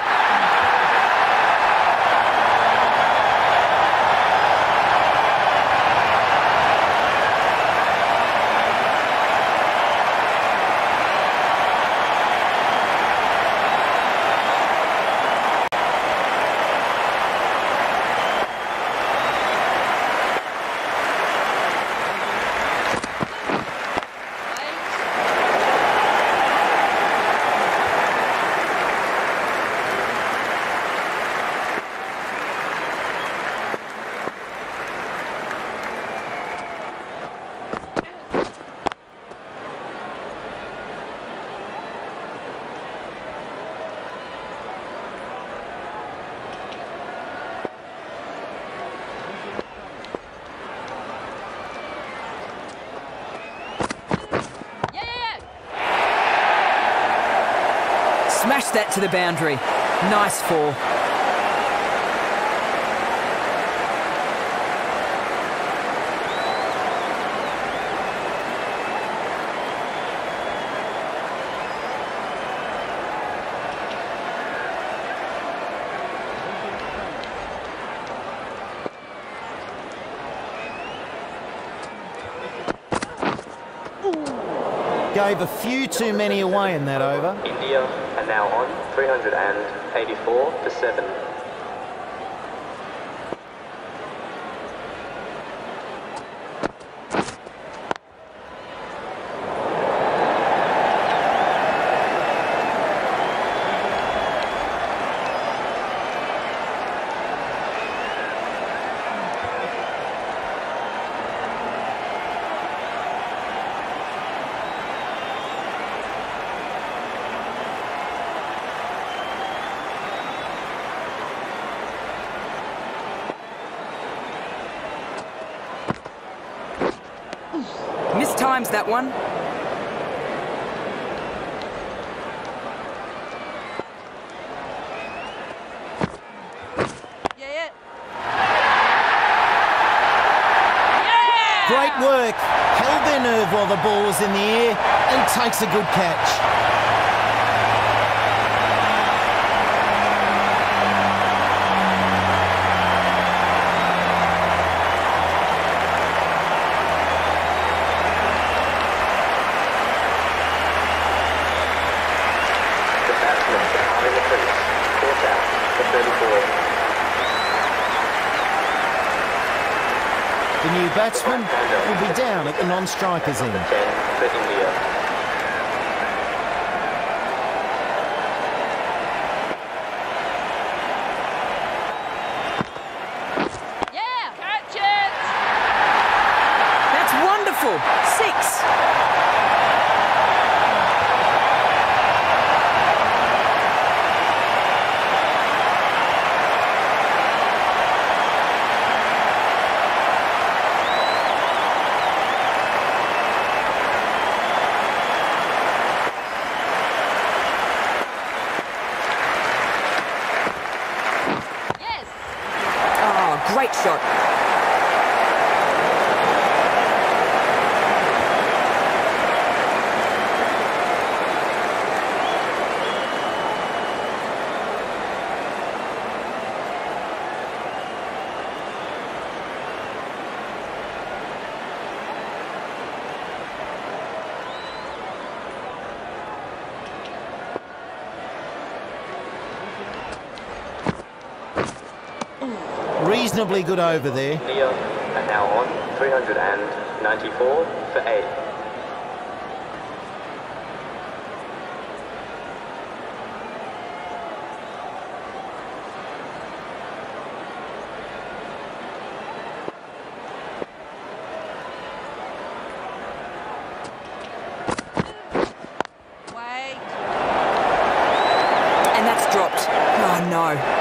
Smash that to the boundary. Nice fall. Gave a few too many away in that over. India are now on 384 for 7. Mistimes that one. Yeah. Great work. Held their nerve while the ball was in the air and takes a good catch. The new batsman will be down at the non-strikers end. 10 for India. Yeah, catch it. That's wonderful. 6. Yes. Oh, great shot. Reasonably good over there. India are now on 394 for 8. Wait. And that's dropped. Oh, no.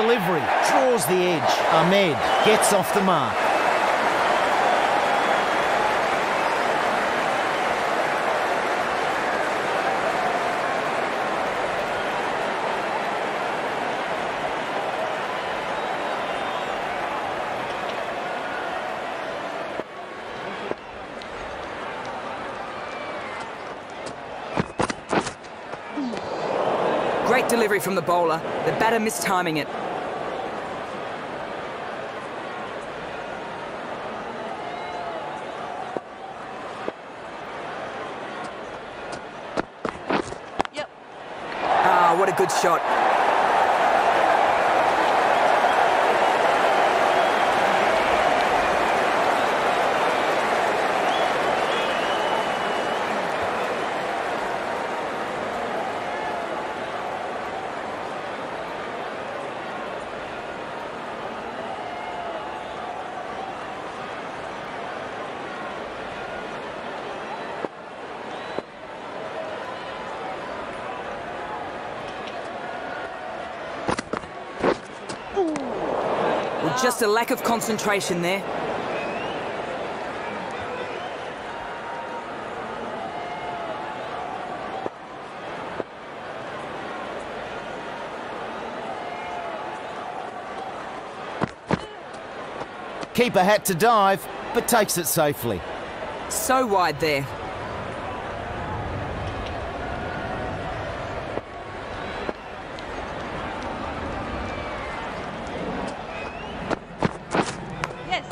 delivery, draws the edge. Ahmed gets off the mark. Great delivery from the bowler. The batter mistiming it. Yep. Ah, what a good shot. Well, just a lack of concentration there. Keeper had to dive, but takes it safely. So wide there. Yes.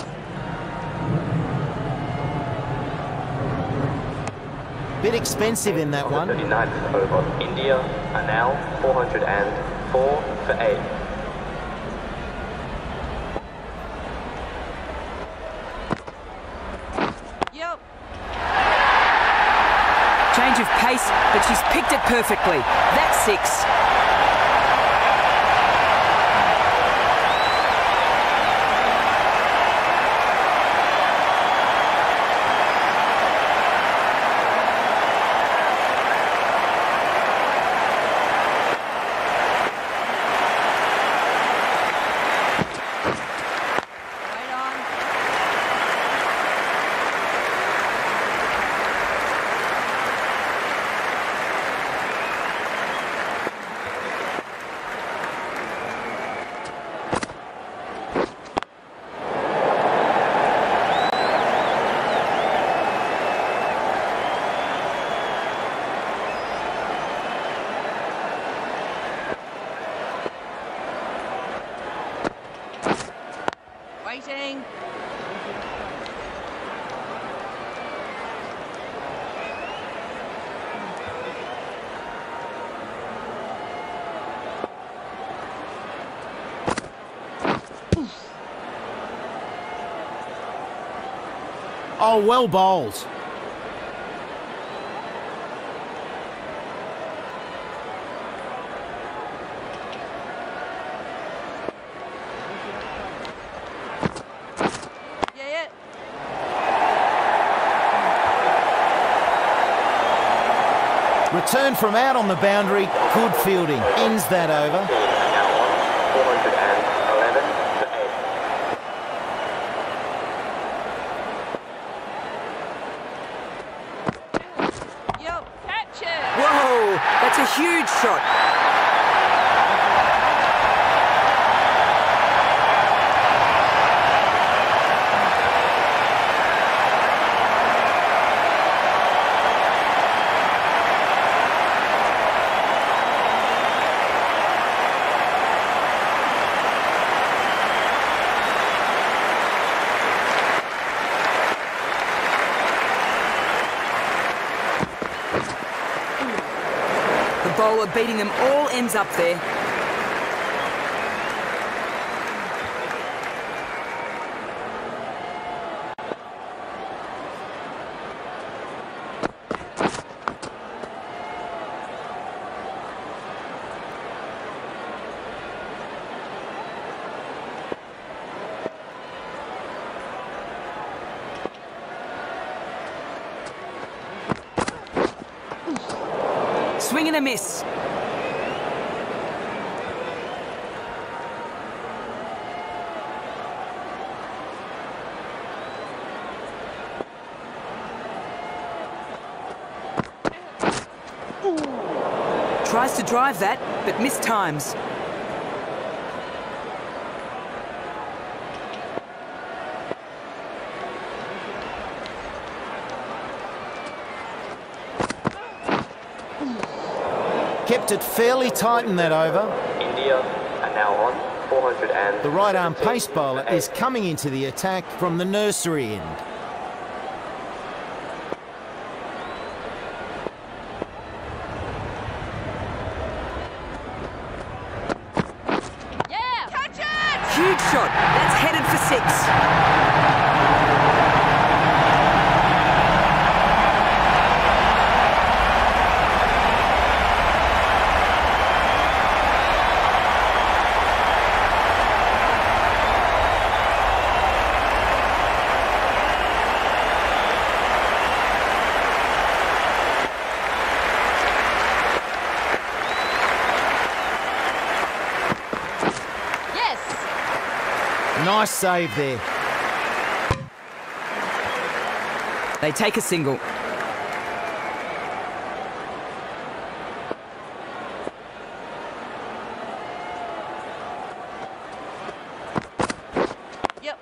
Bit expensive in that one. 39th over. India are now 404 for 8. Yep. Change of pace, but she's picked it perfectly. That's 6. Right on. Waiting. Oh, well bowled. Yeah. Return from out on the boundary, good fielding. Ends that over. Now on 411 for 8. Yep. Catch it. Whoa, that's a huge shot. The bowler beating them all ends up there. Swing and a miss. Tries to drive that, but missed times. Kept it fairly tight in that over. India are now on 400 and... The right-arm pace bowler is coming into the attack from the nursery end. Yeah! Catch it! Huge shot. That's headed for 6. Nice save there. They take a single. Yep.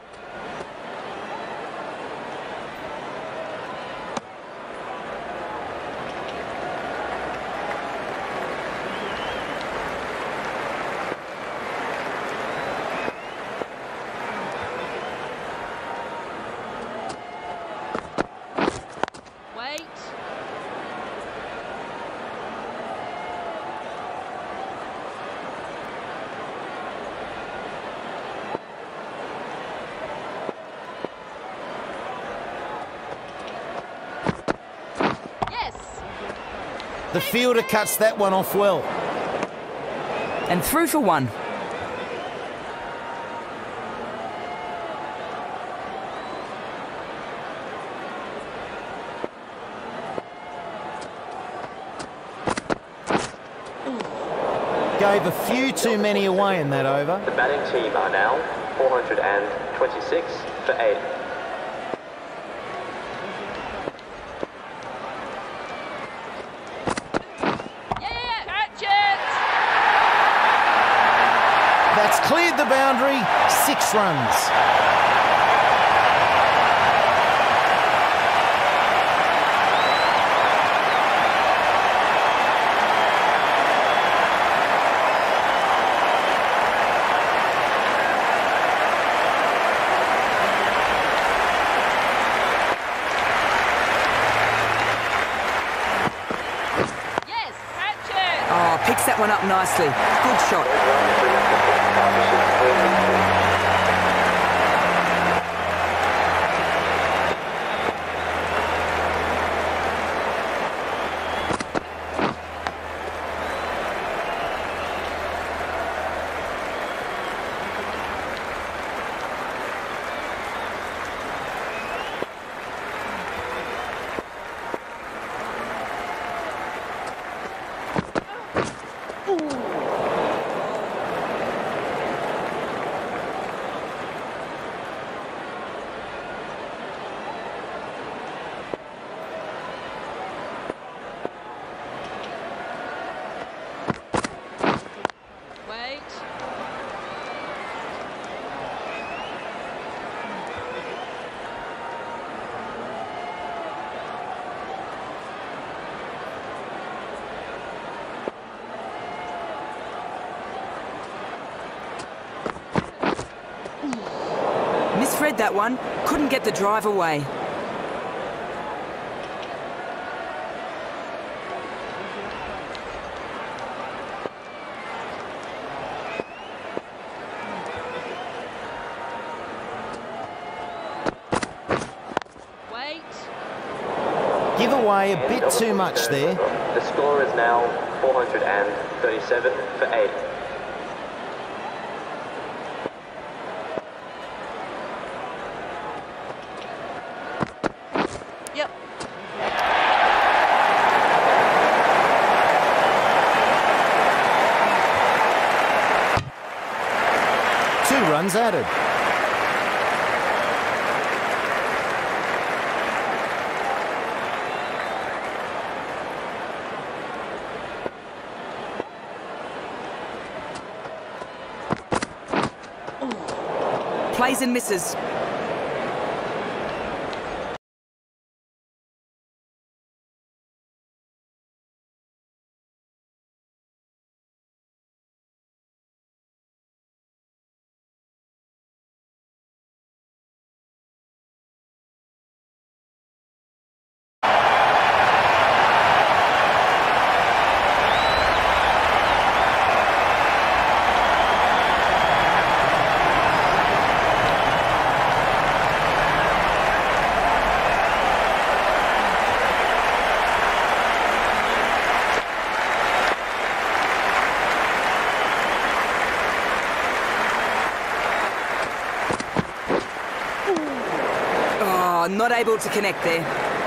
Wait. Yes. The fielder cuts that one off well. And through for 1. Gave a few too many away in that over. The batting team are now 426 for 8. Yeah! Catch it! That's cleared the boundary. 6 runs. Yes! Catch it! Oh, picks that one up nicely. Good shot. Wait. Misread that one. Couldn't get the drive away. Wait. Give away a bit too much there. The score is now 437 for 8. Yep. Two runs added. plays and misses. Not able to connect there.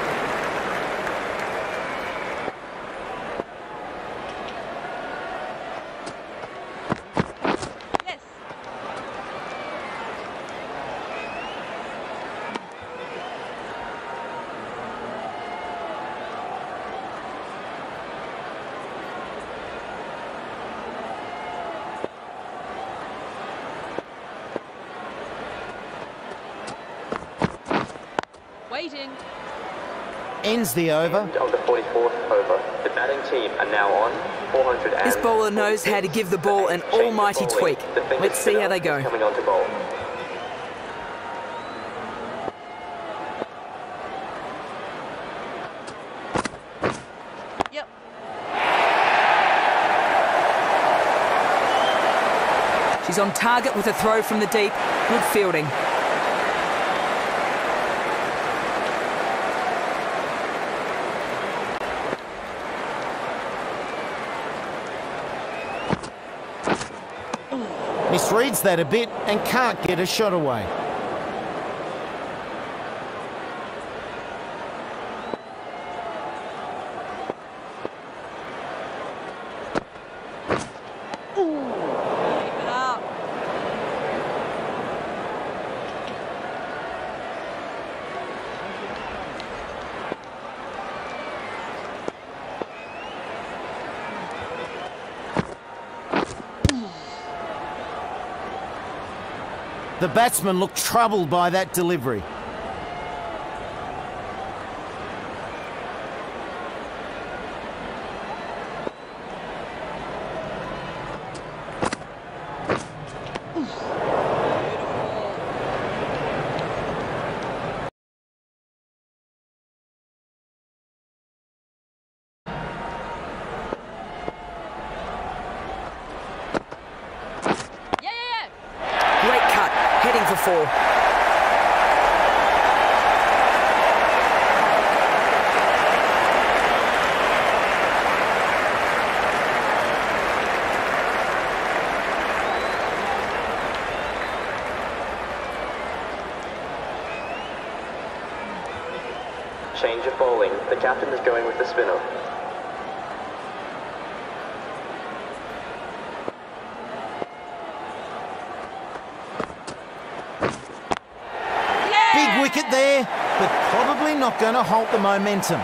Yes. Waiting. Ends the over. End of the 44th over. The batting team are now on 400. This bowler knows how to give the ball an almighty tweak. Let's see how they go. Coming on to bowl. Yep. She's on target with a throw from the deep. Good fielding. Misreads that a bit and can't get a shot away. Keep it up. The batsman looked troubled by that delivery. Great cut, heading for 4. Change of bowling. The captain is going with the spinner. Big wicket there, but probably not going to halt the momentum.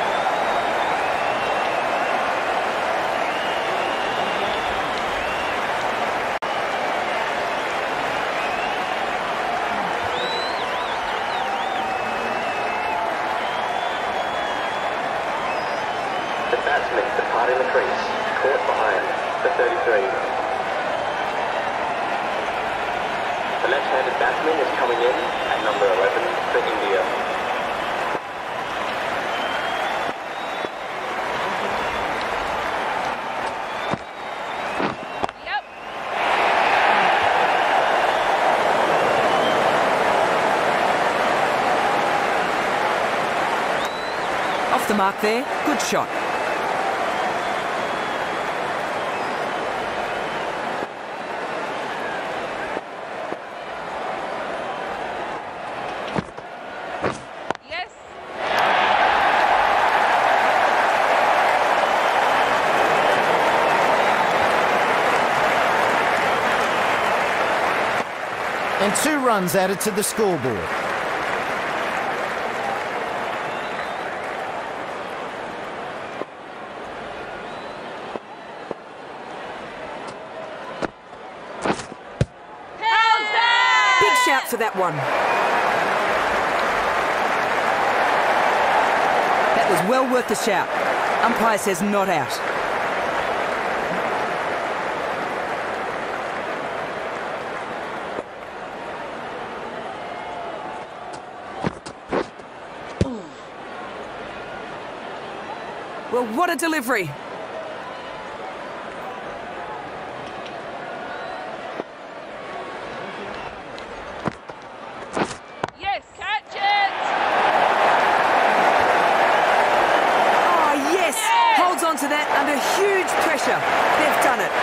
The batsman departing the crease. Caught behind the 33. The left-handed batsman is coming in at number 11 for India. Yep. Off the mark there, good shot. Yes. And 2 runs added to the scoreboard. Big shout out for that one. That was well worth the shout. Umpire says not out. Well, what a delivery. Yes, catch it! Oh, yes! Holds on to that under huge pressure. They've done it.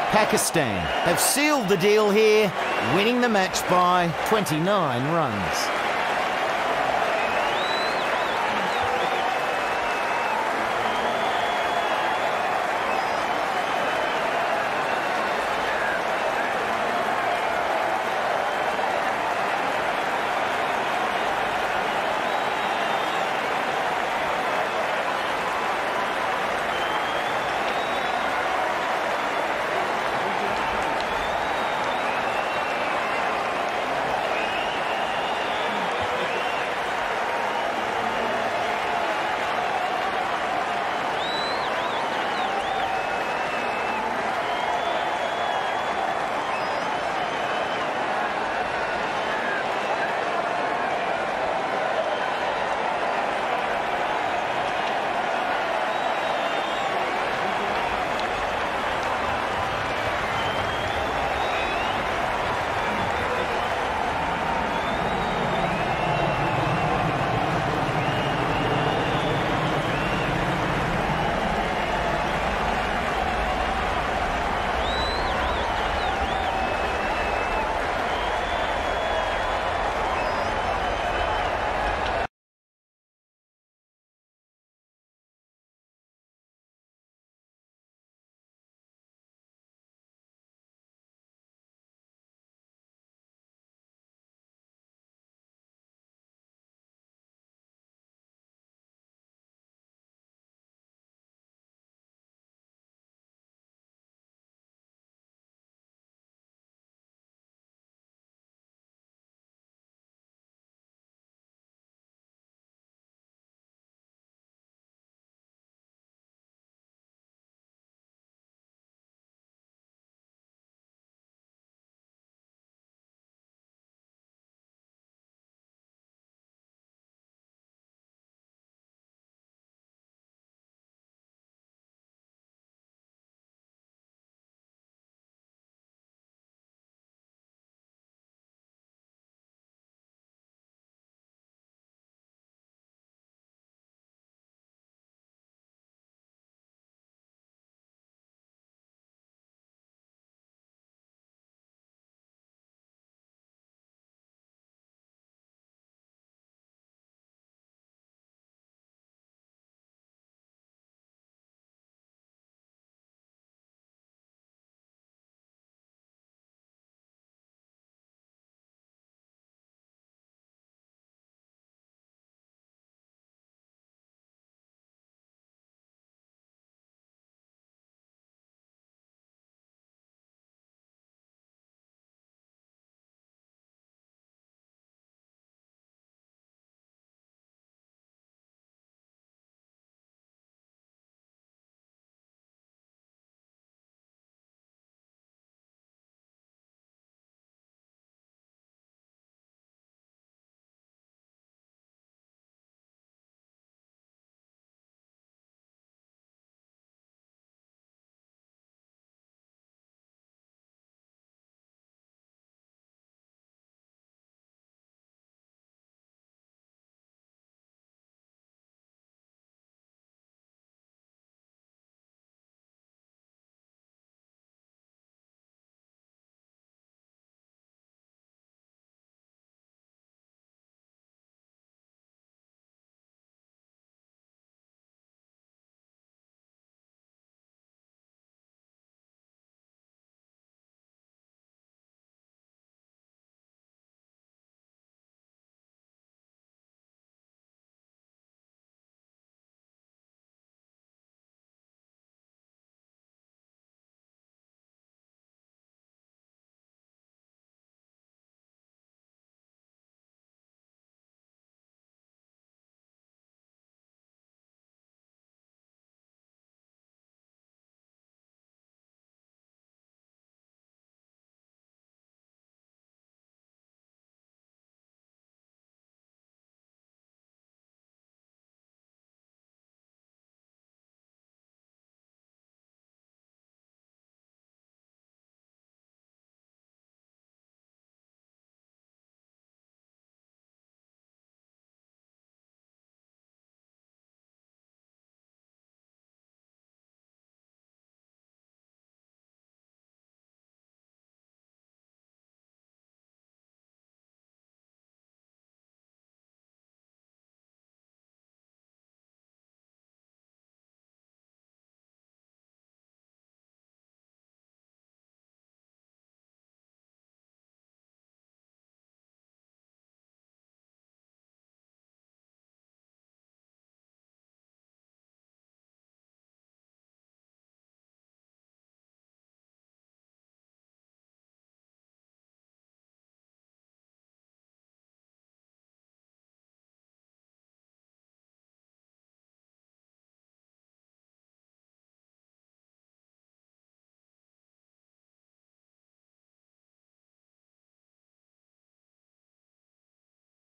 Pakistan have sealed the deal here, winning the match by 29 runs.